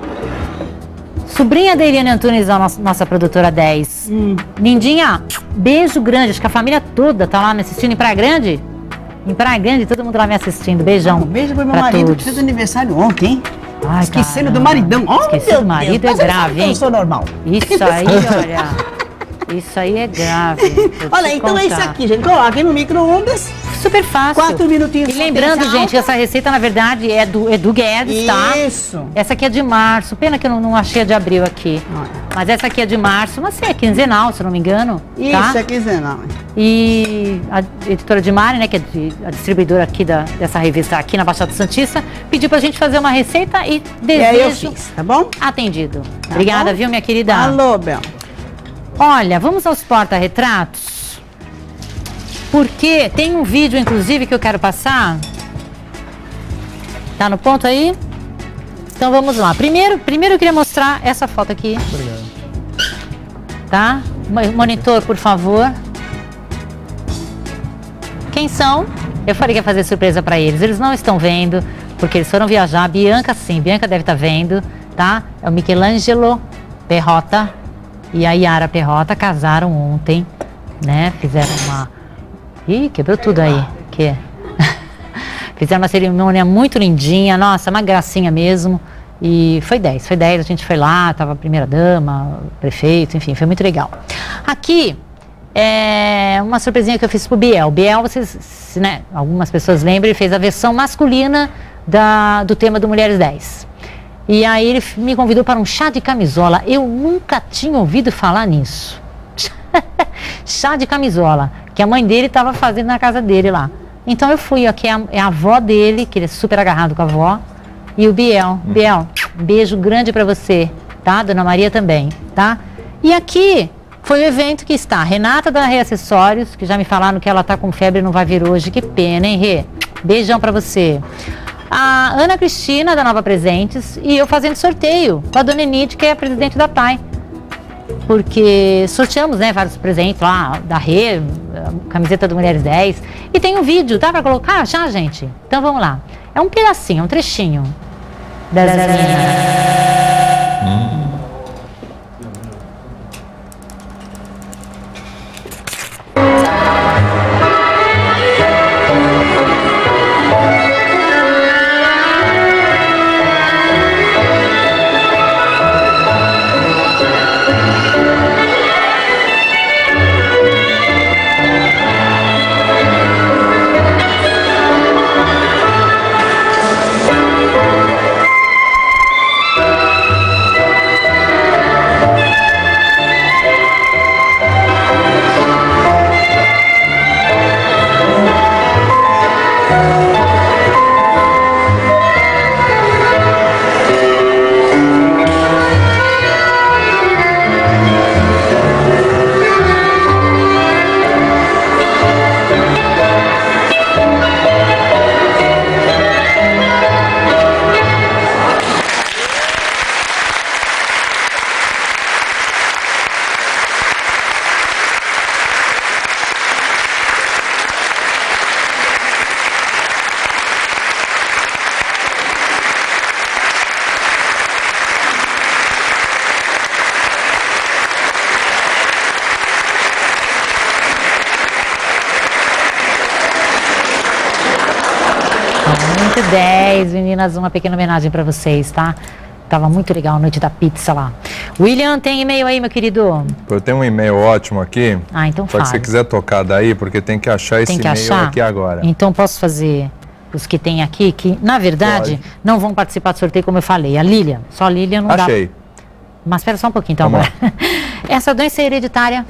Sobrinha da Eliane Antunes, a nossa produtora 10. Lindinha, beijo grande. Acho que a família toda tá lá me assistindo em Praia Grande. Em Praia Grande, todo mundo lá me assistindo. Beijão. Um beijo pro meu marido, todos. que fez aniversário ontem, hein? Ai, esquecendo do maridão. Esqueci do marido, é grave, hein? Eu sou normal. Isso aí, olha. Isso aí é grave. Olha, então é isso aqui, gente. Coloquem no micro-ondas. Super fácil. 4 minutinhos. E lembrando, gente, essa receita, na verdade, é do Guedes, tá? Isso. Essa aqui é de março. Pena que eu não achei a de abril aqui. Mas essa aqui é de março. Mas é quinzenal, se eu não me engano. Isso, tá? é quinzenal. E a editora de Mari, né, que é a distribuidora aqui dessa revista aqui na Baixada Santista, pediu pra gente fazer uma receita e desejo. E aí eu fiz, tá bom? Atendido. Obrigada, viu, minha querida? Alô, Bel. Olha, vamos aos porta-retratos, porque tem um vídeo, inclusive, que eu quero passar. Tá no ponto aí? Então vamos lá. Primeiro eu queria mostrar essa foto aqui. Obrigado. Tá? Monitor, por favor. Quem são? Eu falei que ia fazer surpresa para eles. Eles não estão vendo, porque eles foram viajar. A Bianca, sim, Bianca deve estar vendo, tá? É o Michelangelo Perrota e a Yara Perrota casaram ontem, né? Fizeram uma... Ih, quebrou tudo aí. Que? Fizeram uma cerimônia muito lindinha, nossa, uma gracinha mesmo. E foi 10, a gente foi lá, tava a primeira-dama, prefeito, enfim, foi muito legal. Aqui é uma surpresinha que eu fiz pro Biel. Biel, vocês, né, algumas pessoas lembram, ele fez a versão masculina do tema do Mulheres 10. E aí ele me convidou para um chá de camisola. Eu nunca tinha ouvido falar nisso. Chá de camisola, que a mãe dele estava fazendo na casa dele lá. Então eu fui, aqui é a avó dele, que ele é super agarrado com a avó, e o Biel. Biel, beijo grande pra você, tá? Dona Maria também, tá? E aqui foi o evento que está Renata da Rê Acessórios, que já me falaram que ela tá com febre e não vai vir hoje. Que pena, hein, Rê? Beijão pra você. A Ana Cristina, da Nova Presentes, e eu fazendo sorteio com a Dona Enide, que é a presidente da TAI. Porque sorteamos, né, vários presentes lá, da Rê, camiseta do Mulheres 10. E tem um vídeo, dá pra colocar já, gente? Então vamos lá. É um pedacinho, um trechinho das meninas. Muito 10, meninas, uma pequena homenagem para vocês, tá? Tava muito legal a noite da pizza lá. William, tem e-mail aí, meu querido? Eu tenho um e-mail ótimo aqui. Ah, então fala. Só que se você quiser tocar daí, porque tem que achar esse e-mail aqui agora. Então posso fazer os que tem aqui, que na verdade não vão participar do sorteio, como eu falei. A Lilian, só a Lilian não dá. Achei. Mas espera só um pouquinho, então. Essa doença é hereditária?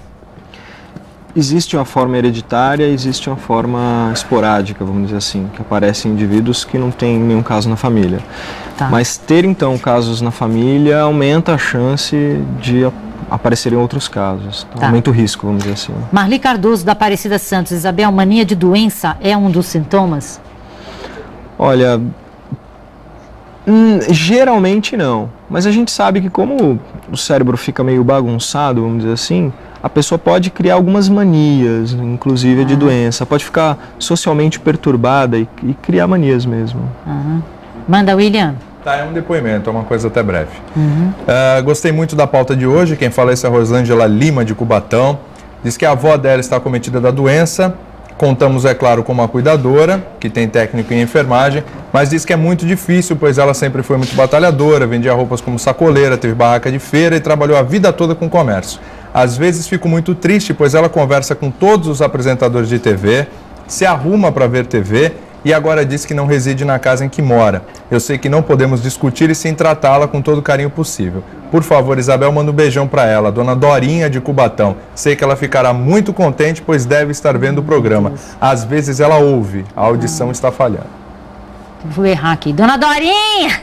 Existe uma forma hereditária, existe uma forma esporádica, vamos dizer assim, que aparece em indivíduos que não tem nenhum caso na família. Tá. Mas ter, então, casos na família aumenta a chance de aparecerem outros casos. Então, aumenta o risco, vamos dizer assim. Marli Cardoso, da Aparecida Santos. Isabel, mania de doença é um dos sintomas? Olha, geralmente não. Mas a gente sabe que como o cérebro fica meio bagunçado, vamos dizer assim, a pessoa pode criar algumas manias, inclusive de doença. Pode ficar socialmente perturbada e criar manias mesmo. Manda, William. Tá, é um depoimento, é uma coisa até breve. Gostei muito da pauta de hoje. Quem fala isso é a Rosângela Lima, de Cubatão. Diz que a avó dela está acometida da doença. Contamos, é claro, com uma cuidadora, que tem técnico em enfermagem, mas diz que é muito difícil, pois ela sempre foi muito batalhadora, vendia roupas como sacoleira, teve barraca de feira e trabalhou a vida toda com comércio. Às vezes fico muito triste, pois ela conversa com todos os apresentadores de TV, se arruma para ver TV e agora diz que não reside na casa em que mora. Eu sei que não podemos discutir e sim tratá-la com todo o carinho possível. Por favor, Isabel, manda um beijão para ela, dona Dorinha de Cubatão. Sei que ela ficará muito contente, pois deve estar vendo o programa. Às vezes ela ouve, a audição está falhando. Vou errar aqui. Dona Dorinha!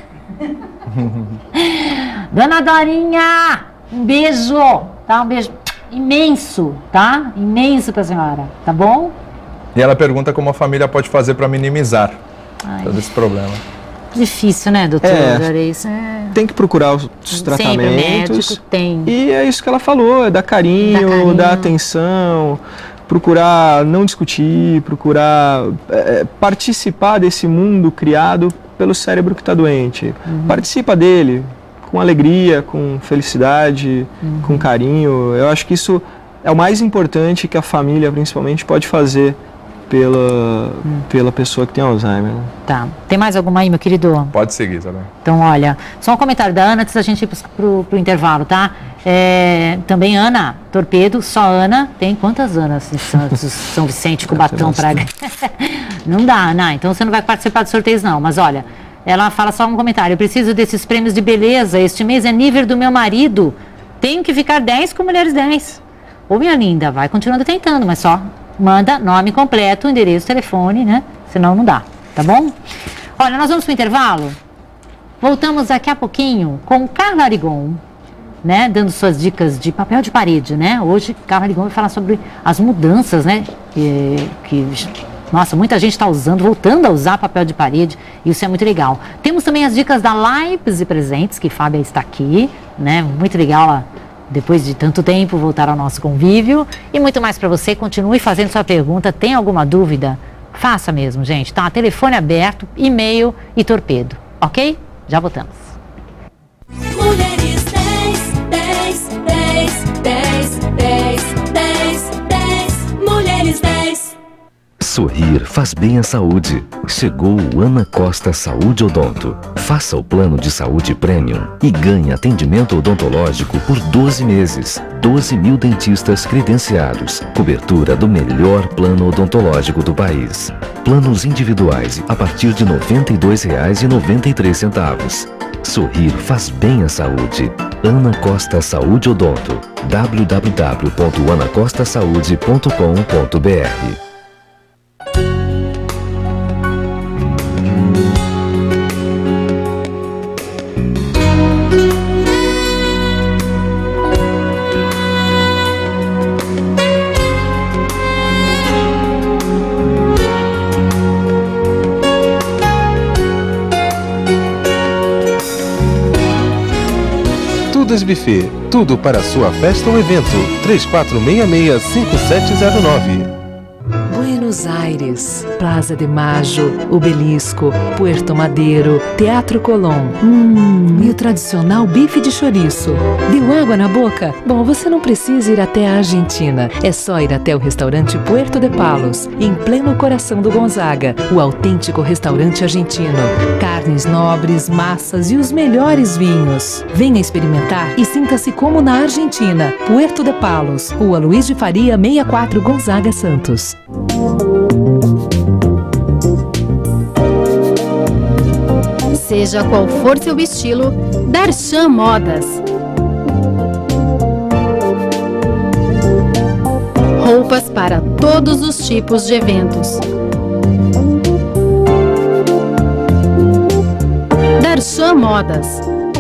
Dona Dorinha! Um beijo! Tá? Um beijo imenso, tá? Imenso pra senhora, tá bom? E ela pergunta como a família pode fazer para minimizar todo esse problema. Difícil, né, doutor? Tem que procurar os tratamentos. Sempre médico tem. E é isso que ela falou, é dar carinho, dar atenção. procurar não discutir, procurar participar desse mundo criado pelo cérebro que está doente. Participa dele com alegria, com felicidade, com carinho. Eu acho que isso é o mais importante que a família, principalmente, pode fazer pela pessoa que tem Alzheimer. Tá. Tem mais alguma aí, meu querido? Pode seguir também. Então, olha, só um comentário da Ana antes da gente ir pro intervalo, tá? Também Ana Torpedo, só Ana. Tem quantas Anas em Santos, São Vicente, Cubatão, Praga? Não dá, Ana. Então você não vai participar dos sorteios, não. Mas olha, ela fala só um comentário. Eu preciso desses prêmios de beleza. Este mês é nível do meu marido. Tenho que ficar 10 com Mulheres 10. Ô, minha linda, vai continuando tentando, mas só manda nome completo, endereço, telefone, né? Senão não dá, tá bom? Olha, nós vamos pro intervalo. Voltamos daqui a pouquinho com Carla Arigon, né? Dando suas dicas de papel de parede, né? Hoje, Carla Arigon vai falar sobre as mudanças, né? Nossa, muita gente está voltando a usar papel de parede, e isso é muito legal. Temos também as dicas da Lives e Presentes, que Fábia está aqui, né? Muito legal ela, depois de tanto tempo, voltar ao nosso convívio. E muito mais para você. Continue fazendo sua pergunta. Tem alguma dúvida? Faça mesmo, gente. Tá? Telefone aberto, e-mail e torpedo. Ok? Já voltamos. Mulheres 10, 10, 10, 10, 10, 10, 10. Mulheres 10. Sorrir faz bem à saúde. Chegou o Ana Costa Saúde Odonto. Faça o plano de saúde Premium e ganhe atendimento odontológico por 12 meses. 12 mil dentistas credenciados. Cobertura do melhor plano odontológico do país. Planos individuais a partir de R$ 92,93. Sorrir faz bem à saúde. Ana Costa Saúde Odonto. www.anacostasaude.com.br. Tudas Buffet, tudo para a sua festa ou evento. 3466-5709. Buenos Aires, Plaza de Mayo, Obelisco, Puerto Madeiro, Teatro Colón. E o tradicional bife de chouriço. Deu água na boca? Bom, você não precisa ir até a Argentina. É só ir até o restaurante Puerto de Palos, em pleno coração do Gonzaga, o autêntico restaurante argentino. Carnes nobres, massas e os melhores vinhos. Venha experimentar e sinta-se como na Argentina. Puerto de Palos, Rua Luiz de Faria, 64, Gonzaga, Santos. Seja qual for seu estilo, Darshan Modas. Roupas para todos os tipos de eventos. Darshan Modas.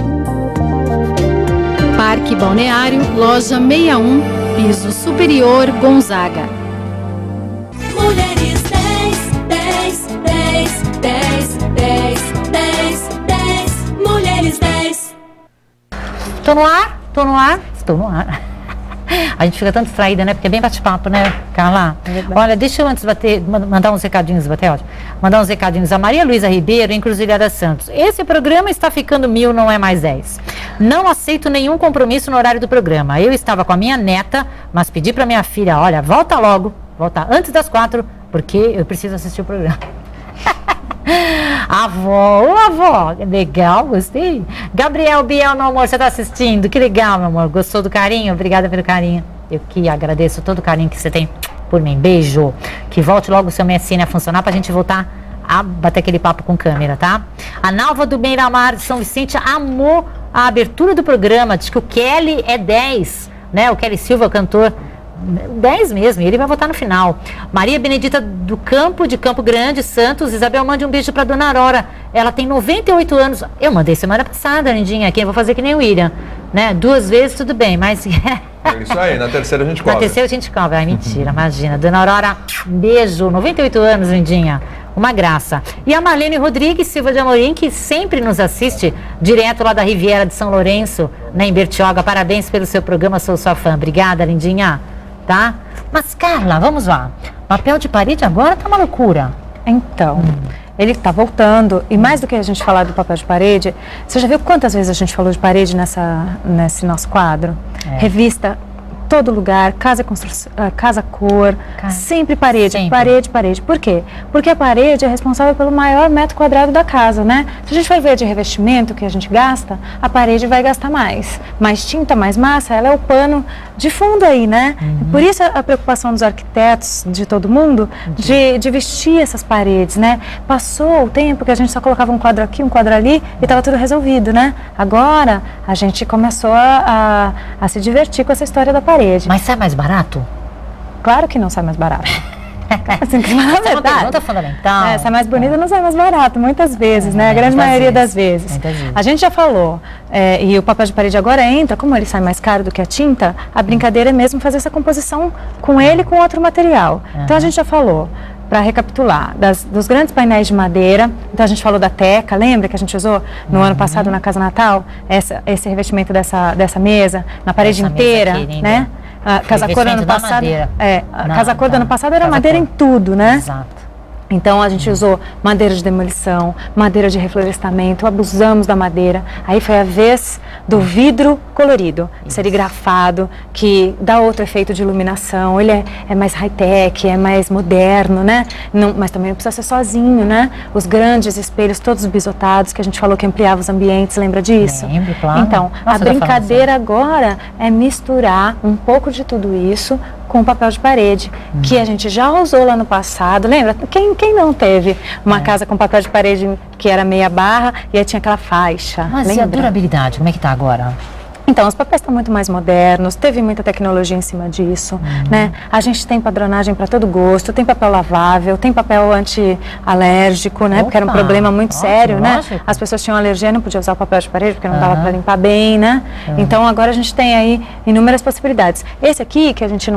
Parque Balneário, loja 61, piso superior, Gonzaga. Mulheres 10, 10, 10, 10, 10, 10, 10. Mulheres 10. Tô no ar? Tô no ar? Estou no ar. A gente fica tão distraída, né? Porque é bem bate-papo, né, Carla? Olha, deixa eu antes mandar uns recadinhos, ótimo. Mandar uns recadinhos a Maria Luísa Ribeiro, em Cruzilhada Santos. Esse programa está ficando 1000, não é mais 10. Não aceito nenhum compromisso no horário do programa. Eu estava com a minha neta, mas pedi para minha filha, olha, volta logo, volta antes das 4, porque eu preciso assistir o programa. Avó, legal, gostei. Gabriel Biel, meu amor, você tá assistindo? Que legal, meu amor, gostou do carinho? Obrigada pelo carinho. Eu que agradeço todo o carinho que você tem por mim. Beijo. Que volte logo o seu MSN a funcionar pra gente voltar a bater aquele papo com câmera, tá? A Nalva do Beiramar de São Vicente amou a abertura do programa, diz que o Kelly é 10, né? O Kelly Silva, cantor, 10 mesmo, e ele vai votar no final. Maria Benedita do Campo, de Campo Grande, Santos. Isabel, mande um beijo pra Dona Aurora. Ela tem 98 anos. Eu mandei semana passada, Lindinha, aqui eu vou fazer que nem o William, né? 2 vezes tudo bem, mas... É isso aí, na terceira a gente cobra. Na terceira a gente cobra. Ai, mentira, imagina. Dona Aurora, um beijo. 98 anos, Lindinha. Uma graça. E a Marlene Rodrigues Silva de Amorim, que sempre nos assiste direto lá da Riviera de São Lourenço, né, em Bertioga. Parabéns pelo seu programa, sou sua fã. Obrigada, Lindinha. Tá? Mas, Carla, vamos lá. Papel de parede agora tá uma loucura. Então, ele está voltando, e mais do que a gente falar do papel de parede, você já viu quantas vezes a gente falou de parede nesse nosso quadro? Revista, todo lugar, casa cor, sempre parede, parede. Por quê? Porque a parede é responsável pelo maior metro quadrado da casa, né? Se a gente vai ver de revestimento que a gente gasta, a parede vai gastar mais. Mais tinta, mais massa, ela é o pano de fundo aí, né? Por isso a preocupação dos arquitetos, de todo mundo, de vestir essas paredes, né? Passou o tempo que a gente só colocava um quadro aqui, um quadro ali e estava tudo resolvido, né? Agora a gente começou a se divertir com essa história da parede. Mas sai mais barato? Claro que não sai mais barato. Assim, essa é uma pergunta fundamental. Sai mais bonita, não sai mais barato, muitas vezes, né? A grande maioria das vezes. A gente já falou, e o papel de parede agora entra, como ele sai mais caro do que a tinta, a brincadeira é mesmo fazer essa composição com ele e com outro material. Então a gente já falou, para recapitular, dos grandes painéis de madeira. Então a gente falou da teca, lembra que a gente usou no ano passado na Casa Natal? Esse revestimento dessa mesa, na parede inteira, né? A Casa Cor do ano passado, Casa Cor do ano passado era madeira em tudo, né? Exato. Então a gente usou madeira de demolição, madeira de reflorestamento, abusamos da madeira. Aí foi a vez do vidro colorido, serigrafado, que dá outro efeito de iluminação. Ele é mais high-tech, é mais moderno, né? Não, mas também não precisa ser sozinho, né? Os grandes espelhos, todos bisotados, que a gente falou que ampliava os ambientes, lembra disso? Lembro, claro. Então, a brincadeira agora é misturar um pouco de tudo isso com papel de parede, que a gente já usou lá no passado. Lembra? Quem não teve uma casa com papel de parede que era meia barra e aí tinha aquela faixa? Mas lembra? e a durabilidade, como é que tá agora? Então, os papéis estão muito mais modernos, teve muita tecnologia em cima disso, né? A gente tem padronagem para todo gosto, tem papel lavável, tem papel anti-alérgico, né? Porque era um problema muito sério, né? As pessoas tinham alergia e não podiam usar o papel de parede porque não dava para limpar bem, né? Então, agora a gente tem aí inúmeras possibilidades. Esse aqui, que a gente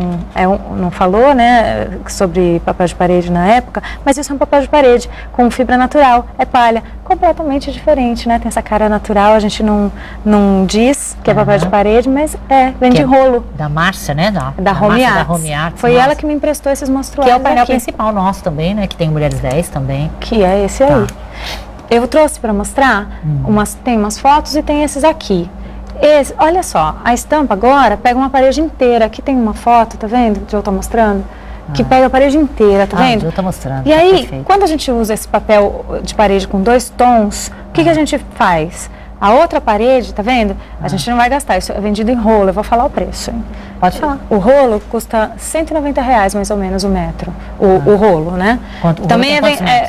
não falou, né, sobre papel de parede na época, mas isso é um papel de parede com fibra natural, é palha, completamente diferente, né? Tem essa cara natural, a gente não diz que é papel de parede, mas vem de rolo. Da Márcia, né? Da Home Home Arts. Foi ela que me emprestou esses monstruários. Que é o painel principal nosso também, né? Que tem Mulheres 10 também. Que é esse aí. Eu trouxe para mostrar, tem umas fotos e tem esses aqui. Olha só, a estampa agora pega uma parede inteira. Aqui tem uma foto, tá vendo? Que eu tô mostrando. Que pega a parede inteira, tá vendo? Eu tô mostrando. E aí, quando a gente usa esse papel de parede com 2 tons, o que a gente faz? A outra parede, tá vendo? A gente não vai gastar, isso é vendido em rolo, eu vou falar o preço, hein? Pode falar. O rolo custa R$190 mais ou menos o metro, o rolo, né? Também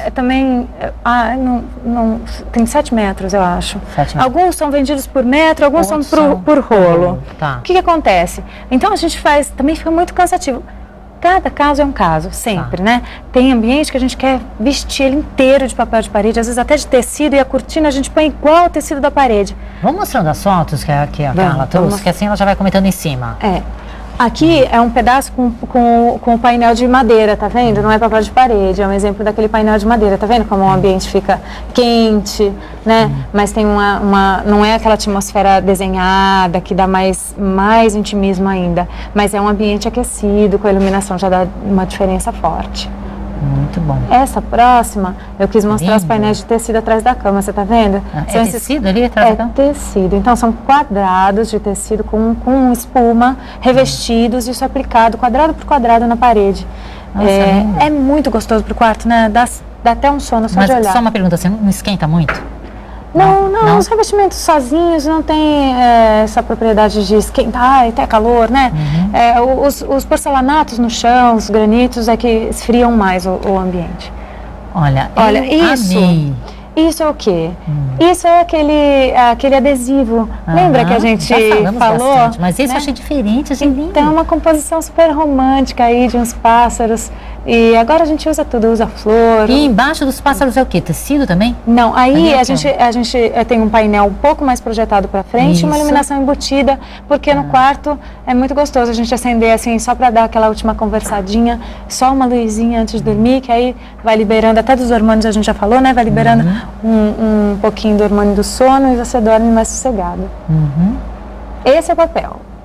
tem 7 metros, eu acho. Alguns são vendidos por metro, alguns são por rolo. O que acontece? Então a gente faz, também fica muito cansativo. Cada caso é um caso, sempre, né? Tem ambiente que a gente quer vestir ele inteiro de papel de parede, às vezes até de tecido, e a cortina a gente põe igual o tecido da parede. Vamos mostrando as fotos que a Carla trouxe, que assim ela já vai comentando em cima. Aqui é um pedaço com o painel de madeira, tá vendo? Não é papel de parede, é um exemplo daquele painel de madeira, tá vendo como o ambiente fica quente, né? Mas tem não é aquela atmosfera desenhada que dá mais intimismo ainda, mas é um ambiente aquecido, com a iluminação já dá uma diferença forte. Muito bom. Essa próxima, eu quis mostrar os painéis de tecido atrás da cama, você tá vendo? É tecido ali atrás da cama? É tecido, então são quadrados de tecido com espuma, revestidos, isso aplicado quadrado por quadrado na parede. Nossa, é muito gostoso pro quarto, né? Dá até um sono só de olhar. Mas só uma pergunta, você não esquenta muito? Não, os revestimentos sozinhos não tem essa propriedade de esquentar e ter calor, né? Os porcelanatos no chão, os granitos é que esfriam mais o ambiente. Olha isso é o quê? Isso é aquele adesivo. Lembra que a gente falou? Bastante, mas esse eu achei diferente, achei lindo. Então, uma composição super romântica aí de uns pássaros. E agora a gente usa tudo, usa flor. E embaixo dos pássaros é o quê? Tecido também? Não, aí a gente tem um painel um pouco mais projetado para frente, uma iluminação embutida, porque no quarto é muito gostoso a gente acender assim, só para dar aquela última conversadinha, só uma luzinha antes de dormir, que aí vai liberando, até dos hormônios a gente já falou, né? Vai liberando um pouquinho do hormônio do sono e você dorme mais sossegado. Esse é o papel.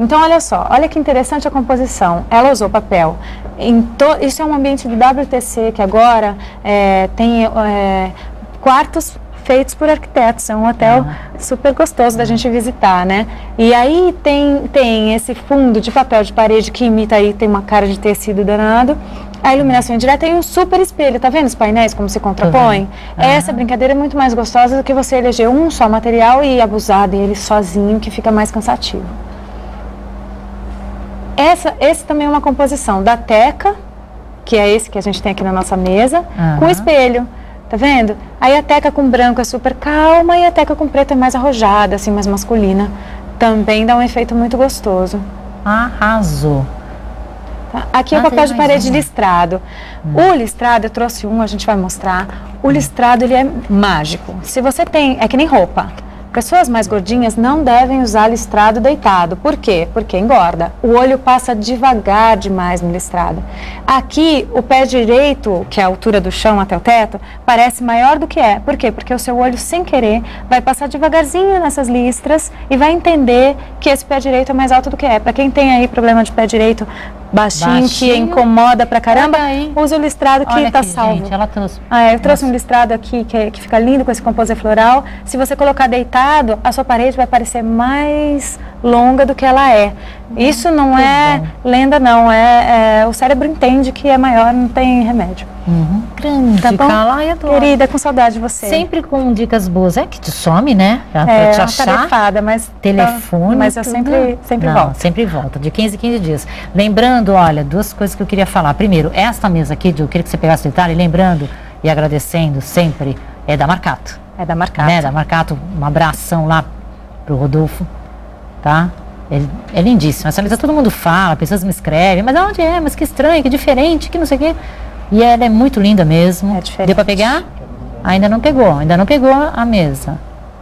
Então, olha só, olha que interessante a composição. Ela usou papel. Isso é um ambiente do WTC, que agora tem quartos feitos por arquitetos. É um hotel super gostoso da gente visitar, né? E aí tem esse fundo de papel de parede que imita aí, tem uma cara de tecido danado. A iluminação indireta tem um super espelho, tá vendo os painéis como se contrapõem? Essa brincadeira é muito mais gostosa do que você eleger um só material e abusar dele sozinho, que fica mais cansativo. Esse também é uma composição da teca, que é esse que a gente tem aqui na nossa mesa, com espelho. Tá vendo? Aí a teca com branco é super calma e a teca com preto é mais arrojada, assim, mais masculina. Também dá um efeito muito gostoso. Arrasou. Tá? Aqui é o papel de parede listrado. O listrado, eu trouxe a gente vai mostrar. O listrado, ele é mágico. Se você tem, é que nem roupa. Pessoas mais gordinhas não devem usar listrado deitado. Por quê? Porque engorda. O olho passa devagar demais no listrado. Aqui, o pé direito, que é a altura do chão até o teto, parece maior do que é. Por quê? Porque o seu olho, sem querer, vai passar devagarzinho nessas listras e vai entender que esse pé direito é mais alto do que é. Para quem tem aí problema de pé direito baixinho, que incomoda pra caramba, usa o listrado que tá salvo. Gente, ela trouxe. Eu trouxe um listrado aqui que fica lindo com esse composê floral. Se você colocar deitado, a sua parede vai parecer mais longa do que ela é. Isso não é lenda, não. O cérebro entende que é maior, não tem remédio. Grande, tá bom? Carla, Querida, com saudade de você. Sempre com dicas boas. É que te some, né? Pra te achar. Tarefada, mas telefone. Mas eu sempre volto. Sempre volta, de 15 em 15 dias. Lembrando, olha, duas coisas que eu queria falar. Primeiro, essa mesa aqui, eu queria que você pegasse o detalhe, lembrando e agradecendo sempre, é da Marcato. É da Marcato. Né? Da Marcato, um abração lá pro Rodolfo, tá? É lindíssima. Essa mesa todo mundo fala, pessoas me escrevem, mas onde é? Mas que estranho, que diferente, que não sei o quê. E ela é muito linda mesmo. É diferente. Deu pra pegar? Ainda não pegou a mesa.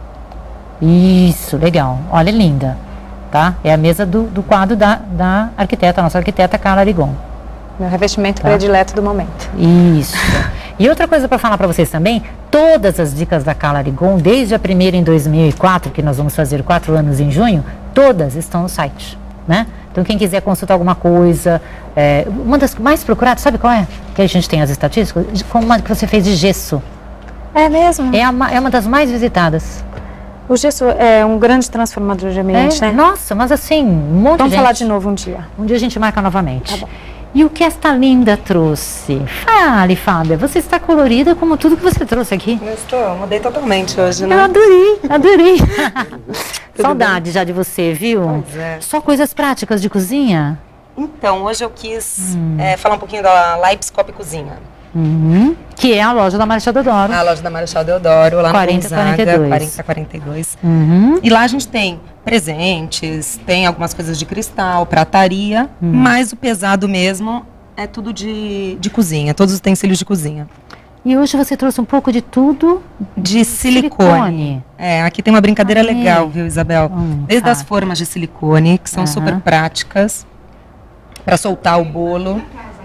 Isso, legal. Olha, é linda, tá? É a mesa do quadro da arquiteta, a nossa arquiteta Carla Arigon. Meu revestimento predileto do momento. Isso. E outra coisa para falar para vocês também, todas as dicas da Carla Arigon, desde a primeira em 2004, que nós vamos fazer 4 anos em junho, todas estão no site, né? Então, quem quiser consultar alguma coisa, uma das mais procuradas, sabe qual é? Que a gente tem as estatísticas, como uma que você fez de gesso. É mesmo? É uma das mais visitadas. O gesso é um grande transformador de ambiente, né? Nossa, mas assim, um monte de gente. Vamos falar de novo um dia. Um dia a gente marca novamente. Tá bom. E o que esta linda trouxe? Fale, Fábia, você está colorida como tudo que você trouxe aqui. Eu mudei totalmente hoje, né? Eu adorei. Saudade já de você, viu? Pois é. Só coisas práticas de cozinha? Então, hoje eu quis falar um pouquinho da Leipscope Cozinha. Que é a loja da Marechal Deodoro. A loja da Marechal Deodoro, lá 4042. 4042. E lá a gente tem presentes, tem algumas coisas de cristal, prataria, mas o pesado mesmo é tudo de cozinha, todos os utensílios de cozinha. E hoje você trouxe um pouco de tudo? De silicone. Aqui tem uma brincadeira legal, viu, Isabel? Desde as formas de silicone, que são super práticas, para soltar o bolo.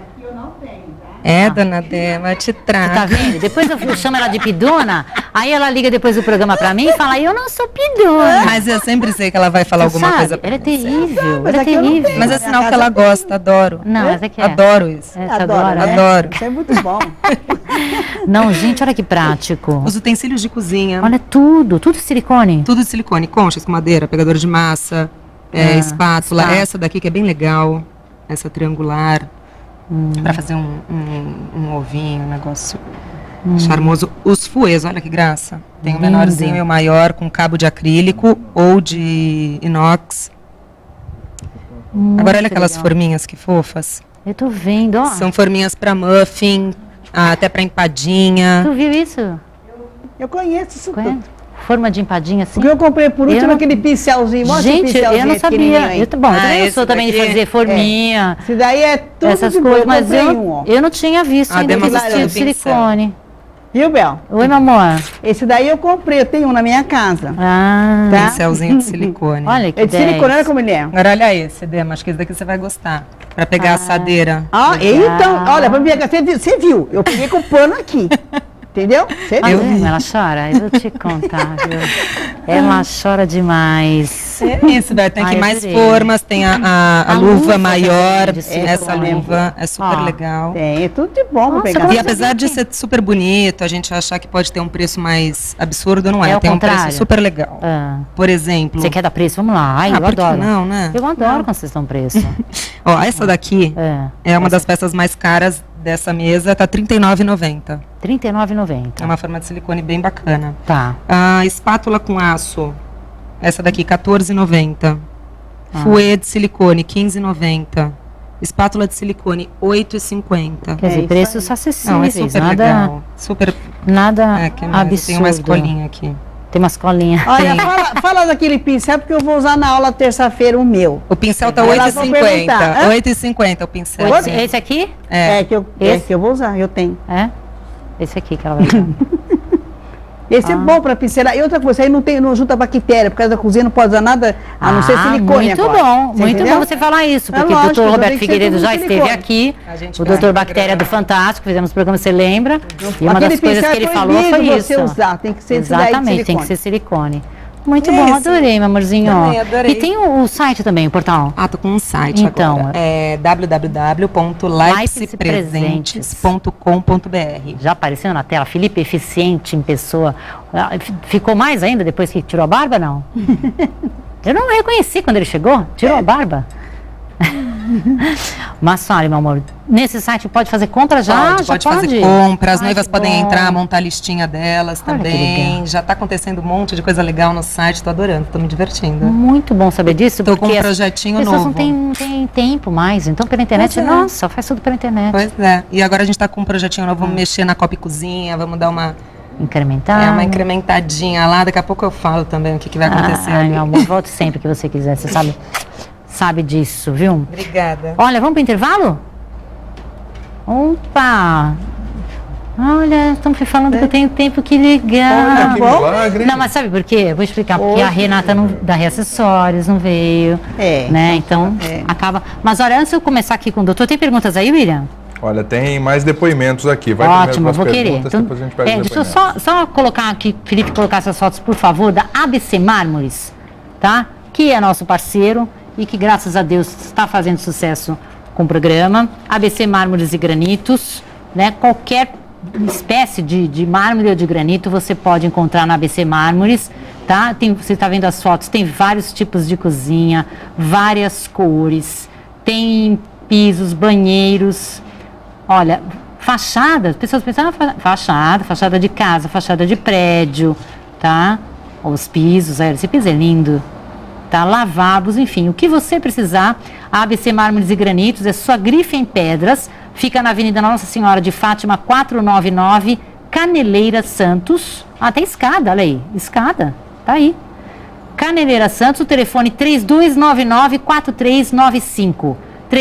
Dona Dema, te trago. Você tá vendo? Depois eu chamo ela de pidona, aí ela liga depois do programa pra mim e fala, eu não sou pidona. Mas eu sempre sei que ela vai falar alguma coisa pra ela. É terrível, ela é terrível. Mas é sinal que ela gosta, adoro. Não, mas é que adoro isso. Adoro. Isso é muito bom. Não, gente, olha que prático. Os utensílios de cozinha. Olha tudo silicone. Tudo de silicone, conchas com madeira, pegador de massa, espátula. Essa daqui que é bem legal, essa triangular. Para fazer um ovinho, um negócio charmoso. Os fouets, olha que graça. Tem o menorzinho e o maior com cabo de acrílico ou de inox. Agora olha aquelas forminhas que fofas. Eu tô vendo, ó. São forminhas para muffin, até para empadinha. Tu viu isso? Eu conheço isso tudo. Forma de empadinha assim. Porque eu comprei por último aquele pincelzinho. Gente, eu não sabia. Eu sou também de fazer forminha. Isso daí é tudo essas coisas, mas eu não tinha visto ainda que existia de silicone. Viu, Bel? Oi, meu amor. Esse daí eu comprei, eu tenho um na minha casa. Tá? Pincelzinho de silicone. Olha que de silicone, olha como ele é. Agora olha esse, Dema, acho que esse daqui você vai gostar. Pra pegar a assadeira. Então, olha, pra pegar, você viu, eu peguei com o pano aqui. Entendeu? Ela chora, eu vou te contar, viu? Ela chora demais. Isso, Beth, tem aqui mais formas, tem a luva maior, essa luva é super legal. Tem, é tudo de bom pra pegar. E apesar de ser super bonito, a gente achar que pode ter um preço mais absurdo, não é. Tem um preço super legal. Por exemplo... Você quer dar preço? Vamos lá. Ai, eu adoro. Não, né? Eu adoro quando vocês dão preço. Ó, essa daqui é uma das peças mais caras dessa mesa, tá R$ 39,90. R$ 39,90. É uma forma de silicone bem bacana. Tá. A espátula com aço, essa daqui, R$ 14,90. Fouet de silicone, R$ 15,90. Espátula de silicone, R$ 8,50. Quer dizer, preços acessíveis. Não, é super legal. Super... Nada absurdo. Tem uma escolinha aqui. Tem uma escolinha. Olha, fala daquele pincel, porque eu vou usar na aula terça-feira o meu. O pincel tá R$ 8,50. R$ 8,50 o pincel. Esse aqui? É que eu vou usar, eu tenho. É? Esse aqui que ela vai usar. Esse é bom para pincelar. E outra coisa, aí não junta bactéria, por causa da cozinha não pode usar nada, a não ser silicone muito agora. Bom, muito bom você falar isso, porque o doutor Roberto Figueiredo já esteve aqui, o doutor Bactéria do Fantástico, fizemos o programa, você lembra? E uma das coisas que ele falou foi isso. Você usar, tem que ser exatamente, tem que ser silicone. Muito bom, adorei, meu amorzinho. Também adorei. E tem o site também, o portal? Tô com um site agora. É www.lifepresentes.com.br. Já apareceu na tela, Felipe Eficiente em pessoa. Ficou mais ainda depois que tirou a barba, não? Eu não reconheci quando ele chegou, tirou a barba. Mas olha, meu amor, nesse site pode fazer compra já? Pode fazer compra, as noivas podem entrar, montar a listinha delas também. Já está acontecendo um monte de coisa legal no site, tô adorando, tô me divertindo. Muito bom saber disso, tô com um projetinho novo. As pessoas não têm tempo mais, então pela internet, nossa, faz tudo pela internet. Pois é, e agora a gente está com um projetinho novo, vamos mexer na Copa e Cozinha, vamos dar uma... Incrementar. Uma incrementadinha lá, daqui a pouco eu falo também o que vai acontecer. Ai, meu amor, volte sempre que você quiser, você sabe disso, viu? Obrigada. Olha, vamos para o intervalo? Opa! Olha, estão me falando que eu tenho tempo, que legal. Olha, que milagre. Não, mas sabe por quê? Vou explicar. Porque a Renata da Reacessórios não veio. Né? Então, acaba... Mas olha, antes de eu começar aqui com o doutor, tem perguntas aí, William? Olha, tem mais depoimentos aqui. Vai ótimo, vou querer. Então, depois a gente pega deixa eu só colocar aqui, Felipe, colocar essas fotos, por favor, da ABC Mármores, tá? Que é nosso parceiro e que, graças a Deus, está fazendo sucesso com o programa. ABC Mármores e Granitos, né? Qualquer espécie de mármore ou de granito você pode encontrar na ABC Mármores, tá? Você está vendo as fotos, tem vários tipos de cozinha, várias cores, tem pisos, banheiros, olha, fachada, as pessoas pensam, fachada de casa, fachada de prédio, tá? Os pisos, esse piso é lindo, tá? Lavabos, enfim, o que você precisar, a ABC Mármores e Granitos é sua grife em pedras, fica na Avenida Nossa Senhora de Fátima, 499, Caneleira Santos. Tem escada, olha aí, escada, tá aí. Caneleira Santos, o telefone 3299-4395.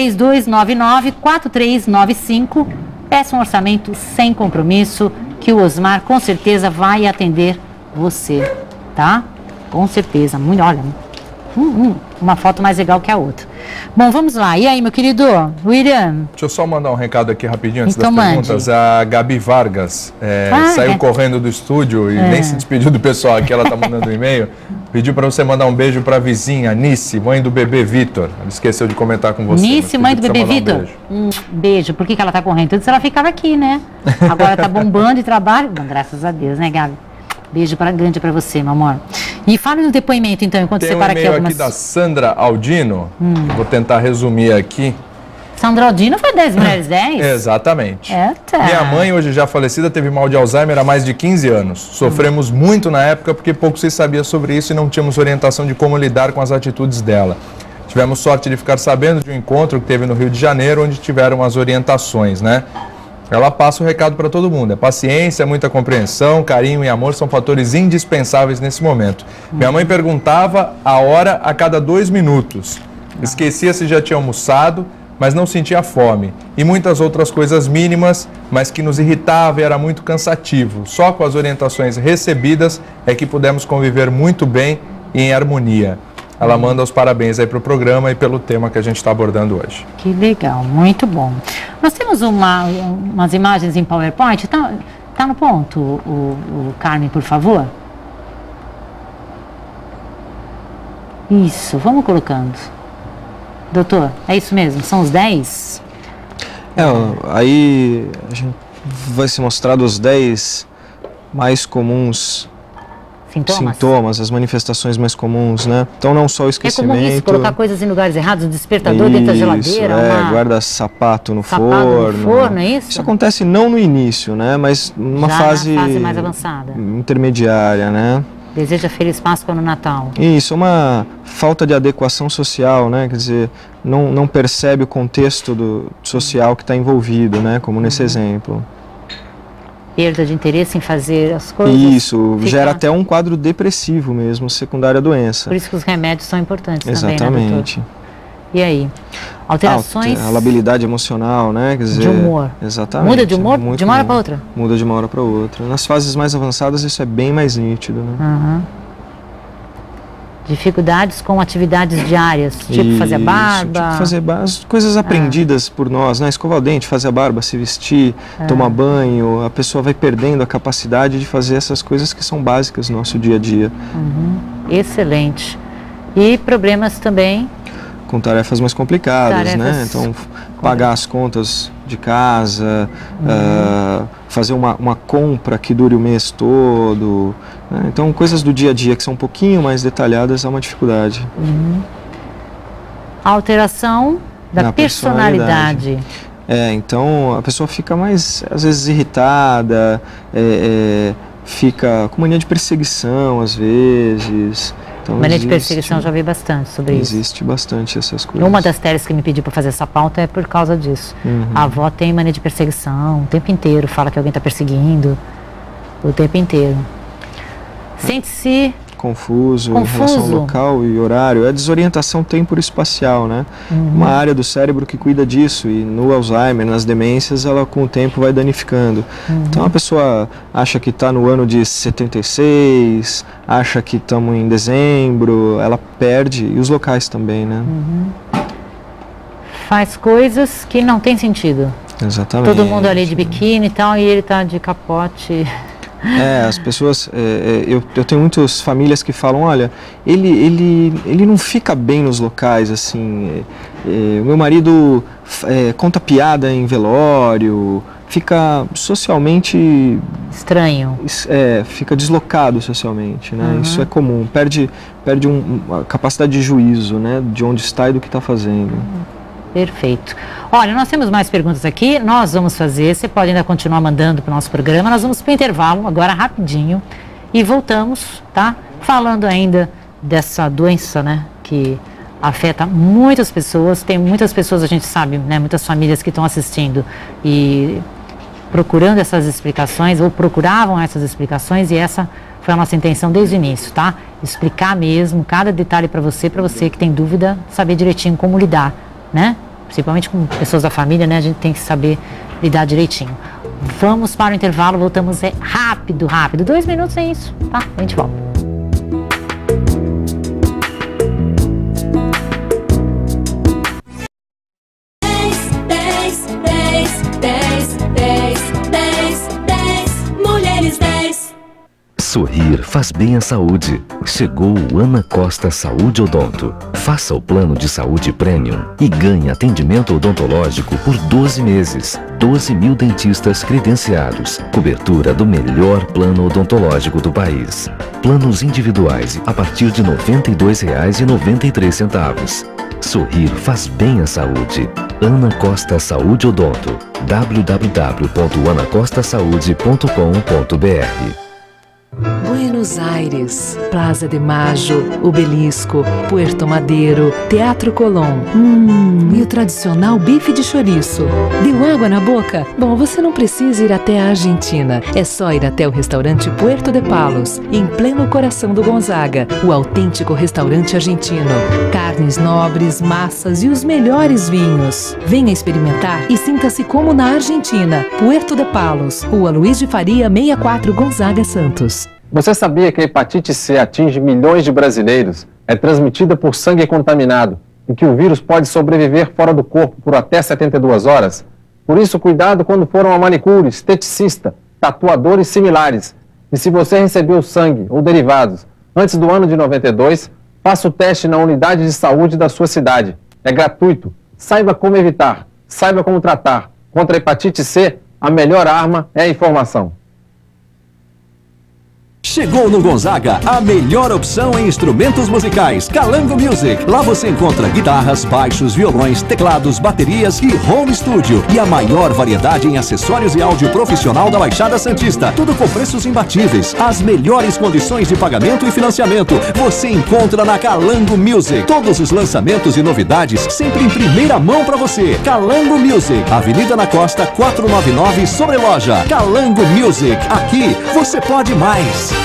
3299-4395. Peça um orçamento sem compromisso, que o Osmar com certeza vai atender você, tá? Com certeza, muito, olha, uma foto mais legal que a outra. Bom, vamos lá. E aí, meu querido William? Deixa eu só mandar um recado aqui rapidinho antes então, das perguntas. A Gabi Vargas saiu correndo do estúdio e nem se despediu do pessoal aqui, ela tá mandando um e-mail. Pediu para você mandar um beijo para a vizinha, Nice, mãe do bebê Vitor. Ela esqueceu de comentar com você. Nice, mãe do bebê Vitor? Beijo. Por que ela tá correndo? Tudo se ela ficava aqui, né? Agora tá bombando de trabalho. Bom, graças a Deus, né, Gabi? Beijo grande para você, meu amor. E fale no depoimento, então, enquanto você para aqui algumas... Tem um e-mail aqui da Sandra Aldino, vou tentar resumir aqui. Sandra Aldino foi 10 Mulheres 10? Exatamente. Eita. Minha mãe, hoje já falecida, teve mal de Alzheimer há mais de 15 anos. Sofremos muito na época porque pouco se sabia sobre isso e não tínhamos orientação de como lidar com as atitudes dela. Tivemos sorte de ficar sabendo de um encontro que teve no Rio de Janeiro, onde tiveram as orientações, né? Ela passa o recado para todo mundo. Paciência, muita compreensão, carinho e amor são fatores indispensáveis nesse momento. Minha mãe perguntava a hora a cada 2 minutos. Esquecia se já tinha almoçado, mas não sentia fome. E muitas outras coisas mínimas, mas que nos irritava e era muito cansativo. Só com as orientações recebidas é que pudemos conviver muito bem e em harmonia. Ela manda os parabéns aí para o programa e pelo tema que a gente está abordando hoje. Que legal, muito bom. Nós temos umas imagens em PowerPoint, tá no ponto, o Carmen, por favor? Isso, vamos colocando. Doutor, é isso mesmo? São os 10? Aí a gente vai se mostrar os 10 mais comuns sintomas, as manifestações mais comuns, né? Então não só o esquecimento. É comum isso, colocar coisas em lugares errados, um despertador dentro da geladeira. Guarda sapato no forno. É isso? Isso acontece não no início, né? Mas numa fase mais avançada. Intermediária, né? Deseja Feliz Páscoa no Natal. Isso, uma falta de adequação social, né? Quer dizer, não percebe o contexto social que está envolvido, né? Como nesse exemplo. Perda de interesse em fazer as coisas. Isso, gera até um quadro depressivo mesmo, secundário à doença. Por isso que os remédios são importantes também, né, doutor? E aí? Alterações... A labilidade emocional, né? Quer dizer, de humor. Exatamente. Muda de humor de uma hora para outra? Muda de uma hora para outra. Nas fases mais avançadas isso é bem mais nítido, né? Dificuldades com atividades diárias, tipo fazer a barba. Tipo fazer as coisas aprendidas por nós, né? Escovar o dente, fazer a barba, se vestir, tomar banho. A pessoa vai perdendo a capacidade de fazer essas coisas que são básicas no nosso dia a dia. Excelente. E problemas também com tarefas mais complicadas, né? Então, pagar as contas de casa, fazer uma compra que dure o mês todo, né? Então, coisas do dia a dia que são um pouquinho mais detalhadas é uma dificuldade. A alteração da personalidade. Então a pessoa fica mais, às vezes, irritada, fica com mania de perseguição, às vezes. Então, mania de perseguição, já vi bastante sobre isso. Existe bastante essas coisas. Uma das teles que me pediu para fazer essa pauta é por causa disso. A avó tem mania de perseguição o tempo inteiro, fala que alguém está perseguindo o tempo inteiro. Sente-se confuso em relação ao local e horário. É desorientação temporo-espacial, né? Uma área do cérebro que cuida disso, e no Alzheimer, nas demências, ela com o tempo vai danificando. Então a pessoa acha que está no ano de 76, acha que estamos em dezembro, ela perde, e os locais também, né? Faz coisas que não tem sentido. Exatamente. Todo mundo ali de biquíni e tal, e ele está de capote. As pessoas, eu tenho muitas famílias que falam, olha, ele não fica bem nos locais, assim, o meu marido conta piada em velório, fica socialmente... estranho. Fica deslocado socialmente, né? Isso é comum, perde a capacidade de juízo, né, de onde está e do que está fazendo. Perfeito. Olha, nós temos mais perguntas aqui, nós vamos fazer, você pode ainda continuar mandando para o nosso programa, nós vamos para o intervalo agora rapidinho e voltamos, tá? Falando ainda dessa doença, né, que afeta muitas pessoas, tem muitas pessoas, a gente sabe, né, muitas famílias que estão assistindo e procurando essas explicações, ou procuravam essas explicações, e essa foi a nossa intenção desde o início, tá? Explicar mesmo, cada detalhe para você que tem dúvida, saber direitinho como lidar, né? Principalmente com pessoas da família, né? A gente tem que saber lidar direitinho. Vamos para o intervalo, voltamos rápido. 2 minutos é isso, tá? A gente volta. Mulheres 10. Sorrir faz bem à saúde. Chegou o Ana Costa Saúde Odonto. Faça o plano de saúde Premium e ganhe atendimento odontológico por 12 meses. 12.000 dentistas credenciados. Cobertura do melhor plano odontológico do país. Planos individuais a partir de R$ 92,93. Sorrir faz bem à saúde. Ana Costa Saúde Odonto. www.anacostasaude.com.br. Buenos Aires, Plaza de Mayo, Obelisco, Puerto Madero, Teatro Colón. E o tradicional bife de chouriço. Deu água na boca? Bom, você não precisa ir até a Argentina. É só ir até o restaurante Puerto de Palos, em pleno coração do Gonzaga, o autêntico restaurante argentino. Carnes nobres, massas e os melhores vinhos. Venha experimentar e sinta-se como na Argentina. Puerto de Palos, Rua Luiz de Faria, 64, Gonzaga, Santos. Você sabia que a hepatite C atinge milhões de brasileiros? É transmitida por sangue contaminado e que o vírus pode sobreviver fora do corpo por até 72 horas? Por isso, cuidado quando for a uma manicure, esteticista, tatuador e similares. E se você recebeu sangue ou derivados antes do ano de 92, Faça o teste na unidade de saúde da sua cidade. É gratuito. Saiba como evitar. Saiba como tratar. Contra a hepatite C, a melhor arma é a informação. Chegou no Gonzaga a melhor opção em instrumentos musicais, Calango Music. Lá você encontra guitarras, baixos, violões, teclados, baterias e home studio. E a maior variedade em acessórios e áudio profissional da Baixada Santista. Tudo com preços imbatíveis. As melhores condições de pagamento e financiamento você encontra na Calango Music. Todos os lançamentos e novidades sempre em primeira mão para você. Calango Music, Avenida na Costa 499, sobre loja. Calango Music, aqui você pode mais.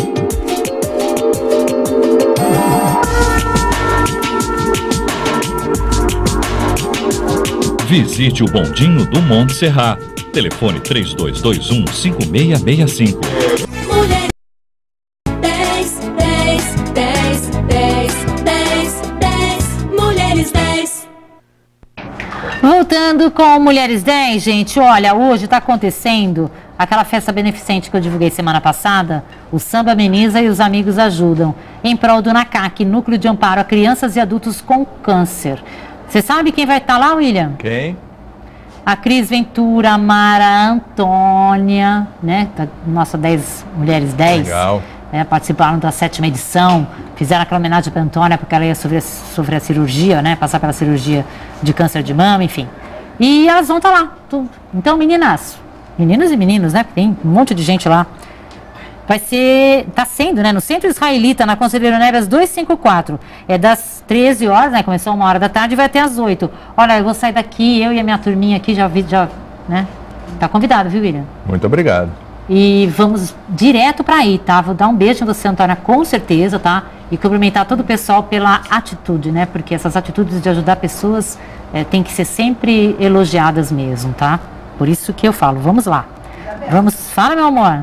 Visite o Bondinho do Monte Serrat. Telefone 3221-5665. Mulher 10, 10, 10, 10, 10, 10. Mulheres 10. Voltando com Mulheres 10, gente, olha, hoje está acontecendo aquela festa beneficente que eu divulguei semana passada, o Samba Ameniza e os Amigos Ajudam, em prol do NACAC, Núcleo de Amparo a Crianças e Adultos com Câncer. Você sabe quem vai estar lá, William? Quem? A Cris Ventura, a Mara Antônia, né? Nossa 10 Mulheres 10. Legal. Participaram da 7ª edição, fizeram aquela homenagem para a Antônia, porque ela ia sofrer a cirurgia, né? Passar pela cirurgia de câncer de mama, enfim. E elas vão estar lá. Então, meninas e meninos, né? Tem um monte de gente lá. Vai ser, está sendo, né? No Centro Israelita, na Conselheiro Neves 254. É das 13 horas, né? Começou 1h da tarde e vai até às 8. Olha, eu vou sair daqui, eu e a minha turminha aqui, já, né? Tá convidado, viu, William? Muito obrigado. E vamos direto para aí, tá? Vou dar um beijo no você, Antônia, com certeza, tá? E cumprimentar todo o pessoal pela atitude, né? Porque essas atitudes de ajudar pessoas tem que ser sempre elogiadas mesmo, tá? Por isso que eu falo, vamos lá. Vamos, fala, meu amor.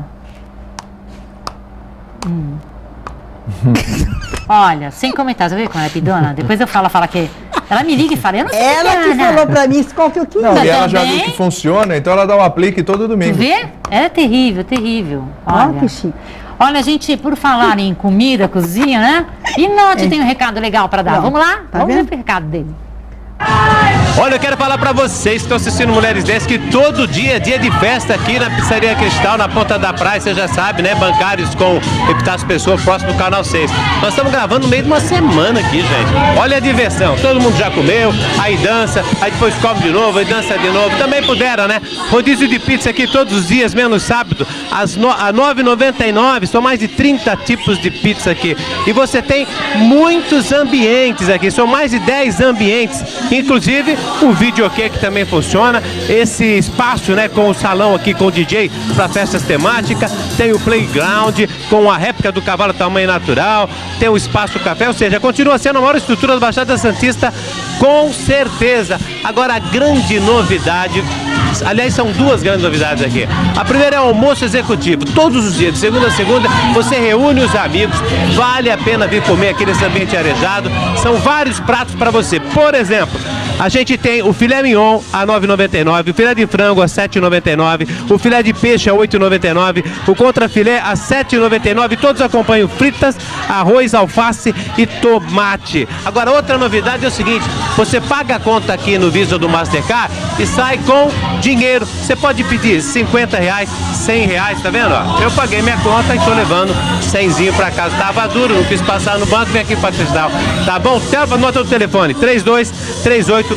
Olha, sem comentários, você vê como ela é pidona? Depois eu falo que... Ela me liga e fala, eu não sei. Ela que falou pra mim, escolhe o que não, e ela já viu que funciona, então ela dá um aplique todo domingo. Tu vê? É terrível, terrível. Olha, que chique. Olha, gente, por falar em comida, cozinha, né? E Note tem um recado legal pra dar. Vamos lá? Vamos ver o recado dele. Olha, eu quero falar pra vocês que estão assistindo Mulheres 10 que todo dia é dia de festa aqui na Pizzaria Cristal, na Ponta da Praia, você já sabe, né? Bancários com Epitácio Pessoa, próximo do Canal 6. Nós estamos gravando no meio de uma semana aqui, gente. Olha a diversão, todo mundo já comeu, aí dança, aí depois come de novo, aí dança de novo. Também puderam, né? Rodízio de pizza aqui todos os dias, menos sábado, a R$ 9,99. São mais de 30 tipos de pizza aqui. E você tem muitos ambientes aqui, são mais de 10 ambientes, inclusive o videokê que também funciona, esse espaço, né, com o salão aqui com o DJ para festas temáticas, tem o playground com a réplica do cavalo tamanho natural, tem o espaço café, ou seja, continua sendo a maior estrutura da Baixada Santista, com certeza. Agora a grande novidade, aliás, são duas grandes novidades aqui. A primeira é o almoço executivo. Todos os dias, de segunda a segunda, você reúne os amigos. Vale a pena vir comer aqui nesse ambiente arejado. São vários pratos para você. Por exemplo, a gente tem o filé mignon a R$ 9,99, o filé de frango a R$ 7,99, o filé de peixe a R$ 8,99, o contrafilé a R$ 7,99. Todos acompanham fritas, arroz, alface e tomate. Agora, outra novidade é o seguinte: você paga a conta aqui no Visa do Mastercard e sai com dinheiro. Você pode pedir R$50, R$100, tá vendo? Ó, eu paguei minha conta e tô levando 100zinho pra casa. Tava duro, não quis passar no banco, vem aqui pra Cristal. Tá bom? Anota o telefone, 32386555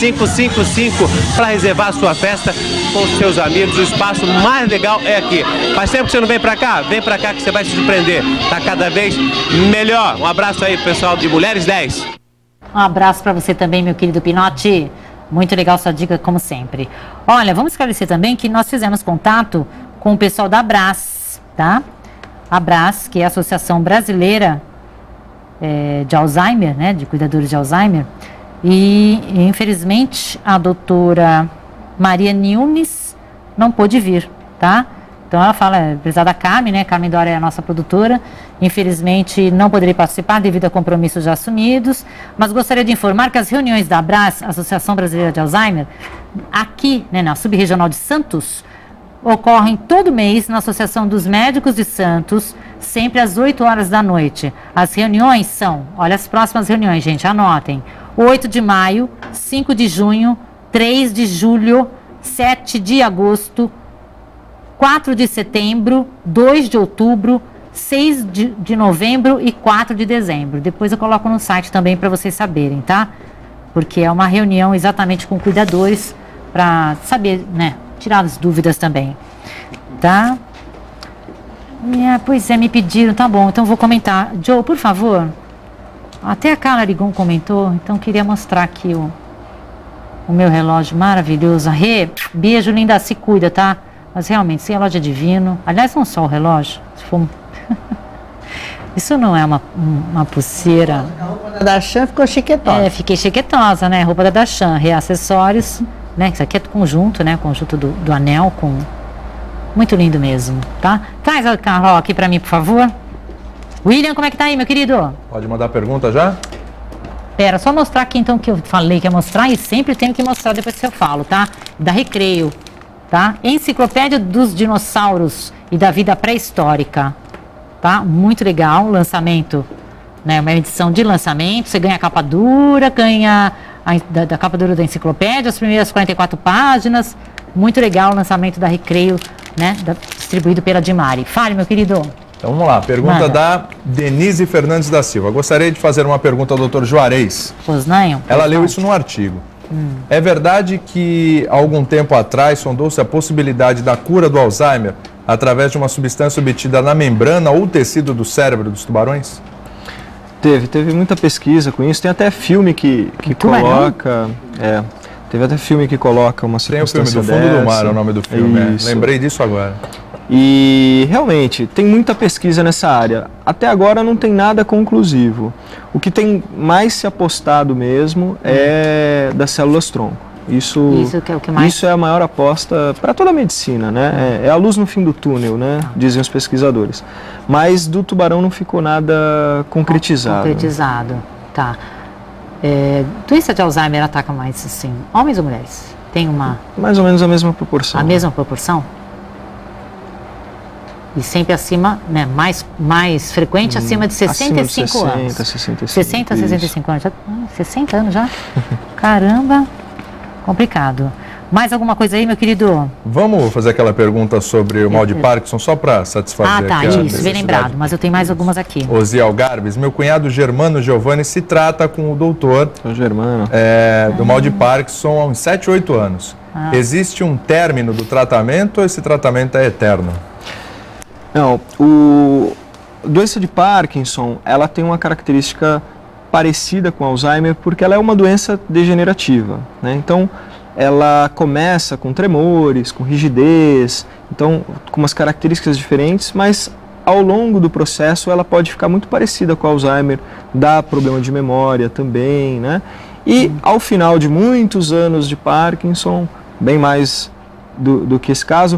para reservar a sua festa com os seus amigos. O espaço mais legal é aqui. Faz tempo que você não vem pra cá? Vem pra cá que você vai se surpreender. Tá cada vez melhor. Um abraço aí, pessoal de Mulheres 10. Um abraço para você também, meu querido Pinote. Muito legal sua dica, como sempre. Olha, vamos esclarecer também que nós fizemos contato com o pessoal da Abras, tá? A Abras, que é a Associação Brasileira de Alzheimer, né? De cuidadores de Alzheimer. E, infelizmente, a doutora Maria Nunes não pôde vir, tá? Então ela fala, apesar da Carmen, né? Carmen Dora é a nossa produtora. Infelizmente não poderia participar devido a compromissos já assumidos, mas gostaria de informar que as reuniões da Abras, Associação Brasileira de Alzheimer, aqui, né, na Subregional de Santos, ocorrem todo mês na Associação dos Médicos de Santos, sempre às 8 horas da noite. As reuniões são, olha as próximas reuniões, gente, anotem. 8 de maio, 5 de junho, 3 de julho, 7 de agosto, 4 de setembro, 2 de outubro, 6 de novembro e 4 de dezembro. Depois eu coloco no site também para vocês saberem, tá? Porque é uma reunião exatamente com cuidadores para saber, né? Tirar as dúvidas também, tá? Pois é, me pediram, tá bom, então vou comentar. Joe, por favor. Até a Carla Rigon comentou, então queria mostrar aqui o meu relógio maravilhoso. Rê, beijo, linda, se cuida, tá? Mas realmente, esse relógio é divino. Aliás, não só o relógio, se for... Isso não é uma pulseira. A roupa da Dachan ficou chiquetosa. É, fiquei chiquetosa, né? Roupa da Dachan, reacessórios, né? Isso aqui é conjunto, né? Conjunto do anel com... Muito lindo mesmo, tá? Traz a Carla aqui pra mim, por favor. William, como é que tá aí, meu querido? Pode mandar pergunta já? Pera, só mostrar aqui então que eu falei que ia mostrar e sempre tenho que mostrar depois que eu falo, tá? Da Recreio, tá? Enciclopédia dos Dinossauros e da Vida Pré-Histórica, tá? Muito legal, lançamento, né? Uma edição de lançamento, você ganha a capa dura, ganha da capa dura da enciclopédia, as primeiras 44 páginas, muito legal o lançamento da Recreio, né? Distribuído pela Dimari. Fale, meu querido. Então vamos lá, pergunta da Denise Fernandes da Silva. Gostaria de fazer uma pergunta ao Dr. Juarez. Ela leu isso num artigo. É verdade que há algum tempo atrás sondou-se a possibilidade da cura do Alzheimer através de uma substância obtida na membrana ou tecido do cérebro dos tubarões? Teve muita pesquisa com isso. Tem até filme que coloca... teve até filme que coloca uma substância dessa. Tem o filme do Fundo do Mar, é o nome do filme. Lembrei disso agora. E realmente tem muita pesquisa nessa área. Até agora não tem nada conclusivo. O que tem mais se apostado mesmo é das células-tronco. Isso que é o que mais... Isso é a maior aposta para toda a medicina, né? É a luz no fim do túnel, né? Dizem os pesquisadores. Mas do tubarão não ficou nada concretizado. Concretizado, tá. Doença de Alzheimer ataca mais, assim, homens ou mulheres? Tem uma... Mais ou menos a mesma proporção. A mesma proporção? E sempre acima, né, mais frequente, acima de 65 anos. 65. 60 a 65 anos. 60 anos já? Caramba, complicado. Mais alguma coisa aí, meu querido? Vamos fazer aquela pergunta sobre o mal de Parkinson, só para satisfazer aqui a isso, bem lembrado, mas eu tenho mais algumas aqui. Osiel Garbes, meu cunhado Germano Giovanni se trata com o doutor Germano. Do mal de Parkinson há uns 7, 8 anos. Existe um término do tratamento ou esse tratamento é eterno? Não, a doença de Parkinson, ela tem uma característica parecida com Alzheimer porque ela é uma doença degenerativa, né? Então, ela começa com tremores, com rigidez, então com umas características diferentes, mas ao longo do processo ela pode ficar muito parecida com Alzheimer, dá problema de memória também, né? E ao final de muitos anos de Parkinson, bem mais do que esse caso,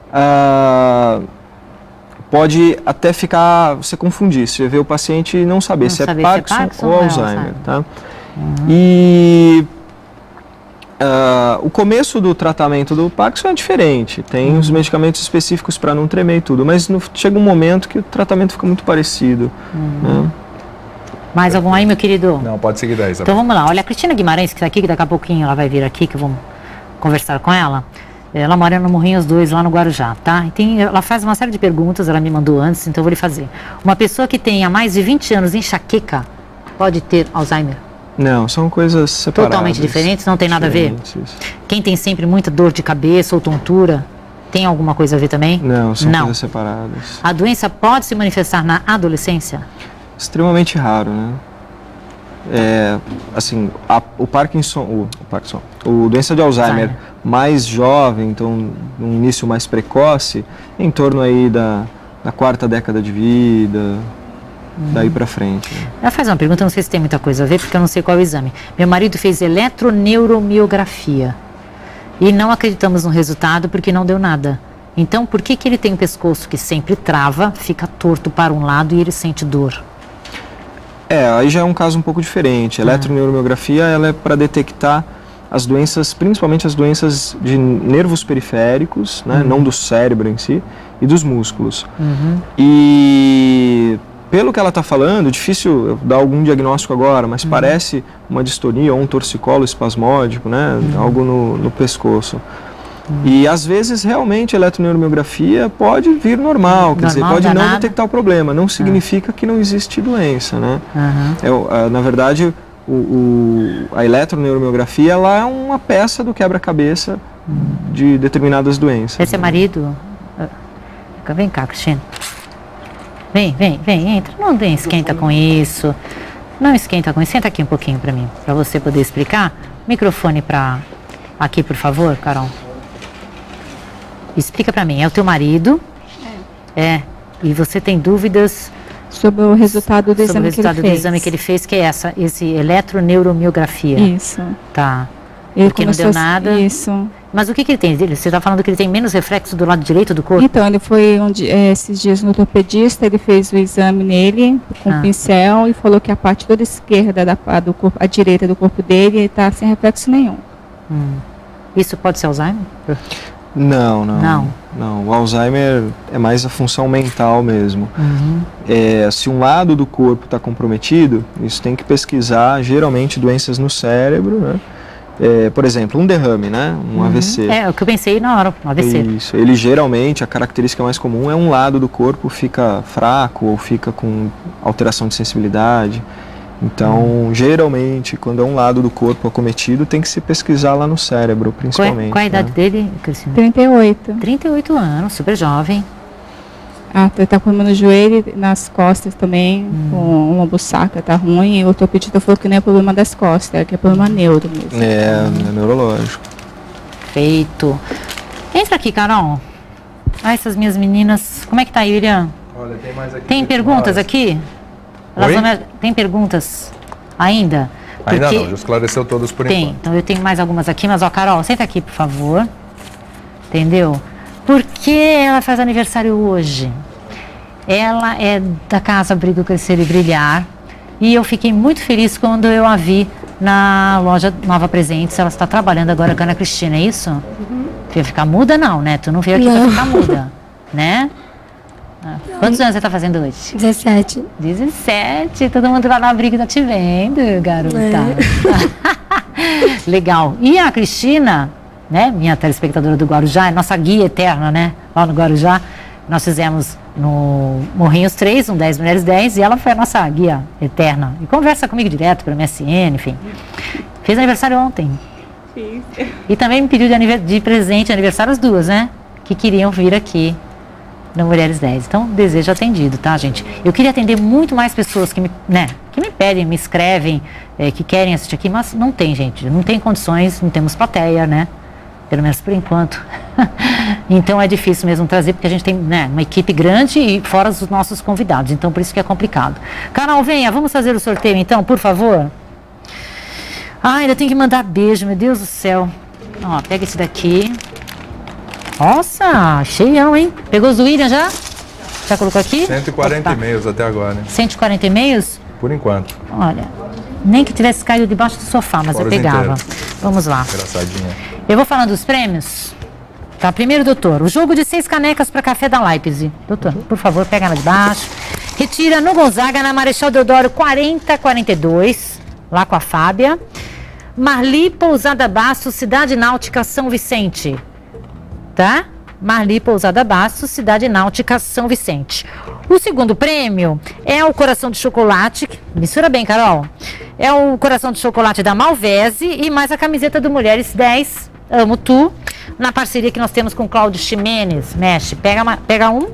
pode até você confundir, você vê o paciente e não saber se é Parkinson ou Alzheimer, tá? E o começo do tratamento do Parkinson é diferente, tem os medicamentos específicos para não tremer e tudo, mas chega um momento que o tratamento fica muito parecido. Né? Mais algum aí, meu querido? Não, pode seguir daí, Isabel. Então vamos lá, olha, a Cristina Guimarães, que está aqui, que daqui a pouquinho ela vai vir aqui, que vamos conversar com ela. Ela mora no Morrinhos 2, lá no Guarujá, tá? Ela faz uma série de perguntas, ela me mandou antes, então eu vou lhe fazer. Uma pessoa que tem há mais de 20 anos enxaqueca pode ter Alzheimer? Não, são coisas separadas. Totalmente diferentes, não tem nada a ver? Isso. Quem tem sempre muita dor de cabeça ou tontura, tem alguma coisa a ver também? Não, são coisas separadas. A doença pode se manifestar na adolescência? Extremamente raro, né? Assim, o doença de Alzheimer mais jovem, então um início mais precoce, em torno aí da 4ª década de vida, daí para frente. Ela faz uma pergunta, não sei se tem muita coisa a ver, porque eu não sei qual é o exame. Meu marido fez eletroneuromiografia e não acreditamos no resultado porque não deu nada. Então, por que ele tem um pescoço que sempre trava, fica torto para um lado e ele sente dor? Aí já é um caso um pouco diferente. A eletroneuromiografia, ela é para detectar as doenças, principalmente as doenças de nervos periféricos, né, não do cérebro em si, e dos músculos. E pelo que ela está falando, difícil eu dar algum diagnóstico agora, mas parece uma distonia ou um torcicolo espasmódico, né? Algo no pescoço. E às vezes realmente a eletroneuromiografia pode vir normal, quer dizer, pode não detectar o problema, não significa que não existe doença, né? Na verdade, a eletroneuromiografia ela é uma peça do quebra-cabeça de determinadas doenças. Esse é marido? Vem cá, Cristina. Vem, entra. Não esquenta com isso. Não esquenta com isso. Senta aqui um pouquinho para mim, para você poder explicar. Microfone para aqui, por favor, Carol. Explica para mim, é o teu marido? E você tem dúvidas sobre o resultado do exame que ele fez, que é esse eletroneuromiografia. Isso. Tá. Ele porque não deu nada. Isso. Mas o que ele tem? Você está falando que ele tem menos reflexo do lado direito do corpo? Então, ele foi esses dias no ortopedista, ele fez o exame nele com um pincel e falou que a parte toda esquerda do corpo, a direita do corpo dele está sem reflexo nenhum. Isso pode ser Alzheimer? Não. O Alzheimer é mais a função mental mesmo. Se um lado do corpo está comprometido, isso tem que pesquisar, geralmente doenças no cérebro, né? Por exemplo, um derrame, né? Um AVC. É o que eu pensei na hora, um AVC. Isso. Ele geralmente, a característica mais comum é um lado do corpo fica fraco ou fica com alteração de sensibilidade. Então, geralmente, quando é um lado do corpo acometido, tem que se pesquisar lá no cérebro, principalmente. Qual é a idade dele, Cristina? 38. 38 anos, super jovem. Ele tá com no joelho e nas costas também, com o lombo sacro, tá ruim. E o ortopedista falou que não é problema das costas, que é problema neuro mesmo. É neurológico. Feito. Entra aqui, Carol. Essas minhas meninas, como é que tá, William? Olha, tem mais aqui. Tem perguntas aqui? Tem perguntas ainda? Ainda não, já esclareceu todas por enquanto. Então eu tenho mais algumas aqui, mas Carol, senta aqui, por favor. Entendeu? Por que ela faz aniversário hoje? Ela é da Casa Brilho, Crescer e Brilhar. E eu fiquei muito feliz quando eu a vi na loja Nova Presentes. Ela está trabalhando agora com a Ana Cristina, é isso? Tu ia ficar muda não, né? Tu não veio aqui para ficar muda, né? Quantos anos você está fazendo hoje? 17. 17. Todo mundo lá no abrigo tá te vendo, garota. Legal. E a Cristina, né, minha telespectadora do Guarujá, é nossa guia eterna, né? Lá no Guarujá, nós fizemos no Morrinhos 3, 10 Mulheres 10, e ela foi a nossa guia eterna. E conversa comigo direto pelo MSN, enfim. Fez aniversário ontem. Fiz. E também me pediu de presente de aniversário as duas, né? Que queriam vir aqui no Mulheres 10. Então, desejo atendido, tá, gente? Eu queria atender muito mais pessoas que me pedem, me escrevem, que querem assistir aqui, mas não tem, gente. Não tem condições, não temos plateia, né? Pelo menos por enquanto. Então, é difícil mesmo trazer, porque a gente tem, né, uma equipe grande e fora os nossos convidados. Então, por isso que é complicado. Carol, venha, vamos fazer o sorteio, então, por favor? Ainda tem que mandar beijo, meu Deus do céu. Ó, pega esse daqui. Nossa, cheião, hein? Pegou os do William já? Já colocou aqui? 140 e-mails até agora, né? 140 e-mails? Por enquanto. Olha, nem que tivesse caído debaixo do sofá, mas eu pegava. Vamos lá. Engraçadinha. Eu vou falando dos prêmios. Tá, primeiro, doutor, o jogo de 6 canecas para café da Leipzig. Doutor, por favor, pega ela de baixo. Retira no Gonzaga, na Marechal Deodoro 4042, lá com a Fábia. Marli Pousada Bastos, Cidade Náutica São Vicente. Tá? Marli Pousada Bastos, Cidade Náutica São Vicente. O segundo prêmio é o coração de chocolate. Mistura bem, Carol. É o coração de chocolate da Malvese e mais a camiseta do Mulheres 10, Amo Tu, na parceria que nós temos com Cláudio Ximenes. Mexe, pega um.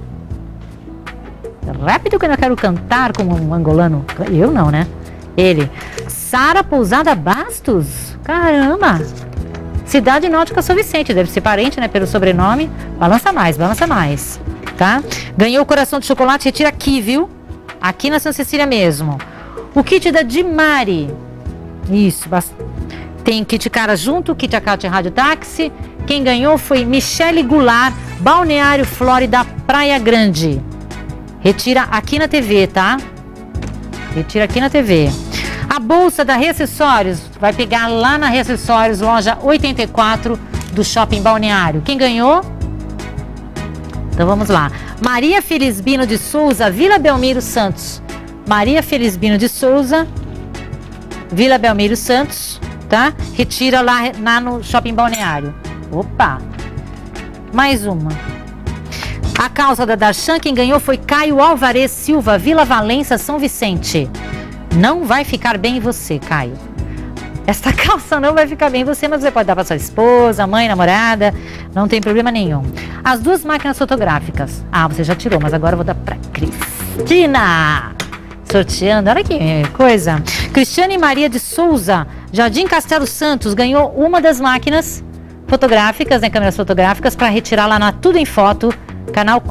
Rápido que eu não quero cantar como um angolano. Eu não, né? Ele. Sara Pousada Bastos. Caramba! Cidade Náutica São Vicente, deve ser parente, né, pelo sobrenome. Balança mais, tá? Ganhou o coração de chocolate, retira aqui, viu? Aqui na Santa Cecília mesmo. O kit da Dimari. Isso, tem kit cara junto, kit Acate Rádio Táxi. Quem ganhou foi Michele Goulart, Balneário Flórida, Praia Grande. Retira aqui na TV, tá? Retira aqui na TV. A bolsa da Reacessórios vai pegar lá na Reacessórios, loja 84 do Shopping Balneário. Quem ganhou? Então vamos lá. Maria Felisbino de Souza, Vila Belmiro Santos. Maria Felisbino de Souza, Vila Belmiro Santos, tá? Retira lá no Shopping Balneário. Opa! Mais uma. A calça da Darchan, quem ganhou foi Caio Alvarez Silva, Vila Valença, São Vicente. Não vai ficar bem em você, Caio. Esta calça não vai ficar bem em você, mas você pode dar para sua esposa, mãe, namorada, não tem problema nenhum. As duas máquinas fotográficas. Ah, você já tirou, mas agora eu vou dar para Cristina. Sorteando, olha que coisa. Cristiane Maria de Souza, Jardim Castelo Santos, ganhou uma das máquinas fotográficas, né, câmeras fotográficas, para retirar lá na Tudo em Foto, canal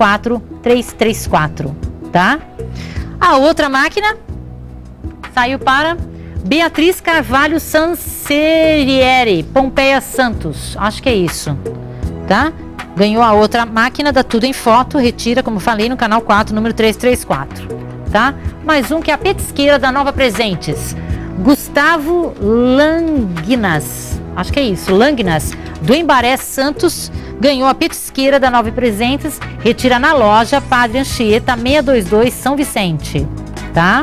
4334, tá? A outra máquina saiu para Beatriz Carvalho Sanserieri, Pompeia Santos, acho que é isso, tá? Ganhou a outra máquina da Tudo em Foto, retira, como falei, no canal 4, número 334, tá? Mais um que é a petisqueira da Nova Presentes, Gustavo Langinas, acho que é isso, Langinas, do Embaré Santos, ganhou a petisqueira da Nova Presentes, retira na loja Padre Anchieta 622 São Vicente, tá?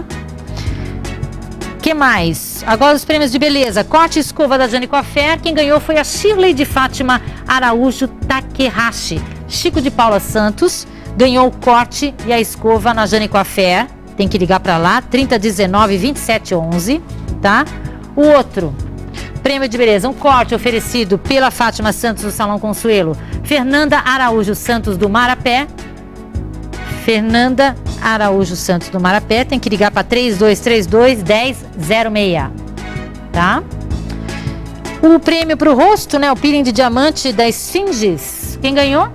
Que mais? Agora os prêmios de beleza. Corte e escova da Jane Coiffé. Quem ganhou foi a Shirley de Fátima Araújo Takehashi. Chico de Paula Santos ganhou o corte e a escova na Jane Coiffé. Tem que ligar para lá, 3019 2711, tá? O outro prêmio de beleza, um corte oferecido pela Fátima Santos do Salão Consuelo. Fernanda Araújo Santos do Marapé. Fernanda Araújo Santos do Marapé, tem que ligar para 3232-1006, tá? O prêmio para o rosto, né? O peeling de diamante da Esfinges. Quem ganhou?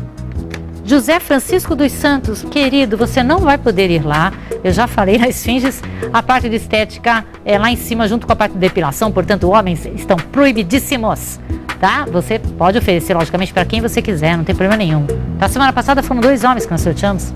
José Francisco dos Santos. Querido, você não vai poder ir lá. Eu já falei, na Esfinges, a parte de estética é lá em cima, junto com a parte de depilação. Portanto, homens estão proibidíssimos, tá? Você pode oferecer, logicamente, para quem você quiser, não tem problema nenhum. Tá? Semana passada foram 2 homens que nós sorteamos.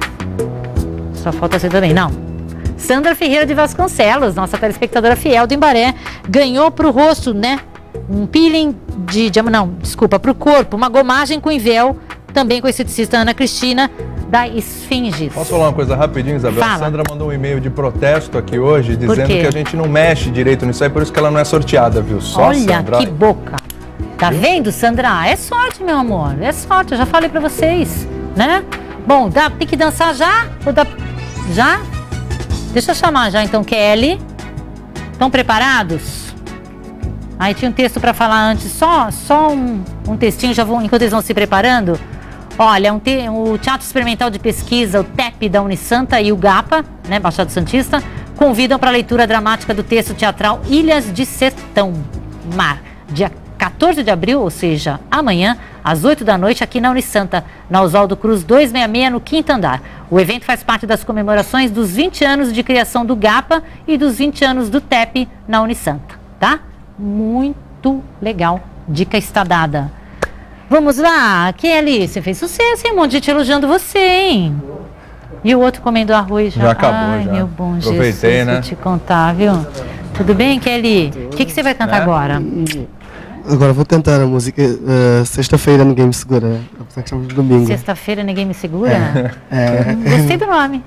Só falta você também, não. Sandra Ferreira de Vasconcelos, nossa telespectadora fiel do Embaré, ganhou pro rosto, né? Um peeling de não, desculpa, pro corpo, uma gomagem com véu, também com a esteticista Ana Cristina, da Esfinges. Posso falar uma coisa rapidinho, Isabel? Fala. A Sandra mandou um e-mail de protesto aqui hoje, dizendo que a gente não mexe direito nisso aí, por isso que ela não é sorteada, viu? Só olha, Sandra. que boca. Tá vendo, Sandra? É sorte, meu amor, é sorte, eu já falei pra vocês, né? Bom, tem que dançar já? Ou dá... Já? Deixa eu chamar já, então, Kelly. Estão preparados? Aí tinha um texto para falar antes, só um textinho, já vou, enquanto eles vão se preparando. Olha, o Teatro Experimental de Pesquisa, o TEP da Unisanta e o GAPA, né, Baixada Santista, convidam para a leitura dramática do texto teatral Ilhas de Sertão Mar, dia 14 de abril, ou seja, amanhã, às 8 da noite, aqui na Unisanta, na Oswaldo Cruz 266, no 5º andar. O evento faz parte das comemorações dos 20 anos de criação do GAPA e dos 20 anos do TEP na Unisanta, tá? Muito legal. Dica está dada. Vamos lá, Kelly, você fez sucesso, hein? Um monte de gente elogiando você, hein? E o outro comendo arroz já. Já acabou, ai, já. Meu bom Aproveitei, Jesus, né? vou te contar, viu? Tudo bem, Kelly? O que você vai cantar agora? Agora eu vou cantar a música Sexta-feira Ninguém Me Segura, né? Apesar que estamos no domingo. Sexta-feira Ninguém Me Segura? É. Gostei do nome.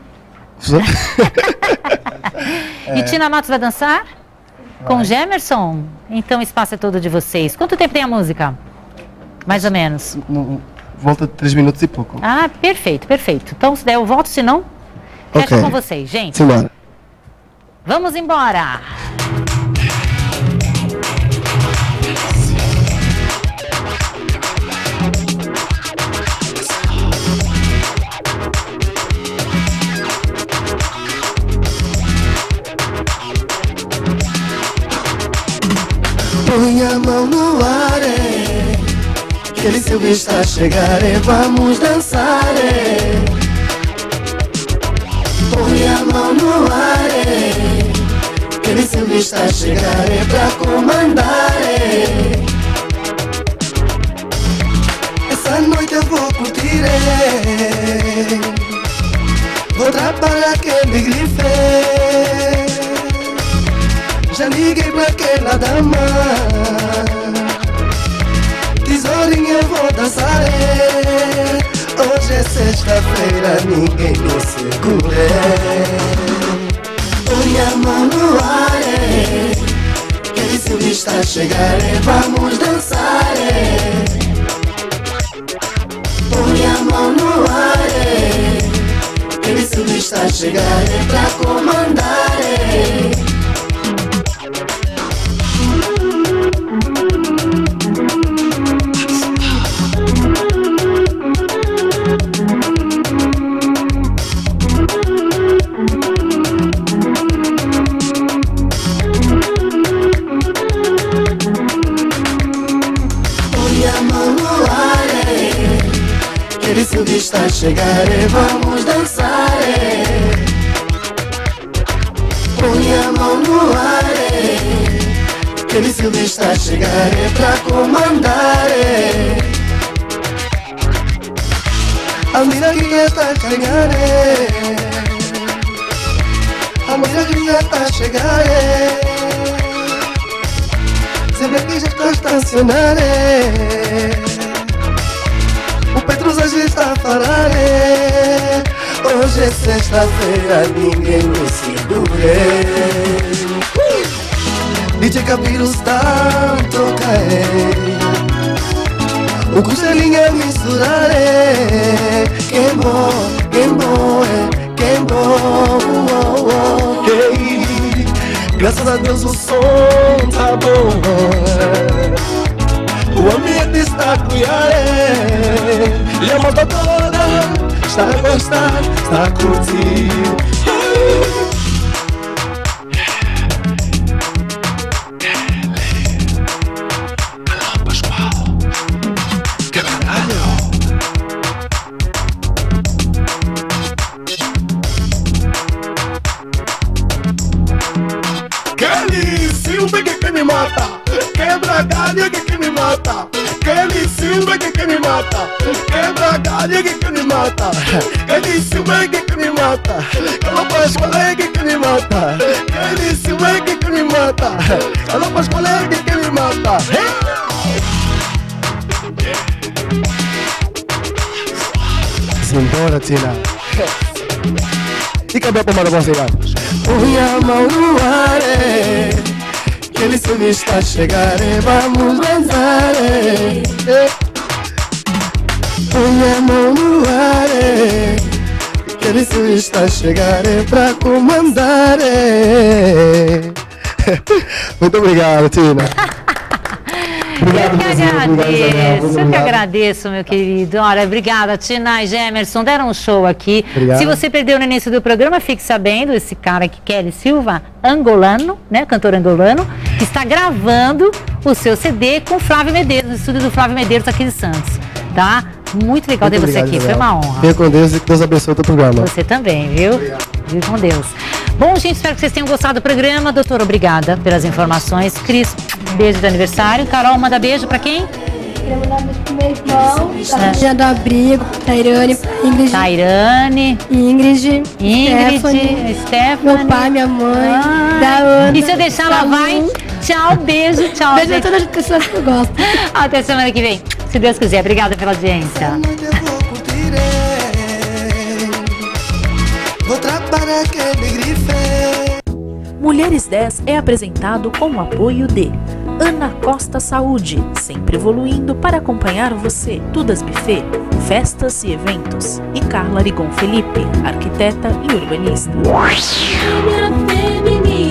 E Tina Matos vai dançar? Com Gemerson? Então o espaço é todo de vocês. Quanto tempo tem a música? Mais ou menos. Volta 3 minutos e pouco. Ah, perfeito, perfeito. Então se der eu volto, se não, fecha com vocês, gente. Simbora. Vamos embora. Põe a mão no ar, que ele seu está a chegar, vamos dançar, Põe a mão no ar, que ele seu está a chegar, pra comandar, Essa noite eu vou curtir, Vou trabalhar aquele grife. Já liguei pra aquela dama, tesourinha eu vou dançar, hoje é sexta-feira ninguém nos segura. Põe a mão no ar, que esse dia está a chegar, vamos dançar. Põe a mão no ar, que esse dia está a chegar, pra comandar. Se o dia está a chegar, vamos dançar. Põe a mão no ar, que ele se o dia está a chegar, pra comandar. A mira que já está a chegar, a mira que já está a chegar. Sempre que já está a estacionar, o Petrus a gente está a parar. Hoje é sexta-feira, ninguém nos segura. DJ Capirus está a tocar, o costelinho é misturar. Que bom, que bom. Hey, graças a Deus o som tá bom. O ambiente está a cuidar, e a moto toda está a gostar, está a curtir. Alô, Pascoal, que caralho! Kelly Silva que me mata, quebra galho que me mata. Kelly Silva que me mata, quebra galho que me mata. Kelly Silva que me mata, alô Pascoal que me mata. Kelly Silva que me mata, alô Pascoal que me mata. Simbora, Tina. E cadê a pomada pra você, vai? Põe a mão no ar, que ele se está a chegar, vamos dançar. Põe a mão no ar, que ele se está a chegar, pra comandar. Muito obrigado, Tina. Eu que agradeço, meu querido. Olha, obrigada, Tina e Gemerson, deram um show aqui. Obrigado. Se você perdeu no início do programa, fique sabendo, esse cara aqui, Kelly Silva, angolano, né, cantor angolano, que está gravando o seu CD com o Flávio Medeiros, no estúdio do Flávio Medeiros aqui de Santos, tá? Muito legal ter você aqui, foi uma honra. Fique com Deus e que Deus abençoe o teu programa. Você também, viu? Viu com Deus. Bom, gente, espero que vocês tenham gostado do programa. Doutor, obrigada pelas informações. Cris, beijo de aniversário. Carol, manda beijo pra quem? Quero mandar beijo pro meu irmão, tá do abrigo, Tairane, Ingrid. Tairane. Ingrid. Stephanie. Meu pai, minha mãe, da Ana. E se eu deixar, ela vai. Tchau, beijo, tchau. Beijo a todas as pessoas que eu gosto. Até semana que vem, se Deus quiser. Obrigada pela audiência. Mulheres 10 é apresentado com o apoio de Ana Costa Saúde, sempre evoluindo para acompanhar você. Tudas Buffet, festas e eventos. E Carla Rigon Felipe, arquiteta e urbanista. Feminina.